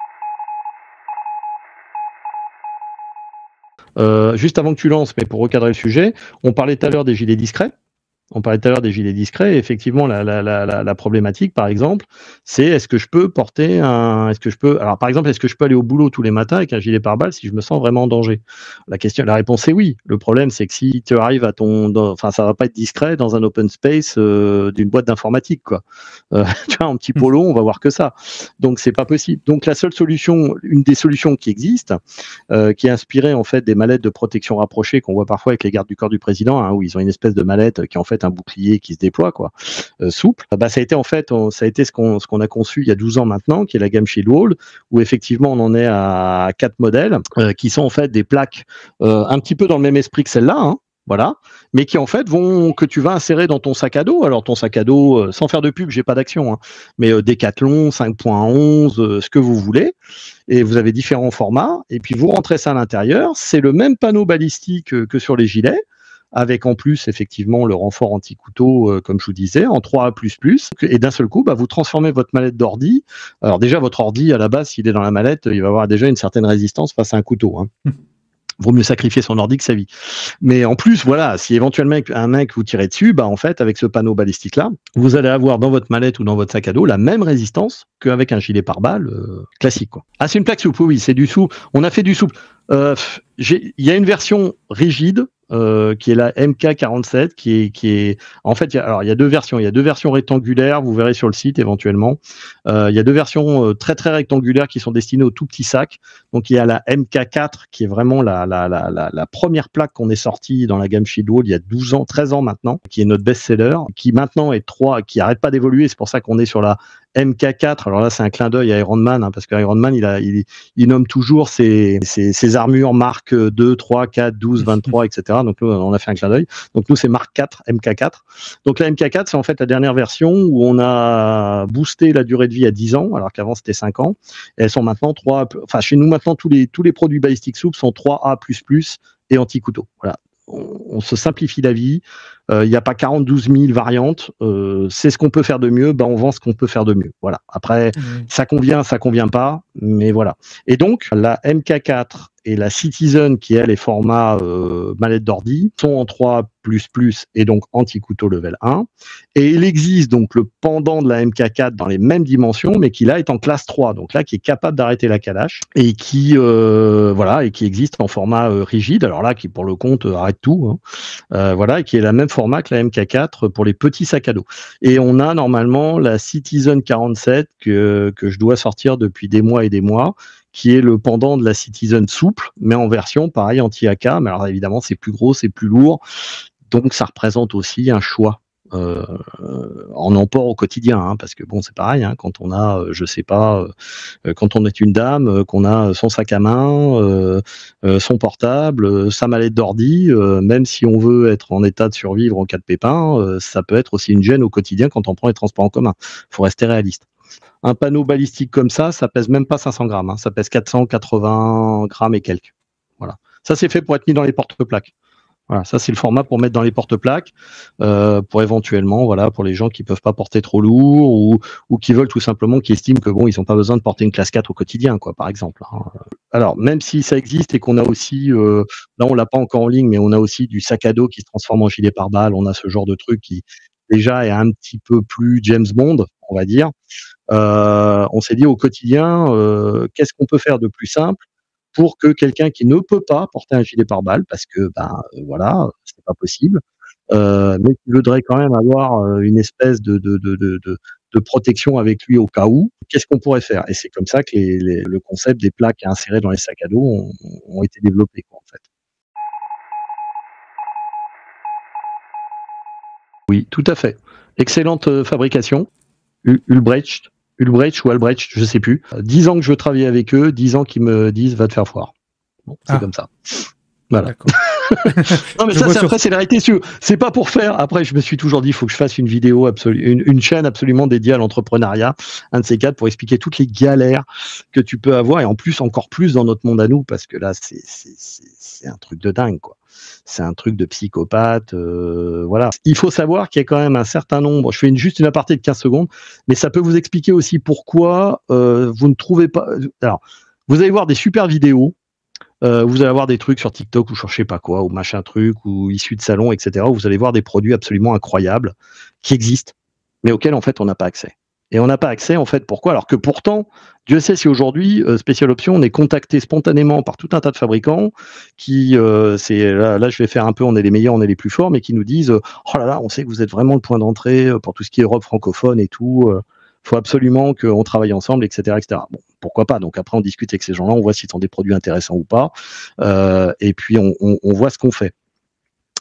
Euh, juste avant que tu lances, mais pour recadrer le sujet, on parlait tout à l'heure des gilets discrets. On parlait tout à l'heure des gilets discrets. Et effectivement, la, la, la, la problématique, par exemple, c'est est-ce que je peux porter un, est-ce que je peux, alors par exemple, est-ce que je peux aller au boulot tous les matins avec un gilet pare-balles si je me sens vraiment en danger? La question, la réponse est oui. Le problème, c'est que si tu arrives à ton, dans, enfin, ça va pas être discret dans un open space euh, d'une boîte d'informatique, quoi. Euh, tu vois, en petit polo, on va voir que ça. Donc c'est pas possible. Donc la seule solution, une des solutions qui existent, euh, qui est inspirée en fait des mallettes de protection rapprochée qu'on voit parfois avec les gardes du corps du président, hein, où ils ont une espèce de mallette qui en fait fait un bouclier qui se déploie, quoi, euh, souple. Bah, ça a été en fait, on, ça a été ce qu'on ce qu'on a conçu il y a douze ans maintenant, qui est la gamme Shield Wall, où effectivement on en est à quatre modèles euh, qui sont en fait des plaques euh, un petit peu dans le même esprit que celle-là, hein, voilà, mais qui en fait vont que tu vas insérer dans ton sac à dos. Alors ton sac à dos, euh, sans faire de pub, j'ai pas d'action, hein, mais euh, Decathlon, cinq point onze, euh, ce que vous voulez, et vous avez différents formats, et puis vous rentrez ça à l'intérieur. C'est le même panneau balistique euh, que sur les gilets, avec en plus effectivement le renfort anti-couteau, euh, comme je vous disais, en trois A plus plus, et d'un seul coup, bah, vous transformez votre mallette d'ordi. Alors déjà, votre ordi, à la base, s'il est dans la mallette, il va avoir déjà une certaine résistance face à un couteau, hein. Vaut mieux sacrifier son ordi que sa vie. Mais en plus, voilà, si éventuellement un mec vous tirez dessus, bah en fait, avec ce panneau balistique-là, vous allez avoir dans votre mallette ou dans votre sac à dos la même résistance qu'avec un gilet pare-balles euh, classique, quoi. Ah, c'est une plaque souple, oui, c'est du souple. On a fait du souple. Euh, il y a une version rigide, Euh, qui est la M K quarante-sept, qui est, qui est, en fait, y a, alors il y a deux versions, il y a deux versions rectangulaires, vous verrez sur le site éventuellement. Euh, il y a deux versions euh, très très rectangulaires qui sont destinées aux tout petits sacs. Donc il y a la M K quatre qui est vraiment la la la la, la première plaque qu'on est sortie dans la gamme Shield Wall il y a douze ans, treize ans maintenant, qui est notre best-seller, qui maintenant est trois, qui arrête pas d'évoluer. C'est pour ça qu'on est sur la M K quatre. Alors là, c'est un clin d'œil à Iron Man, hein, parce qu'Iron Man, il a, il, il nomme toujours ses, ses, ses armures marque deux, trois, quatre, douze, vingt-trois, et cetera. Donc nous, on a fait un clin d'œil. Donc nous, c'est marque quatre, M K quatre. Donc la M K quatre, c'est en fait la dernière version où on a boosté la durée de vie à dix ans, alors qu'avant c'était cinq ans. Et elles sont maintenant trois, enfin chez nous maintenant, tous les, tous les produits balistiques souples sont trois A plus plus et anti-couteau. Voilà. On, on se simplifie la vie. Il euh, n'y a pas quarante-douze mille variantes. Euh, c'est ce qu'on peut faire de mieux. Ben, on vend ce qu'on peut faire de mieux. Voilà. Après, mmh. ça convient, ça convient pas. Mais voilà. Et donc, la M K quatre et la Citizen, qui elle est format euh, mallette d'ordi, sont en trois plus plus et donc anti-couteau level un. Et il existe donc le pendant de la M K quatre dans les mêmes dimensions, mais qui là est en classe trois. Donc là, qui est capable d'arrêter la calache et qui euh, voilà et qui existe en format euh, rigide. Alors là, qui pour le compte euh, arrête tout. Hein. Euh, voilà, et qui est la même format que la M K quatre pour les petits sacs à dos. Et on a normalement la Citizen quarante-sept que que je dois sortir depuis des mois et des mois, qui est le pendant de la Citizen souple, mais en version pareil anti-A K. Mais alors évidemment, c'est plus gros, c'est plus lourd, donc ça représente aussi un choix euh, en emport au quotidien, hein, parce que bon, c'est pareil, hein, quand on a, euh, je sais pas, euh, quand on est une dame, euh, qu'on a son sac à main, euh, euh, son portable, euh, sa mallette d'ordi, euh, même si on veut être en état de survivre en cas de pépin, euh, ça peut être aussi une gêne au quotidien quand on prend les transports en commun. Faut rester réaliste. Un panneau balistique comme ça, ça pèse même pas cinq cents grammes, hein, ça pèse quatre cent quatre-vingts grammes et quelques. Voilà. Ça, c'est fait pour être mis dans les porte-plaques. Voilà, ça c'est le format pour mettre dans les porte-plaques, euh, pour éventuellement, voilà, pour les gens qui peuvent pas porter trop lourd ou, ou qui veulent tout simplement, qui estiment que bon, ils ont pas besoin de porter une classe quatre au quotidien, quoi, par exemple. Hein. Alors, même si ça existe et qu'on a aussi, euh, là on l'a pas encore en ligne, mais on a aussi du sac à dos qui se transforme en gilet pare-balles, on a ce genre de truc qui déjà est un petit peu plus James Bond, on va dire. Euh, on s'est dit au quotidien, euh, qu'est-ce qu'on peut faire de plus simple pour que quelqu'un qui ne peut pas porter un gilet pare-balles, parce que ben euh, voilà, c'est pas possible, euh, mais qui voudrait quand même avoir euh, une espèce de, de, de, de, de, de protection avec lui au cas où, qu'est-ce qu'on pourrait faire? Et c'est comme ça que les, les, le concept des plaques à insérer dans les sacs à dos ont, ont été développés, quoi, en fait. Oui, tout à fait. Excellente euh, fabrication. Ulbrecht, Ulbrecht ou Albrecht, je sais plus. Dix ans que je veux travailler avec eux, dix ans qu'ils me disent va te faire foire. Bon, c'est ah. comme ça. Voilà. Non mais je ça, c'est, après, sur... c'est la réalité. C'est pas pour faire. Après, je me suis toujours dit, il faut que je fasse une vidéo, absolu... une, une chaîne absolument dédiée à l'entrepreneuriat, un de ces quatre, pour expliquer toutes les galères que tu peux avoir, et en plus, encore plus dans notre monde à nous, parce que là, c'est, c'est, c'est, c'est un truc de dingue, quoi. C'est un truc de psychopathe, euh, voilà. Il faut savoir qu'il y a quand même un certain nombre, je fais une, juste une aparté de quinze secondes, mais ça peut vous expliquer aussi pourquoi euh, vous ne trouvez pas... Alors, vous allez voir des super vidéos, euh, vous allez avoir des trucs sur TikTok ou sur je sais pas quoi, ou machin truc, ou issus de salon, et cetera, où vous allez voir des produits absolument incroyables qui existent, mais auxquels en fait on n'a pas accès. Et on n'a pas accès, en fait, pourquoi? Alors que pourtant, Dieu sait si aujourd'hui, euh, Special Option, on est contacté spontanément par tout un tas de fabricants qui, euh, c'est là, là, je vais faire un peu, on est les meilleurs, on est les plus forts, mais qui nous disent, euh, oh là là, on sait que vous êtes vraiment le point d'entrée pour tout ce qui est Europe francophone et tout. Euh, faut absolument qu'on travaille ensemble, et cetera, et cetera. Bon, pourquoi pas? Donc après, on discute avec ces gens-là, on voit s'ils ont des produits intéressants ou pas, euh, et puis on, on, on voit ce qu'on fait.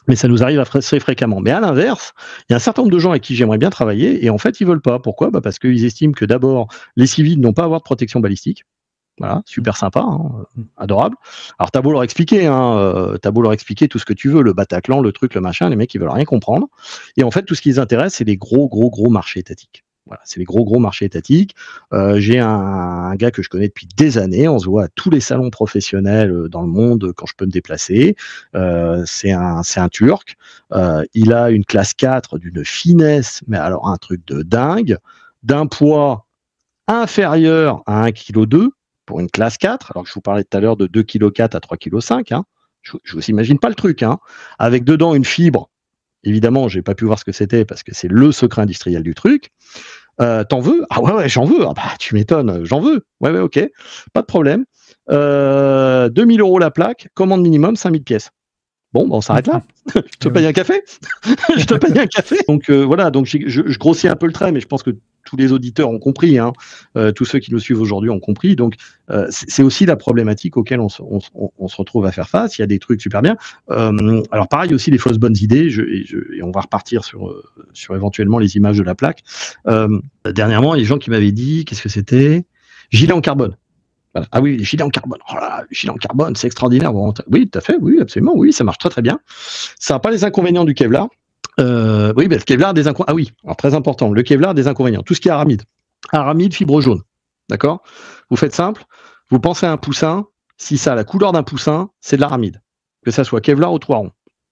Mais ça nous arrive assez fréquemment. Mais à l'inverse, il y a un certain nombre de gens avec qui j'aimerais bien travailler et en fait, ils veulent pas. Pourquoi? Bah parce qu'ils estiment que d'abord, les civils n'ont pas à avoir de protection balistique. Voilà, super sympa, hein, adorable. Alors t'as beau leur expliquer, hein, euh, t'as beau leur expliquer tout ce que tu veux, le Bataclan, le truc, le machin, les mecs ils veulent rien comprendre. Et en fait, tout ce qui les intéresse, c'est les gros, gros, gros marchés étatiques. Voilà, c'est les gros, gros marchés étatiques. Euh, j'ai un, un gars que je connais depuis des années, on se voit à tous les salons professionnels dans le monde quand je peux me déplacer. Euh, c'est un, c'est un Turc. Euh, il a une classe quatre d'une finesse, mais alors un truc de dingue, d'un poids inférieur à un virgule deux kilos pour une classe quatre, alors que je vous parlais tout à l'heure de deux virgule quatre kilos à trois virgule cinq kilos, hein. Je, je vous imagine pas le truc, hein. Avec dedans une fibre. Évidemment, j'ai pas pu voir ce que c'était parce que c'est le secret industriel du truc. Euh, T'en veux? Ah ouais, ouais, j'en veux. Ah bah, tu m'étonnes, j'en veux. Ouais, ouais, ok, pas de problème. Euh, deux mille euros la plaque, commande minimum cinq mille pièces. Bon, bah on s'arrête là. Je te paye un café. Je te paye un café. Donc euh, voilà, donc je, je grossis un peu le trait, mais je pense que tous les auditeurs ont compris, hein. Euh, tous ceux qui nous suivent aujourd'hui ont compris. Donc euh, c'est aussi la problématique auquel on se, on, on se retrouve à faire face. Il y a des trucs super bien. Euh, alors pareil aussi les fausses bonnes idées. Je, et, je, et on va repartir sur euh, sur éventuellement les images de la plaque. Euh, dernièrement, il y a des gens qui m'avaient dit, qu'est-ce que c'était? Gilet en carbone. Voilà. Ah oui, les gilets en carbone. Oh là, les gilets en carbone, c'est extraordinaire. Bon, oui, tout à fait. Oui, absolument. Oui, ça marche très très bien. Ça n'a pas les inconvénients du Kevlar. Euh, oui, ben, le Kevlar a des inconvénients. Ah oui, alors très important. Le Kevlar a des inconvénients. Tout ce qui est aramide. Aramide, fibre jaune. D'accord? Vous faites simple. Vous pensez à un poussin. Si ça a la couleur d'un poussin, c'est de l'aramide. Que ça soit Kevlar ou trois ronds.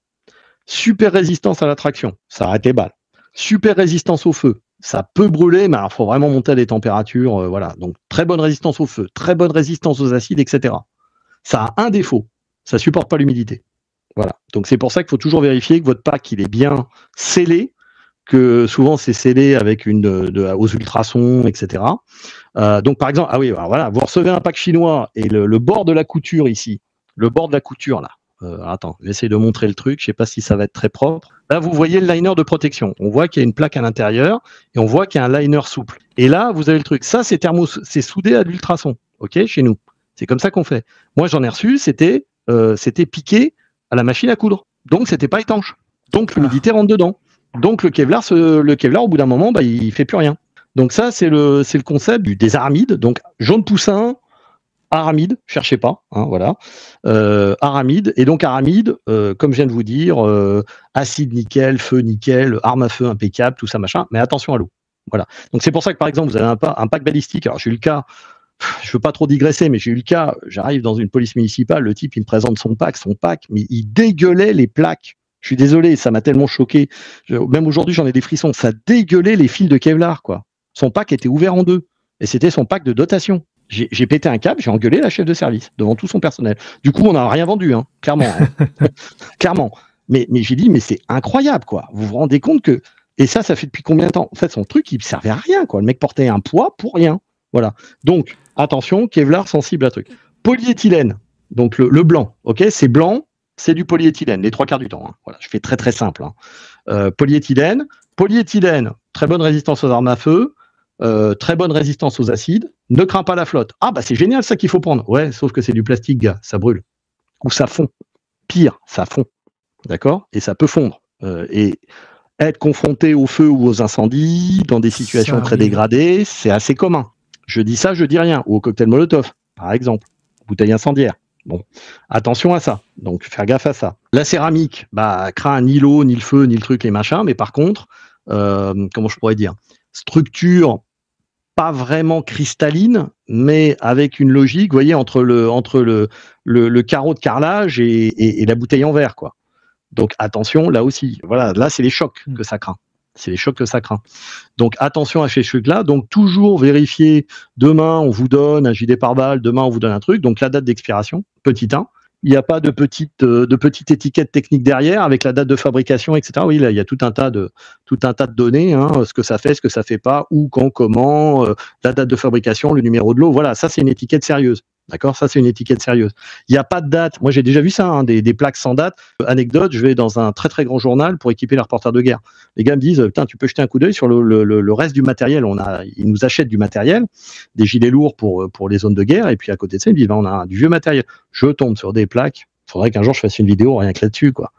Super résistance à la traction. Ça arrête les balles. Super résistance au feu. Ça peut brûler, mais il faut vraiment monter à des températures. Euh, voilà. Donc, très bonne résistance au feu, très bonne résistance aux acides, et cetera. Ça a un défaut. Ça supporte pas l'humidité. Voilà. Donc, c'est pour ça qu'il faut toujours vérifier que votre pack, il est bien scellé, que souvent, c'est scellé avec une, de, de, aux ultrasons, et cetera. Euh, donc, par exemple, ah oui, alors voilà, vous recevez un pack chinois et le, le bord de la couture ici, le bord de la couture là, Euh, attends, j'essaie de montrer le truc, je sais pas si ça va être très propre. Là, vous voyez le liner de protection. On voit qu'il y a une plaque à l'intérieur et on voit qu'il y a un liner souple. Et là, vous avez le truc. Ça, c'est thermo, c'est soudé à l'ultrason, ok, chez nous. C'est comme ça qu'on fait. Moi, j'en ai reçu, c'était, euh, c'était piqué à la machine à coudre. Donc, c'était pas étanche. Donc, l'humidité rentre dedans. Donc, le Kevlar, se, le Kevlar, au bout d'un moment, bah, il fait plus rien. Donc, ça, c'est le, c'est le concept du, des aramides. Donc, jaune poussin, aramide, cherchez pas, hein, voilà. Euh, aramide, et donc aramide, euh, comme je viens de vous dire, euh, acide nickel, feu nickel, arme à feu impeccable, tout ça machin, mais attention à l'eau. Voilà. Donc c'est pour ça que par exemple, vous avez un, un pack balistique, alors j'ai eu le cas, je veux pas trop digresser, mais j'ai eu le cas, j'arrive dans une police municipale, le type il me présente son pack, son pack, mais il dégueulait les plaques. Je suis désolé, ça m'a tellement choqué. Je, même aujourd'hui, j'en ai des frissons. Ça dégueulait les fils de Kevlar, quoi. Son pack était ouvert en deux, et c'était son pack de dotation. J'ai pété un câble, j'ai engueulé la chef de service devant tout son personnel. Du coup, on n'a rien vendu, hein, clairement. Hein. Clairement. Mais, mais j'ai dit, mais c'est incroyable, quoi. Vous vous rendez compte que... Et ça, ça fait depuis combien de temps? En fait, son truc, il ne servait à rien, quoi. Le mec portait un poids pour rien. Voilà. Donc, attention, Kevlar sensible à truc. Polyéthylène, donc le, le blanc, ok? C'est blanc, c'est du polyéthylène, les trois quarts du temps. Hein. Voilà, je fais très très simple. Hein. Euh, polyéthylène, polyéthylène, très bonne résistance aux armes à feu, Euh, très bonne résistance aux acides, ne craint pas la flotte. Ah bah c'est génial ça qu'il faut prendre. Ouais, sauf que c'est du plastique, gars, ça brûle. Ou ça fond. Pire, ça fond. D'accord? Et ça peut fondre. Euh, et être confronté au feu ou aux incendies, dans des situations très dégradées, c'est assez commun. Je dis ça, je dis rien. Ou au cocktail Molotov, par exemple. Bouteille incendiaire. Bon, attention à ça. Donc, faire gaffe à ça. La céramique, bah, craint ni l'eau, ni le feu, ni le truc, les machins. Mais par contre, euh, comment je pourrais dire? Structure pas vraiment cristalline, mais avec une logique, vous voyez, entre le, entre le, le, le carreau de carrelage et, et, et la bouteille en verre, quoi. Donc attention, là aussi, voilà, là c'est les chocs que ça craint. C'est les chocs que ça craint. Donc attention à ces trucs-là. Donc toujours vérifier, demain on vous donne un gilet pare-balles, demain on vous donne un truc, donc la date d'expiration, petit un. Il n'y a pas de petite, de petite étiquette technique derrière avec la date de fabrication, et cetera. Oui, là, il y a tout un tas de, tout un tas de données, hein, ce que ça fait, ce que ça fait pas, où, quand, comment, euh, la date de fabrication, le numéro de l'eau. Voilà, ça, c'est une étiquette sérieuse. D'accord, ça c'est une étiquette sérieuse. Il n'y a pas de date. Moi j'ai déjà vu ça, hein, des, des plaques sans date. Euh, anecdote, je vais dans un très très grand journal pour équiper les reporters de guerre. Les gars me disent, putain, tu peux jeter un coup d'œil sur le, le, le reste du matériel. On a, ils nous achètent du matériel, des gilets lourds pour pour les zones de guerre, et puis à côté de ça, ils me disent, ben, on a du vieux matériel. Je tombe sur des plaques. Il faudrait qu'un jour je fasse une vidéo rien que là-dessus, quoi.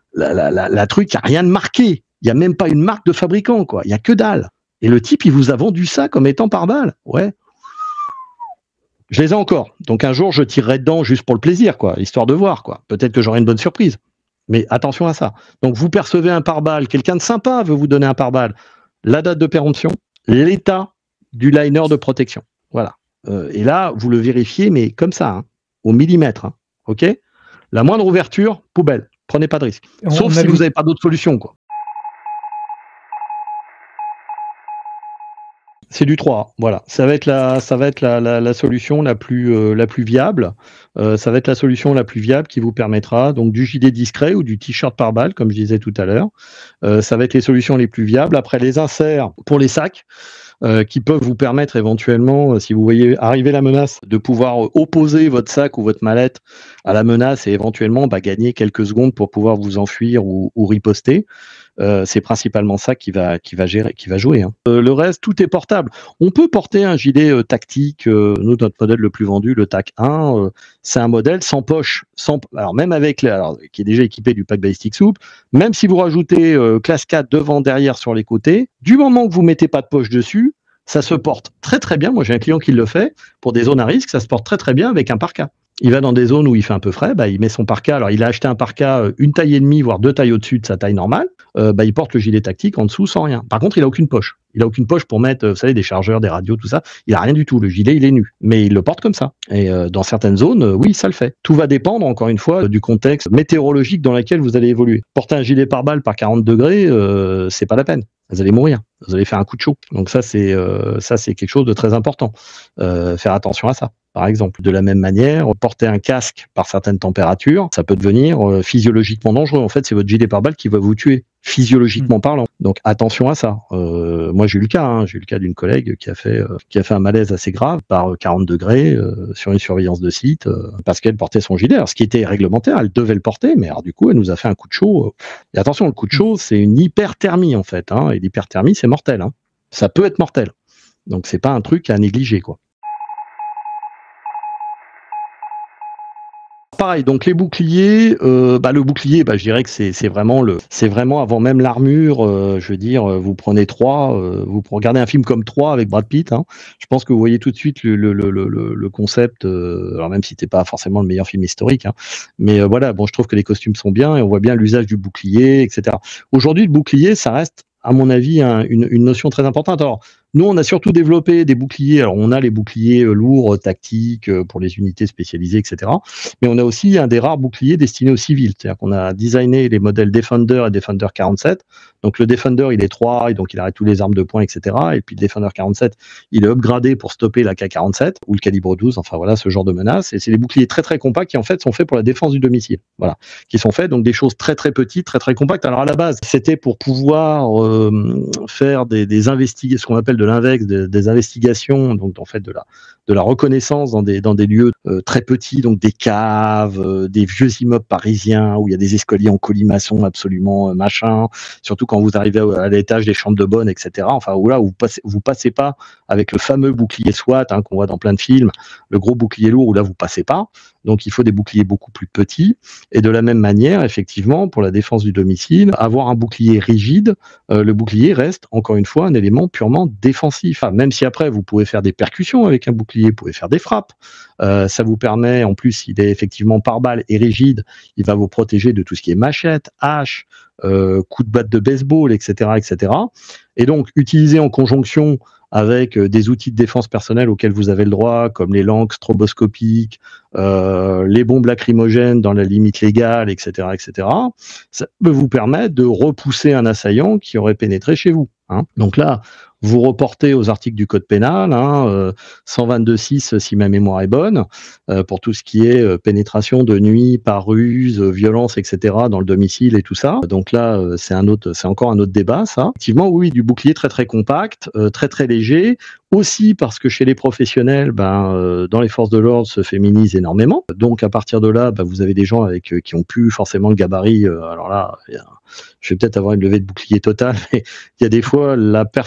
la, la, la, la truc, il n'y a rien de marqué. Il n'y a même pas une marque de fabricant, quoi. Il n'y a que dalle. Et le type, il vous a vendu ça comme étant pare-balles. Ouais. Je les ai encore. Donc un jour, je tirerai dedans juste pour le plaisir, quoi, histoire de voir, quoi. Peut-être que j'aurai une bonne surprise. Mais attention à ça. Donc vous percevez un pare-balles, quelqu'un de sympa veut vous donner un pare-balles. La date de péremption, l'état du liner de protection. Voilà. Euh, et là, vous le vérifiez, mais comme ça, hein, au millimètre. Hein, ok ? La moindre ouverture, poubelle. Prenez pas de risque. On, Sauf on si avait... vous n'avez pas d'autre solution, quoi. C'est du trois. Voilà. Ça va être la, ça va être la, la, la solution la plus, euh, la plus viable. Euh, ça va être la solution la plus viable qui vous permettra donc du gilet discret ou du t-shirt par balle, comme je disais tout à l'heure. Euh, ça va être les solutions les plus viables. Après, les inserts pour les sacs. Euh, qui peuvent vous permettre éventuellement, euh, si vous voyez arriver la menace, de pouvoir euh, opposer votre sac ou votre mallette à la menace et éventuellement bah, gagner quelques secondes pour pouvoir vous enfuir ou, ou riposter. Euh, c'est principalement ça qui va, qui va gérer, qui va jouer. Hein. Euh, le reste, tout est portable. On peut porter un gilet euh, tactique. Euh, nous, notre modèle le plus vendu, le T A C un, euh, c'est un modèle sans poche, sans, alors même avec, alors, qui est déjà équipé du pack Ballistic Soup. Même si vous rajoutez euh, classe quatre devant, derrière, sur les côtés, du moment que vous mettez pas de poche dessus, ça se porte très très bien. Moi, j'ai un client qui le fait pour des zones à risque. Ça se porte très très bien avec un parka. Il va dans des zones où il fait un peu frais, bah, il met son parka. Alors, il a acheté un parka une taille et demie, voire deux tailles au-dessus de sa taille normale. Euh, bah, il porte le gilet tactique en dessous sans rien. Par contre, il a aucune poche. Il a aucune poche pour mettre, vous savez, des chargeurs, des radios, tout ça. Il a rien du tout. Le gilet, il est nu. Mais il le porte comme ça. Et euh, dans certaines zones, euh, oui, ça le fait. Tout va dépendre, encore une fois, du contexte météorologique dans lequel vous allez évoluer. Porter un gilet pare-balles par quarante degrés, euh, c'est pas la peine. Vous allez mourir. Vous allez faire un coup de chaud. Donc ça, c'est euh, ça, c'est quelque chose de très important. Euh, faire attention à ça. Par exemple, de la même manière, porter un casque par certaines températures, ça peut devenir euh, physiologiquement dangereux. En fait, c'est votre gilet pare-balles qui va vous tuer, physiologiquement mmh. parlant. Donc attention à ça. Euh, moi, j'ai eu le cas. Hein, j'ai eu le cas d'une collègue qui a fait euh, qui a fait un malaise assez grave par quarante degrés euh, sur une surveillance de site euh, parce qu'elle portait son gilet. Alors, ce qui était réglementaire, elle devait le porter, mais alors du coup, elle nous a fait un coup de chaud. Et attention, le coup de chaud, c'est une hyperthermie en fait. Hein, et l'hyperthermie, c'est mortel. Hein. Ça peut être mortel. Donc c'est pas un truc à négliger, quoi. Pareil, donc les boucliers, euh, bah le bouclier, bah je dirais que c'est c'est vraiment le, c'est vraiment avant même l'armure. Euh, je veux dire, vous prenez trois, euh, vous regardez un film comme trois avec Brad Pitt. Hein, je pense que vous voyez tout de suite le le le le, le concept. Euh, alors même si c'était pas forcément le meilleur film historique, hein, mais euh, voilà, bon, je trouve que les costumes sont bien et on voit bien l'usage du bouclier, et cetera. Aujourd'hui, le bouclier, ça reste, à mon avis, un, une, une notion très importante. Alors, nous, on a surtout développé des boucliers. Alors, on a les boucliers lourds, tactiques, pour les unités spécialisées, et cetera. Mais on a aussi un des rares boucliers destinés aux civils. C'est-à-dire qu'on a designé les modèles Defender et Defender quarante-sept. Donc, le Defender, il est trois, et donc il arrête tous les armes de poing, et cetera. Et puis, le Defender quarante-sept, il est upgradé pour stopper la K quarante-sept ou le calibre douze. Enfin, voilà, ce genre de menace. Et c'est des boucliers très, très compacts qui, en fait, sont faits pour la défense du domicile. Voilà. Qui sont faits, donc, des choses très, très petites, très, très compactes. Alors, à la base, c'était pour pouvoir euh, faire des, des investigations, ce qu'on appelle de l'invex, des, des investigations, donc en fait de la de la reconnaissance dans des dans des lieux euh, très petits, donc des caves, euh, des vieux immeubles parisiens où il y a des escaliers en colimaçon absolument euh, machin. Surtout quand vous arrivez à, à l'étage des chambres de bonne, et cetera. Enfin où là où vous passez vous passez pas avec le fameux bouclier SWAT hein, qu'on voit dans plein de films, le gros bouclier lourd où là vous passez pas. Donc il faut des boucliers beaucoup plus petits. Et de la même manière, effectivement, pour la défense du domicile, avoir un bouclier rigide, euh, le bouclier reste encore une fois un élément purement défensif. Enfin, même si après vous pouvez faire des percussions avec un bouclier, vous pouvez faire des frappes. Euh, ça vous permet, en plus, il est effectivement par balle et rigide, il va vous protéger de tout ce qui est machette, hache, euh, coup de batte de baseball, et cetera, et cetera. Et donc utilisé en conjonction avec des outils de défense personnelle auxquels vous avez le droit, comme les langues stroboscopiques, euh, les bombes lacrymogènes dans la limite légale, et cetera, et cetera. Ça peut vous permettre de repousser un assaillant qui aurait pénétré chez vous. Hein. Donc là, vous reportez aux articles du code pénal, hein, euh, cent vingt-deux six si ma mémoire est bonne, euh, pour tout ce qui est euh, pénétration de nuit, par ruse, euh, violence, et cetera dans le domicile et tout ça. Donc là, euh, c'est un autre, c'est encore un autre débat, ça. Effectivement, oui, du bouclier très très compact, euh, très très léger. Aussi parce que chez les professionnels, ben, euh, dans les forces de l'ordre, se féminise énormément. Donc à partir de là, ben, vous avez des gens avec euh, qui ont plus forcément le gabarit. Euh, alors là, je vais peut-être avoir une levée de bouclier totale, mais il y a des fois la performance physique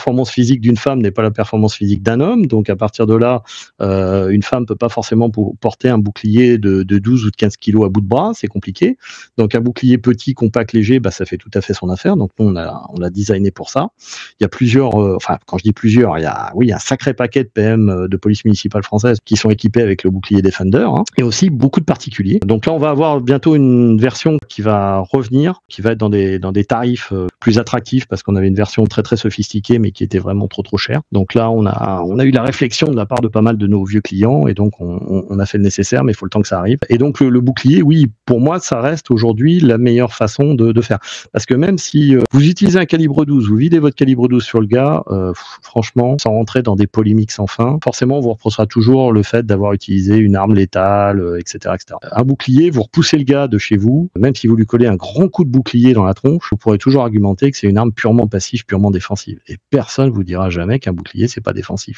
physique d'une femme n'est pas la performance physique d'un homme, donc à partir de là, euh, une femme peut pas forcément porter un bouclier de, de douze ou de quinze kilos à bout de bras, c'est compliqué. Donc un bouclier petit, compact, léger, bah ça fait tout à fait son affaire. Donc nous on a on l'a designé pour ça. Il y a plusieurs, euh, enfin quand je dis plusieurs, il y a oui un sacré paquet de P M de police municipale française qui sont équipés avec le bouclier Defender, hein, et aussi beaucoup de particuliers. Donc là on va avoir bientôt une version qui va revenir, qui va être dans des dans des tarifs euh, plus attractifs parce qu'on avait une version très très sophistiquée mais qui était vraiment trop trop chère. Donc là on a on a eu la réflexion de la part de pas mal de nos vieux clients et donc on, on, on a fait le nécessaire, mais il faut le temps que ça arrive. Et donc le, le bouclier, oui, pour moi ça reste aujourd'hui la meilleure façon de, de faire. Parce que même si euh, vous utilisez un calibre douze, vous videz votre calibre douze sur le gars, euh, franchement, sans rentrer dans des polémiques sans fin, forcément on vous reprochera toujours le fait d'avoir utilisé une arme létale, euh, et cetera, et cetera. Un bouclier, vous repoussez le gars de chez vous, même si vous lui collez un grand coup de bouclier dans la tronche, vous pourrez toujours argumenter que c'est une arme purement passive, purement défensive. Et personne vous dira jamais qu'un bouclier c'est pas défensif.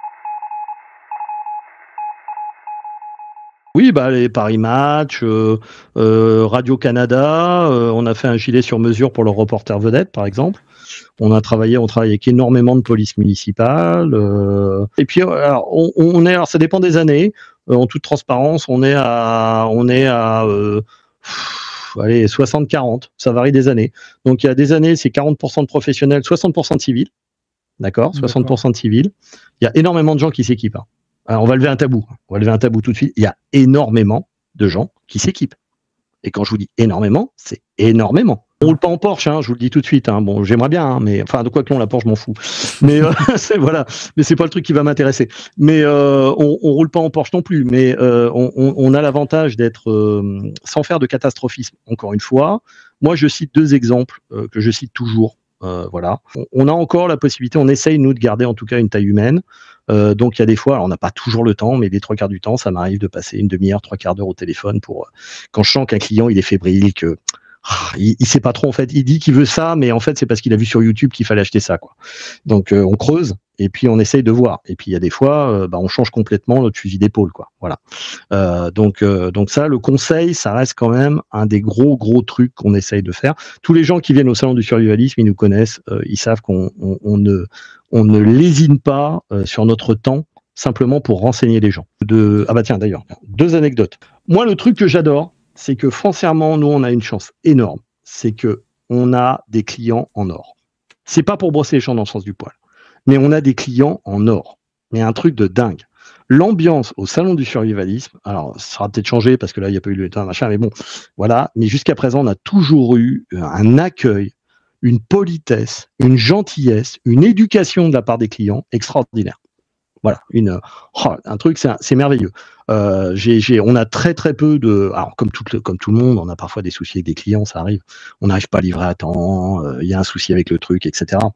Oui, bah les Paris Match, euh, euh, Radio-Canada, euh, on a fait un gilet sur mesure pour le reporter vedette, par exemple. On a travaillé, on travaille avec énormément de police municipale. Euh, et puis, alors, on, on est, alors ça dépend des années. Euh, en toute transparence, on est à, on est à, euh, pff, allez, soixante quarante. Ça varie des années. Donc il y a des années, c'est quarante pour cent de professionnels, soixante pour cent de civils. D'accord, soixante pour cent de civils. Il y a énormément de gens qui s'équipent. Hein. Alors, on va lever un tabou. On va lever un tabou tout de suite. Il y a énormément de gens qui s'équipent. Et quand je vous dis énormément, c'est énormément. On roule pas en Porsche, hein, je vous le dis tout de suite. Hein. Bon, j'aimerais bien, hein, mais enfin, de quoi que non, la Porsche, je m'en fous. Mais euh, c'est voilà, mais c'est pas le truc qui va m'intéresser. Mais euh, on, on roule pas en Porsche non plus. Mais euh, on, on a l'avantage d'être euh, sans faire de catastrophisme. Encore une fois, moi, je cite deux exemples euh, que je cite toujours. Euh, voilà. On, on a encore la possibilité, on essaye nous de garder en tout cas une taille humaine. Euh, donc il y a des fois, alors on n'a pas toujours le temps, mais les trois quarts du temps, ça m'arrive de passer une demi-heure, trois quarts d'heure au téléphone pour euh, quand je sens qu'un client il est fébrile, que ah, il, il sait pas trop en fait. Il dit qu'il veut ça, mais en fait c'est parce qu'il a vu sur YouTube qu'il fallait acheter ça, quoi. Donc euh, on creuse et puis on essaye de voir. Et puis il y a des fois, euh, bah, on change complètement notre fusil d'épaule, quoi. Voilà. Euh, donc euh, donc ça, le conseil, ça reste quand même un des gros gros trucs qu'on essaye de faire. Tous les gens qui viennent au salon du survivalisme, ils nous connaissent, euh, ils savent qu'on on, on ne on ne lésine pas euh, sur notre temps simplement pour renseigner les gens. De ah bah tiens d'ailleurs deux anecdotes. Moi le truc que j'adore, c'est que foncièrement nous on a une chance énorme, c'est que on a des clients en or. C'est pas pour brosser les champs dans le sens du poil, mais on a des clients en or. Mais un truc de dingue. L'ambiance au salon du survivalisme, alors ça sera peut-être changé parce que là il n'y a pas eu le temps machin, mais bon voilà. Mais jusqu'à présent on a toujours eu un accueil, une politesse, une gentillesse, une éducation de la part des clients extraordinaire. Voilà, une, oh, un truc, c'est, c'est merveilleux. Euh, j'ai, j'ai, on a très très peu de, alors comme tout, le, comme tout le monde, on a parfois des soucis avec des clients, ça arrive. On n'arrive pas à livrer à temps, il euh, y a un souci avec le truc, et cetera.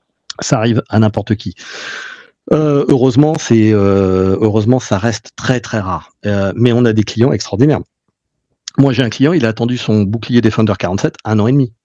Ça arrive à n'importe qui. Euh, heureusement, c'est, euh, heureusement, ça reste très très rare. Euh, mais on a des clients extraordinaires. Moi, j'ai un client, il a attendu son bouclier Defender quarante-sept un an et demi.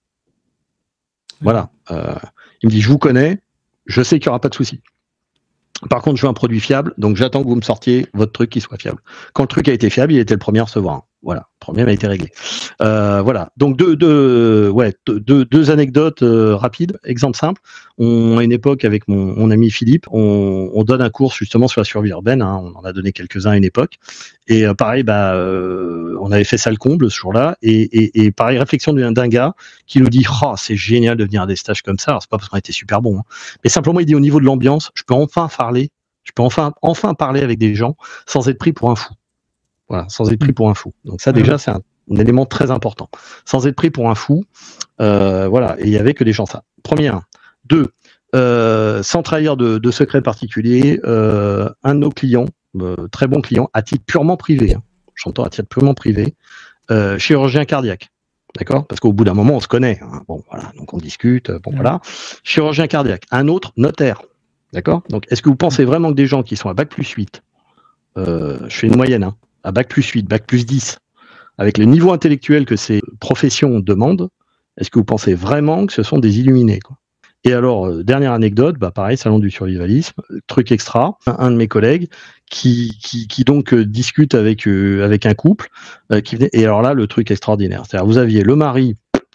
Voilà. Euh, il me dit, je vous connais, je sais qu'il n'y aura pas de souci. Par contre, je veux un produit fiable, donc j'attends que vous me sortiez votre truc qui soit fiable. Quand le truc a été fiable, il était le premier à recevoir. Voilà, le problème a été réglé. Euh, voilà, donc deux, deux, ouais, deux, deux anecdotes euh, rapides. Exemple simple, on, à une époque avec mon, mon ami Philippe, on, on donne un cours justement sur la survie urbaine. Hein, on en a donné quelques-uns à une époque. Et euh, pareil, bah, euh, on avait fait ça le comble ce jour-là. Et, et, et pareil, réflexion d'un, d'un gars qui nous dit, oh, c'est génial de venir à des stages comme ça. Alors c'est pas parce qu'on était super bon, hein, mais simplement il dit au niveau de l'ambiance, je peux enfin parler, je peux enfin, enfin parler avec des gens sans être pris pour un fou. Voilà, sans être pris pour un fou. Donc ça déjà c'est un, un élément très important. Sans être pris pour un fou, euh, voilà. Et il y avait que des gens ça. Première. Deux, euh, sans trahir de, de secrets particuliers, euh, un de nos clients, euh, très bon client, à titre purement privé, hein, j'entends à titre purement privé, euh, chirurgien cardiaque. D'accord ? Parce qu'au bout d'un moment on se connaît. Hein, bon voilà, donc on discute. Bon voilà. Chirurgien cardiaque. Un autre notaire. D'accord ? Donc est-ce que vous pensez vraiment que des gens qui sont à bac plus huit, euh, je fais une moyenne, hein, à bac plus huit, bac plus dix, avec le niveau intellectuel que ces professions demandent, est-ce que vous pensez vraiment que ce sont des illuminés, quoi ? Et alors, euh, dernière anecdote, bah pareil, salon du survivalisme, truc extra, un, un de mes collègues qui, qui, qui donc euh, discute avec, euh, avec un couple, euh, qui venait, et alors là, le truc extraordinaire, c'est-à-dire vous aviez le mari,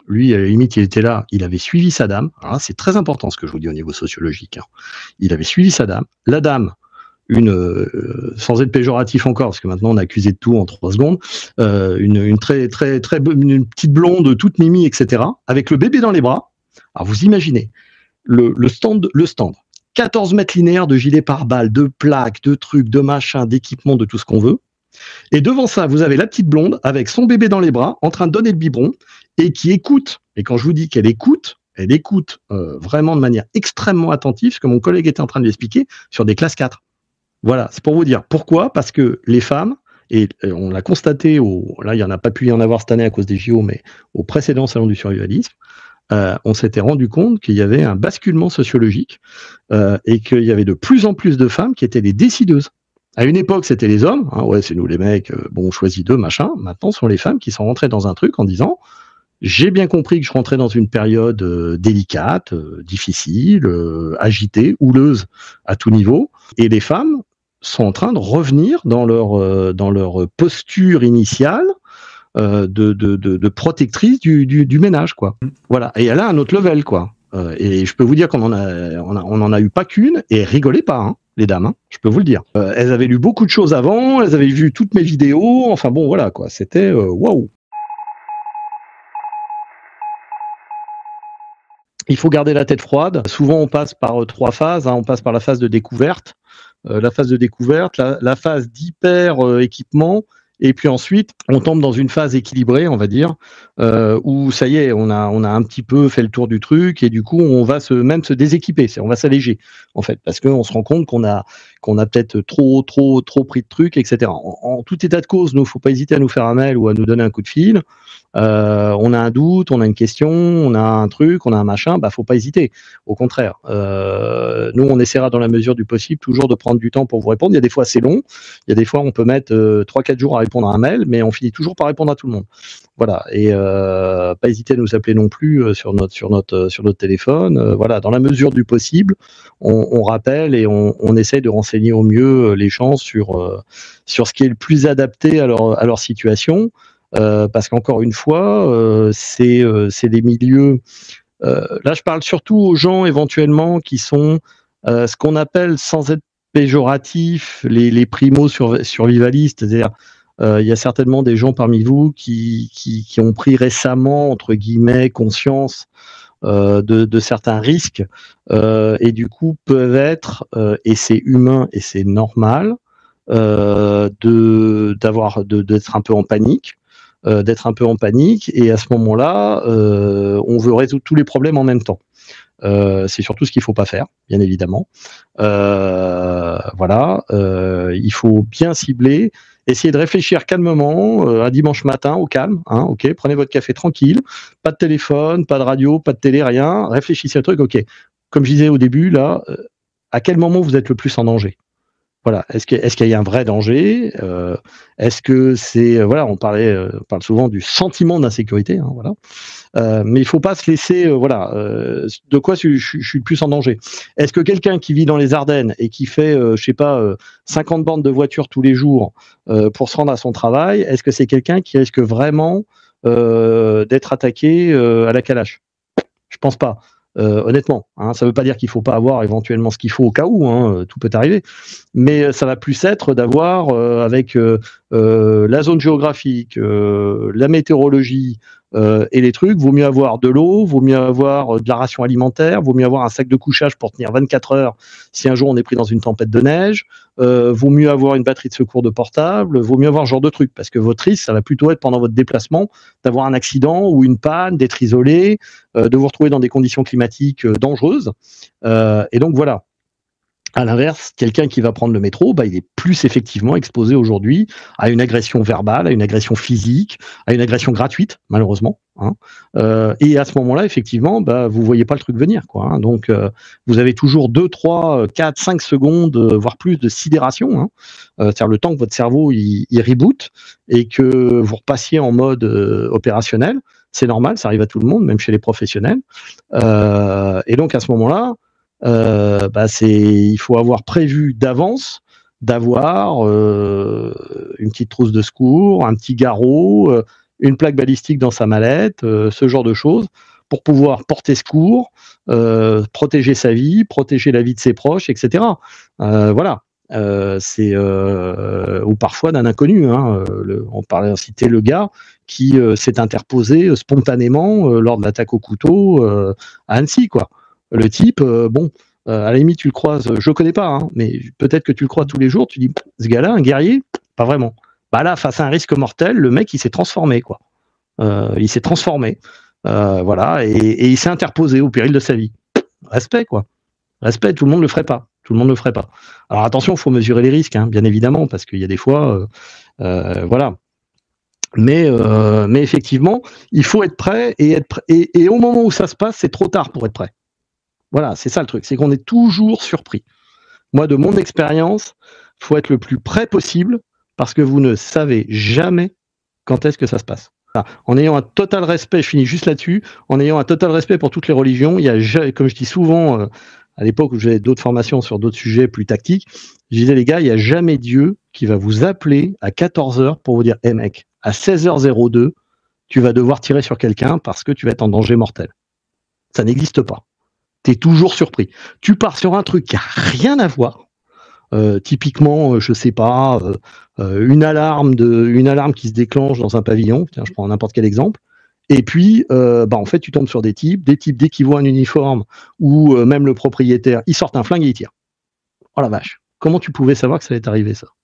lui, à la limite, il était là, il avait suivi sa dame. Alors c'est très important ce que je vous dis au niveau sociologique. Hein. Il avait suivi sa dame. La dame, une, euh, sans être péjoratif encore, parce que maintenant on a accusé de tout en trois secondes, euh, une, une très, très, très, une petite blonde, toute mimi, et cetera, avec le bébé dans les bras. Alors vous imaginez, le, le stand, le stand, quatorze mètres linéaires de gilets pare-balles, de plaques, de trucs, de machins, d'équipements, de tout ce qu'on veut. Et devant ça, vous avez la petite blonde avec son bébé dans les bras, en train de donner le biberon, et qui écoute. Et quand je vous dis qu'elle écoute, elle écoute euh, vraiment de manière extrêmement attentive, ce que mon collègue était en train de lui expliquer, sur des classes quatre. Voilà, c'est pour vous dire. Pourquoi ? Parce que les femmes, et on l'a constaté, au, là il n'y en a pas pu y en avoir cette année à cause des J O, mais au précédent salon du survivalisme, euh, on s'était rendu compte qu'il y avait un basculement sociologique euh, et qu'il y avait de plus en plus de femmes qui étaient des décideuses. À une époque, c'était les hommes, hein, ouais, c'est nous les mecs, euh, bon, on choisit deux, machin. Maintenant, ce sont les femmes qui sont rentrées dans un truc en disant « J'ai bien compris que je rentrais dans une période euh, délicate, euh, difficile, euh, agitée, houleuse à tout niveau. » Et les femmes sont en train de revenir dans leur, euh, dans leur posture initiale euh, de, de, de, de protectrice du, du, du ménage, quoi. Voilà. Et elle a un autre level, quoi. Euh, et je peux vous dire qu'on en a, on a, on en a eu pas qu'une, et rigolez pas, hein. Les dames, hein, je peux vous le dire. Euh, elles avaient lu beaucoup de choses avant, elles avaient vu toutes mes vidéos, enfin bon, voilà, quoi, c'était waouh. Wow. Il faut garder la tête froide. Souvent, on passe par euh, trois phases, hein. On passe par la phase de découverte, euh, la phase de découverte, la, la phase d'hyper euh, équipement, et puis ensuite, on tombe dans une phase équilibrée, on va dire, euh, où ça y est, on a, on a un petit peu fait le tour du truc, et du coup, on va se, même se déséquiper, c'est, on va s'alléger, en fait, parce qu'on se rend compte qu'on a, qu'on a peut-être trop, trop, trop pris de trucs, et cetera. En, en tout état de cause, nous, faut pas hésiter à nous faire un mail ou à nous donner un coup de fil. Euh, on a un doute, on a une question, on a un truc, on a un machin, bah faut pas hésiter. Au contraire, euh, nous on essaiera dans la mesure du possible toujours de prendre du temps pour vous répondre. Il y a des fois c'est long, il y a des fois on peut mettre euh, trois quatre jours à répondre à un mail, mais on finit toujours par répondre à tout le monde. Voilà, et euh, pas hésiter à nous appeler non plus euh, sur notre sur notre sur notre téléphone. Euh, voilà, dans la mesure du possible, on, on rappelle et on, on essaye de renseigner au mieux les gens sur euh, sur ce qui est le plus adapté à leur à leur situation. Euh, parce qu'encore une fois, euh, c'est euh, c'est des milieux. Euh, là, je parle surtout aux gens éventuellement qui sont euh, ce qu'on appelle, sans être péjoratif, les, les primo-survivalistes. C'est-à-dire, euh, il y a certainement des gens parmi vous qui, qui, qui ont pris récemment, entre guillemets, conscience euh, de, de certains risques euh, et du coup peuvent être, euh, et c'est humain et c'est normal, euh, de d'avoir de, d'être un peu en panique. Euh, d'être un peu en panique, et à ce moment-là, euh, on veut résoudre tous les problèmes en même temps. Euh, c'est surtout ce qu'il ne faut pas faire, bien évidemment. Euh, voilà, euh, il faut bien cibler, essayer de réfléchir calmement, euh, un dimanche matin, au calme, hein, ok, prenez votre café tranquille, pas de téléphone, pas de radio, pas de télé, rien, réfléchissez au truc, ok. Comme je disais au début, là, euh, à quel moment vous êtes le plus en danger ? Voilà. Est-ce que, est-ce qu'il y a un vrai danger ? euh, Est-ce que c'est, euh, voilà, on parlait, euh, on parle souvent du sentiment d'insécurité, hein, voilà. Euh, mais il faut pas se laisser, euh, voilà. Euh, de quoi je, je, je suis le plus en danger ? Est-ce que quelqu'un qui vit dans les Ardennes et qui fait, euh, je sais pas, euh, cinquante bornes de voiture tous les jours euh, pour se rendre à son travail, est-ce que c'est quelqu'un qui risque vraiment euh, d'être attaqué euh, à la calache ? Je pense pas. Euh, honnêtement, hein, ça ne veut pas dire qu'il ne faut pas avoir éventuellement ce qu'il faut au cas où, hein, tout peut arriver, mais ça va plus être d'avoir euh, avec euh, euh, la zone géographique, euh, la météorologie euh, et les trucs, vaut mieux avoir de l'eau, vaut mieux avoir de la ration alimentaire, vaut mieux avoir un sac de couchage pour tenir vingt-quatre heures si un jour on est pris dans une tempête de neige, euh, vaut mieux avoir une batterie de secours de portable, vaut mieux avoir ce genre de trucs, parce que votre risque, ça va plutôt être pendant votre déplacement d'avoir un accident ou une panne, d'être isolé, euh, de vous retrouver dans des conditions climatiques euh, dangereuses. Euh, et donc voilà. À l'inverse, quelqu'un qui va prendre le métro, bah, il est plus effectivement exposé aujourd'hui à une agression verbale, à une agression physique, à une agression gratuite, malheureusement. Hein. Euh, et à ce moment-là, effectivement, bah, vous voyez pas le truc venir, quoi. Hein. Donc, euh, vous avez toujours deux, trois, quatre, cinq secondes, euh, voire plus de sidération. Hein. Euh, c'est-à-dire le temps que votre cerveau il, il reboot et que vous repassiez en mode euh, opérationnel. C'est normal, ça arrive à tout le monde, même chez les professionnels. Euh, et donc, à ce moment-là, Euh, bah c'est, il faut avoir prévu d'avance d'avoir euh, une petite trousse de secours, un petit garrot, euh, une plaque balistique dans sa mallette, euh, ce genre de choses, pour pouvoir porter secours, euh, protéger sa vie, protéger la vie de ses proches, et cetera. Euh, voilà. Euh, c'est euh, ou parfois d'un inconnu. Hein, le, on parlait, on citait le gars qui euh, s'est interposé euh, spontanément euh, lors de l'attaque au couteau euh, à Annecy, quoi. Le type, euh, bon, euh, à la limite tu le croises, je le connais pas, hein, mais peut-être que tu le crois tous les jours. Tu dis, ce gars-là, un guerrier, pas vraiment. Bah là, face à un risque mortel, le mec, il s'est transformé, quoi. Euh, il s'est transformé, euh, voilà, et, et il s'est interposé au péril de sa vie. Respect, quoi. Respect. Tout le monde le ferait pas. Tout le monde le ferait pas. Alors attention, il faut mesurer les risques, hein, bien évidemment, parce qu'il y a des fois, euh, euh, voilà. Mais, euh, mais effectivement, il faut être prêt et être prêt. Et, et au moment où ça se passe, c'est trop tard pour être prêt. Voilà, c'est ça le truc, c'est qu'on est toujours surpris. Moi, de mon expérience, il faut être le plus prêt possible parce que vous ne savez jamais quand est-ce que ça se passe. Voilà. En ayant un total respect, je finis juste là-dessus, en ayant un total respect pour toutes les religions, il y a, comme je dis souvent, euh, à l'époque où j'avais d'autres formations sur d'autres sujets plus tactiques, je disais les gars, il n'y a jamais Dieu qui va vous appeler à quatorze heures pour vous dire, hé hey mec, à seize heures zéro deux, tu vas devoir tirer sur quelqu'un parce que tu vas être en danger mortel. Ça n'existe pas. Tu es toujours surpris. Tu pars sur un truc qui n'a rien à voir. Euh, typiquement, euh, je sais pas, euh, euh, une alarme de, une alarme qui se déclenche dans un pavillon. Tiens, je prends n'importe quel exemple. Et puis, euh, bah en fait, tu tombes sur des types, des types dès qu'ils voient un uniforme ou euh, même le propriétaire, ils sortent un flingue et ils tirent. Oh la vache, comment tu pouvais savoir que ça allait arriver ça?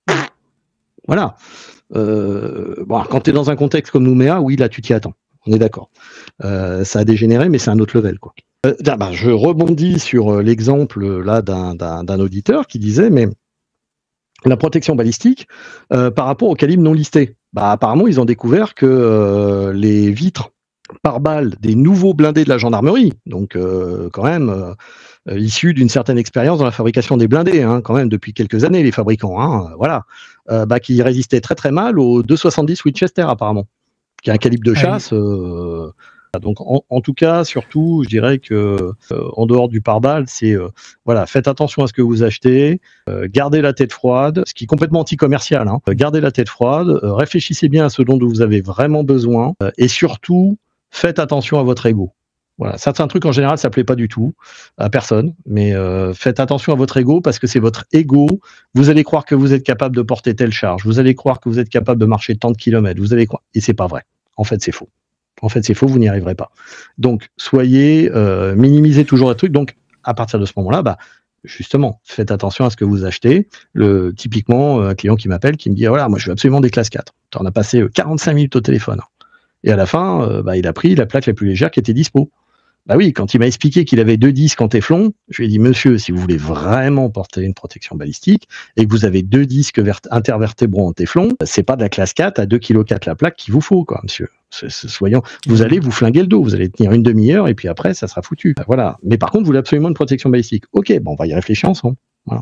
Voilà. Euh, bon, quand tu es dans un contexte comme Nouméa, oui, là, tu t'y attends. On est d'accord. Euh, ça a dégénéré, mais c'est un autre level, quoi. Euh, bah, je rebondis sur euh, l'exemple là d'un, d'un, d'un auditeur qui disait, mais la protection balistique euh, par rapport au calibre non listé. Bah, apparemment, ils ont découvert que euh, les vitres par balle des nouveaux blindés de la gendarmerie, donc euh, quand même euh, issus d'une certaine expérience dans la fabrication des blindés, hein, quand même depuis quelques années, les fabricants, hein, voilà, euh, bah, qui résistaient très très mal aux deux soixante-dix Winchester apparemment, qui est un calibre de chasse. Euh, donc en, en tout cas, surtout, je dirais que euh, en dehors du pare-balles, c'est euh, voilà, faites attention à ce que vous achetez, euh, gardez la tête froide, ce qui est complètement anti-commercial, hein, gardez la tête froide, euh, réfléchissez bien à ce dont vous avez vraiment besoin, euh, et surtout, faites attention à votre ego. Voilà, certains trucs en général, ça plaît pas du tout à personne, mais euh, faites attention à votre ego parce que c'est votre ego. Vous allez croire que vous êtes capable de porter telle charge, vous allez croire que vous êtes capable de marcher tant de kilomètres, vous allez croire, et c'est pas vrai. En fait, c'est faux. En fait, c'est faux, vous n'y arriverez pas. Donc, soyez, euh, minimisez toujours le truc. Donc, à partir de ce moment-là, bah, justement, faites attention à ce que vous achetez. Le, typiquement, un client qui m'appelle, qui me dit, ah, voilà, moi, je veux absolument des classes quatre. On a passé quarante-cinq minutes au téléphone. Et à la fin, euh, bah, il a pris la plaque la plus légère qui était dispo. Bah oui, quand il m'a expliqué qu'il avait deux disques en téflon, je lui ai dit, monsieur, si vous voulez vraiment porter une protection balistique et que vous avez deux disques intervertébraux en téflon, c'est pas de la classe quatre à deux virgule quatre kilos la plaque qu'il vous faut, quoi, monsieur. C'est, c'est, soyons, vous allez vous flinguer le dos, vous allez tenir une demi-heure et puis après, ça sera foutu. Voilà. Mais par contre, vous voulez absolument une protection balistique. Ok, bon, on va y réfléchir ensemble. Voilà.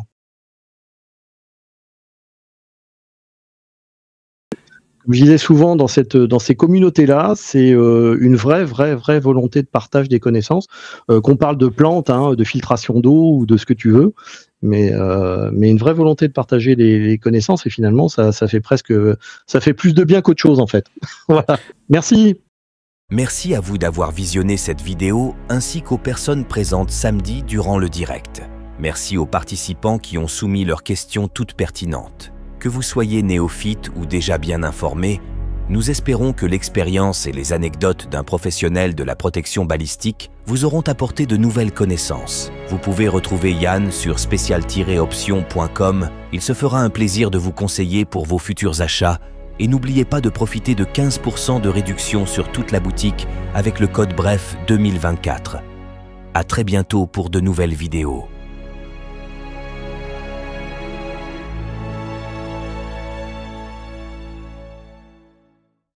Je disais souvent dans cette dans ces communautés-là, c'est euh, une vraie vraie vraie volonté de partage des connaissances. Euh, qu'on parle de plantes, hein, de filtration d'eau ou de ce que tu veux, mais euh, mais une vraie volonté de partager les, les connaissances et finalement ça ça fait presque ça fait plus de bien qu'autre chose en fait. Voilà. Merci. Merci à vous d'avoir visionné cette vidéo ainsi qu'aux personnes présentes samedi durant le direct. Merci aux participants qui ont soumis leurs questions toutes pertinentes. Que vous soyez néophyte ou déjà bien informé, nous espérons que l'expérience et les anecdotes d'un professionnel de la protection balistique vous auront apporté de nouvelles connaissances. Vous pouvez retrouver Yann sur spécial tiret option point com. Il se fera un plaisir de vous conseiller pour vos futurs achats et n'oubliez pas de profiter de quinze pour cent de réduction sur toute la boutique avec le code BREF deux mille vingt-quatre. À très bientôt pour de nouvelles vidéos.